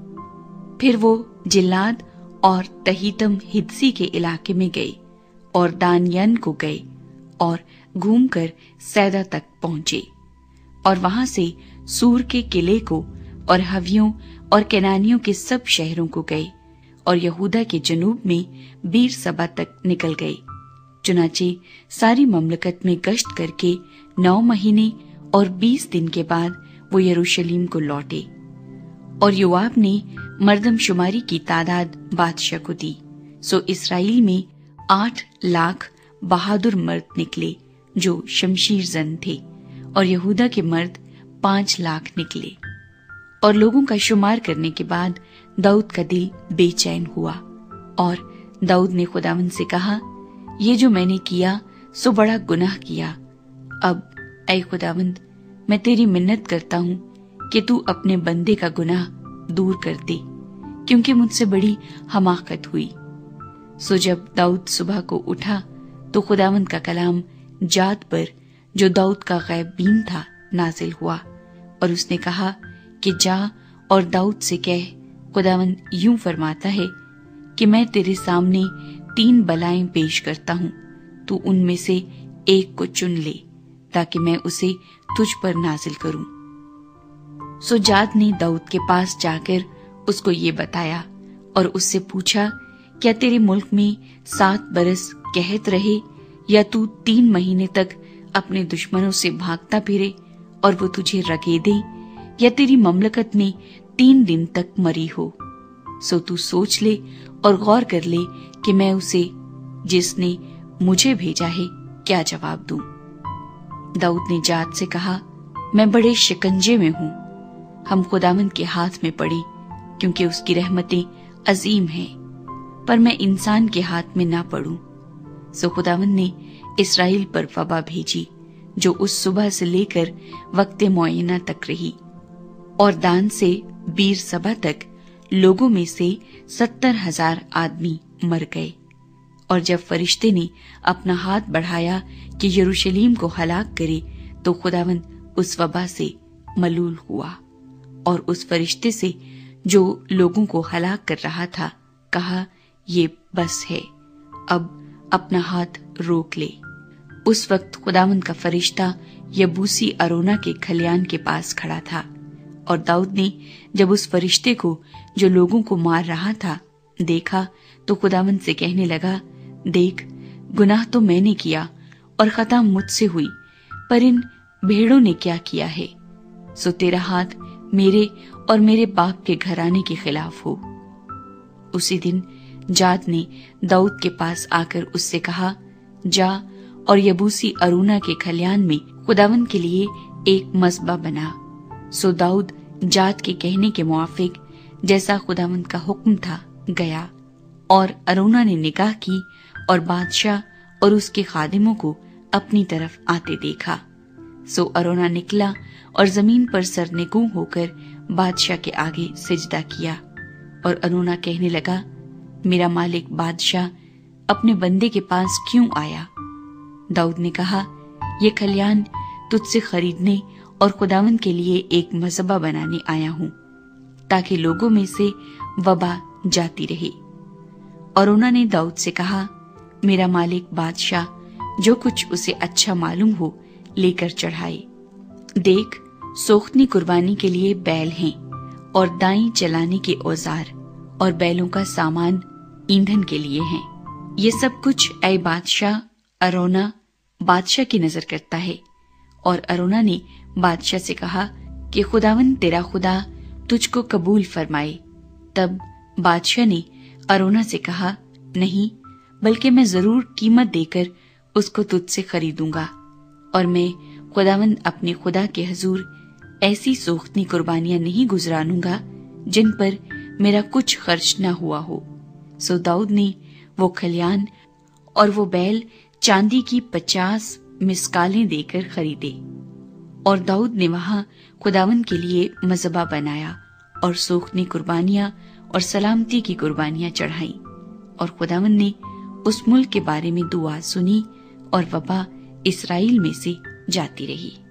Speaker 2: پھر وہ جلاد اور تہیتم ہدسی کے علاقے میں گئے، اور دانین کو گئے، اور گھوم کر سیدا تک پہنچے، اور وہاں سے سور کے قلعے کو، اور ہویوں اور کنانیوں کے سب شہروں کو گئے، اور یہودا کے جنوب میں بیر سبا تک نکل گئے۔ چنانچہ ساری مملکت میں گشت کر کے 9 مہینے اور 20 دن کے بعد وہ یروشلیم کو لوٹے۔ اور یوآب نے مردم شماری کی تعداد بادشاہ کو دی، سو اسرائیل میں 8 لاکھ بہادر مرد نکلے جو شمشیر زن تھے، اور یہودا کے مرد 5 لاکھ نکلے۔ اور لوگوں کا شمار کرنے کے بعد داؤد کا دل بے چین ہوا، اور داؤد نے خداوند سے کہا یہ جو میں نے کیا سو بڑا گناہ کیا۔ اب اے خداوند، میں تیری منت کرتا ہوں کہ تو اپنے بندے کا گناہ دور کر دے، کیونکہ مجھ سے بڑی حماقت ہوئی۔ سو جب داؤد صبح کو اٹھا تو خداوند کا کلام جاد پر، جو داؤد کا غیب بین تھا، نازل ہوا، اور اس نے کہا کہ جا اور داؤد سے کہہ، خداوند یوں فرماتا ہے کہ میں تیرے سامنے 3 بلائیں پیش کرتا ہوں، تو ان میں سے ایک کو چن لے تاکہ میں اسے تجھ پر نازل کروں۔ سو جاد نے داؤد کے پاس جا کر اس کو یہ بتایا اور اس سے پوچھا، کیا تیرے ملک میں 7 برس قحط رہے، یا تو 3 مہینے تک اپنے دشمنوں سے بھاگتا پھرے اور وہ تجھے رگے دیں، یا تیری مملکت میں 3 دن تک مری ہو؟ سو تو سوچ لے اور غور کر لے کہ میں اسے، جس نے مجھے بھیجا ہے، کیا جواب دوں۔ داؤد نے جاد سے کہا، میں بڑے شکنجے میں ہوں، ہم خداوند کے ہاتھ میں پڑے، کیونکہ اس کی رحمتیں عظیم ہیں، پر میں انسان کے ہاتھ میں نہ پڑوں۔ سو خداوند نے اسرائیل پر وبا بھیجی، جو اس صبح سے لے کر وقت معینہ تک رہی، اور دان سے بیر سبا تک لوگوں میں سے 70,000 آدمی مر گئے۔ اور جب فرشتے نے اپنا ہاتھ بڑھایا کہ یروشلیم کو ہلاک کرے، تو خداوند اس وبا سے ملول ہوا، اور اس فرشتے سے جو لوگوں کو ہلاک کر رہا تھا کہا، یہ بس ہے، اب اپنا ہاتھ روک لے۔ اس وقت خداوند کا فرشتہ یبوسی ارونا کے کھلیان کے پاس کھڑا تھا، اور داؤد نے جب اس فرشتے کو جو لوگوں کو مار رہا تھا دیکھا تو خداوند سے کہنے لگا، دیکھ، گناہ تو میں نے کیا اور خطا مجھ سے ہوئی، پر ان بھیڑوں نے کیا کیا ہے؟ سو تیرا ہاتھ میرے اور میرے باپ کے گھرانے کے خلاف ہو۔ اسی دن جاد نے داؤد کے پاس آ کر اس سے کہا، جا اور یبوسی ارونا کے کھلیان میں خداوند کے لیے ایک مذبح بنا۔ سو داؤد جاد کے کہنے کے موافق، جیسا خداوند کا حکم تھا، گیا، اور ارونا نے نگاہ کی اور بادشاہ اور اس کے خادموں کو اپنی طرف آتے دیکھا۔ سو ارونا نکلا اور زمین پر سرنگوں ہو کر بادشاہ کے آگے سجدہ کیا، اور ارونا کہنے لگا، میرا مالک بادشاہ اپنے بندے کے پاس کیوں آیا؟ داؤد نے کہا، یہ کھلیان تجھ سے خریدنے اور خداوند کے لیے ایک مذبح بنانے آیا ہوں، تاکہ لوگوں میں سے وبا جاتی رہے۔ اور انہوں نے داؤد سے کہا، میرا مالک بادشاہ جو کچھ اسے اچھا معلوم ہو لے کر چڑھائے۔ دیکھ، سوختنی قربانی کے لیے بیل ہیں، اور دائیں چلانے کے اوزار، اور بیلوں کا سامان ایندھن کے لیے ہیں۔ یہ سب کچھ اے بادشاہ ارونا بادشاہ کی نظر کرتا ہے۔ اور ارونا نے بادشاہ سے کہا کہ خداوند تیرا خدا تجھ کو قبول فرمائے۔ تب بادشاہ نے ارونا سے کہا، نہیں، بلکہ میں ضرور قیمت دے کر اس کو تجھ سے خریدوں گا، اور میں خداوند اپنے خدا کے حضور ایسی سوختنی قربانیاں نہیں گزرانوں گا جن پر میرا کچھ خرچ نہ ہوا ہو۔ سو داؤد نے وہ کھلیان اور وہ بیل چاندی کی 50 مسکالیں دے کر خریدے، اور داؤد نے وہاں خداوند کے لیے مذبح بنایا اور سوختنی قربانیاں اور سلامتی کی قربانیاں چڑھائیں، اور خداوند نے اس ملک کے بارے میں دعا سنی، اور وبا اسرائیل میں سے جاتی رہی۔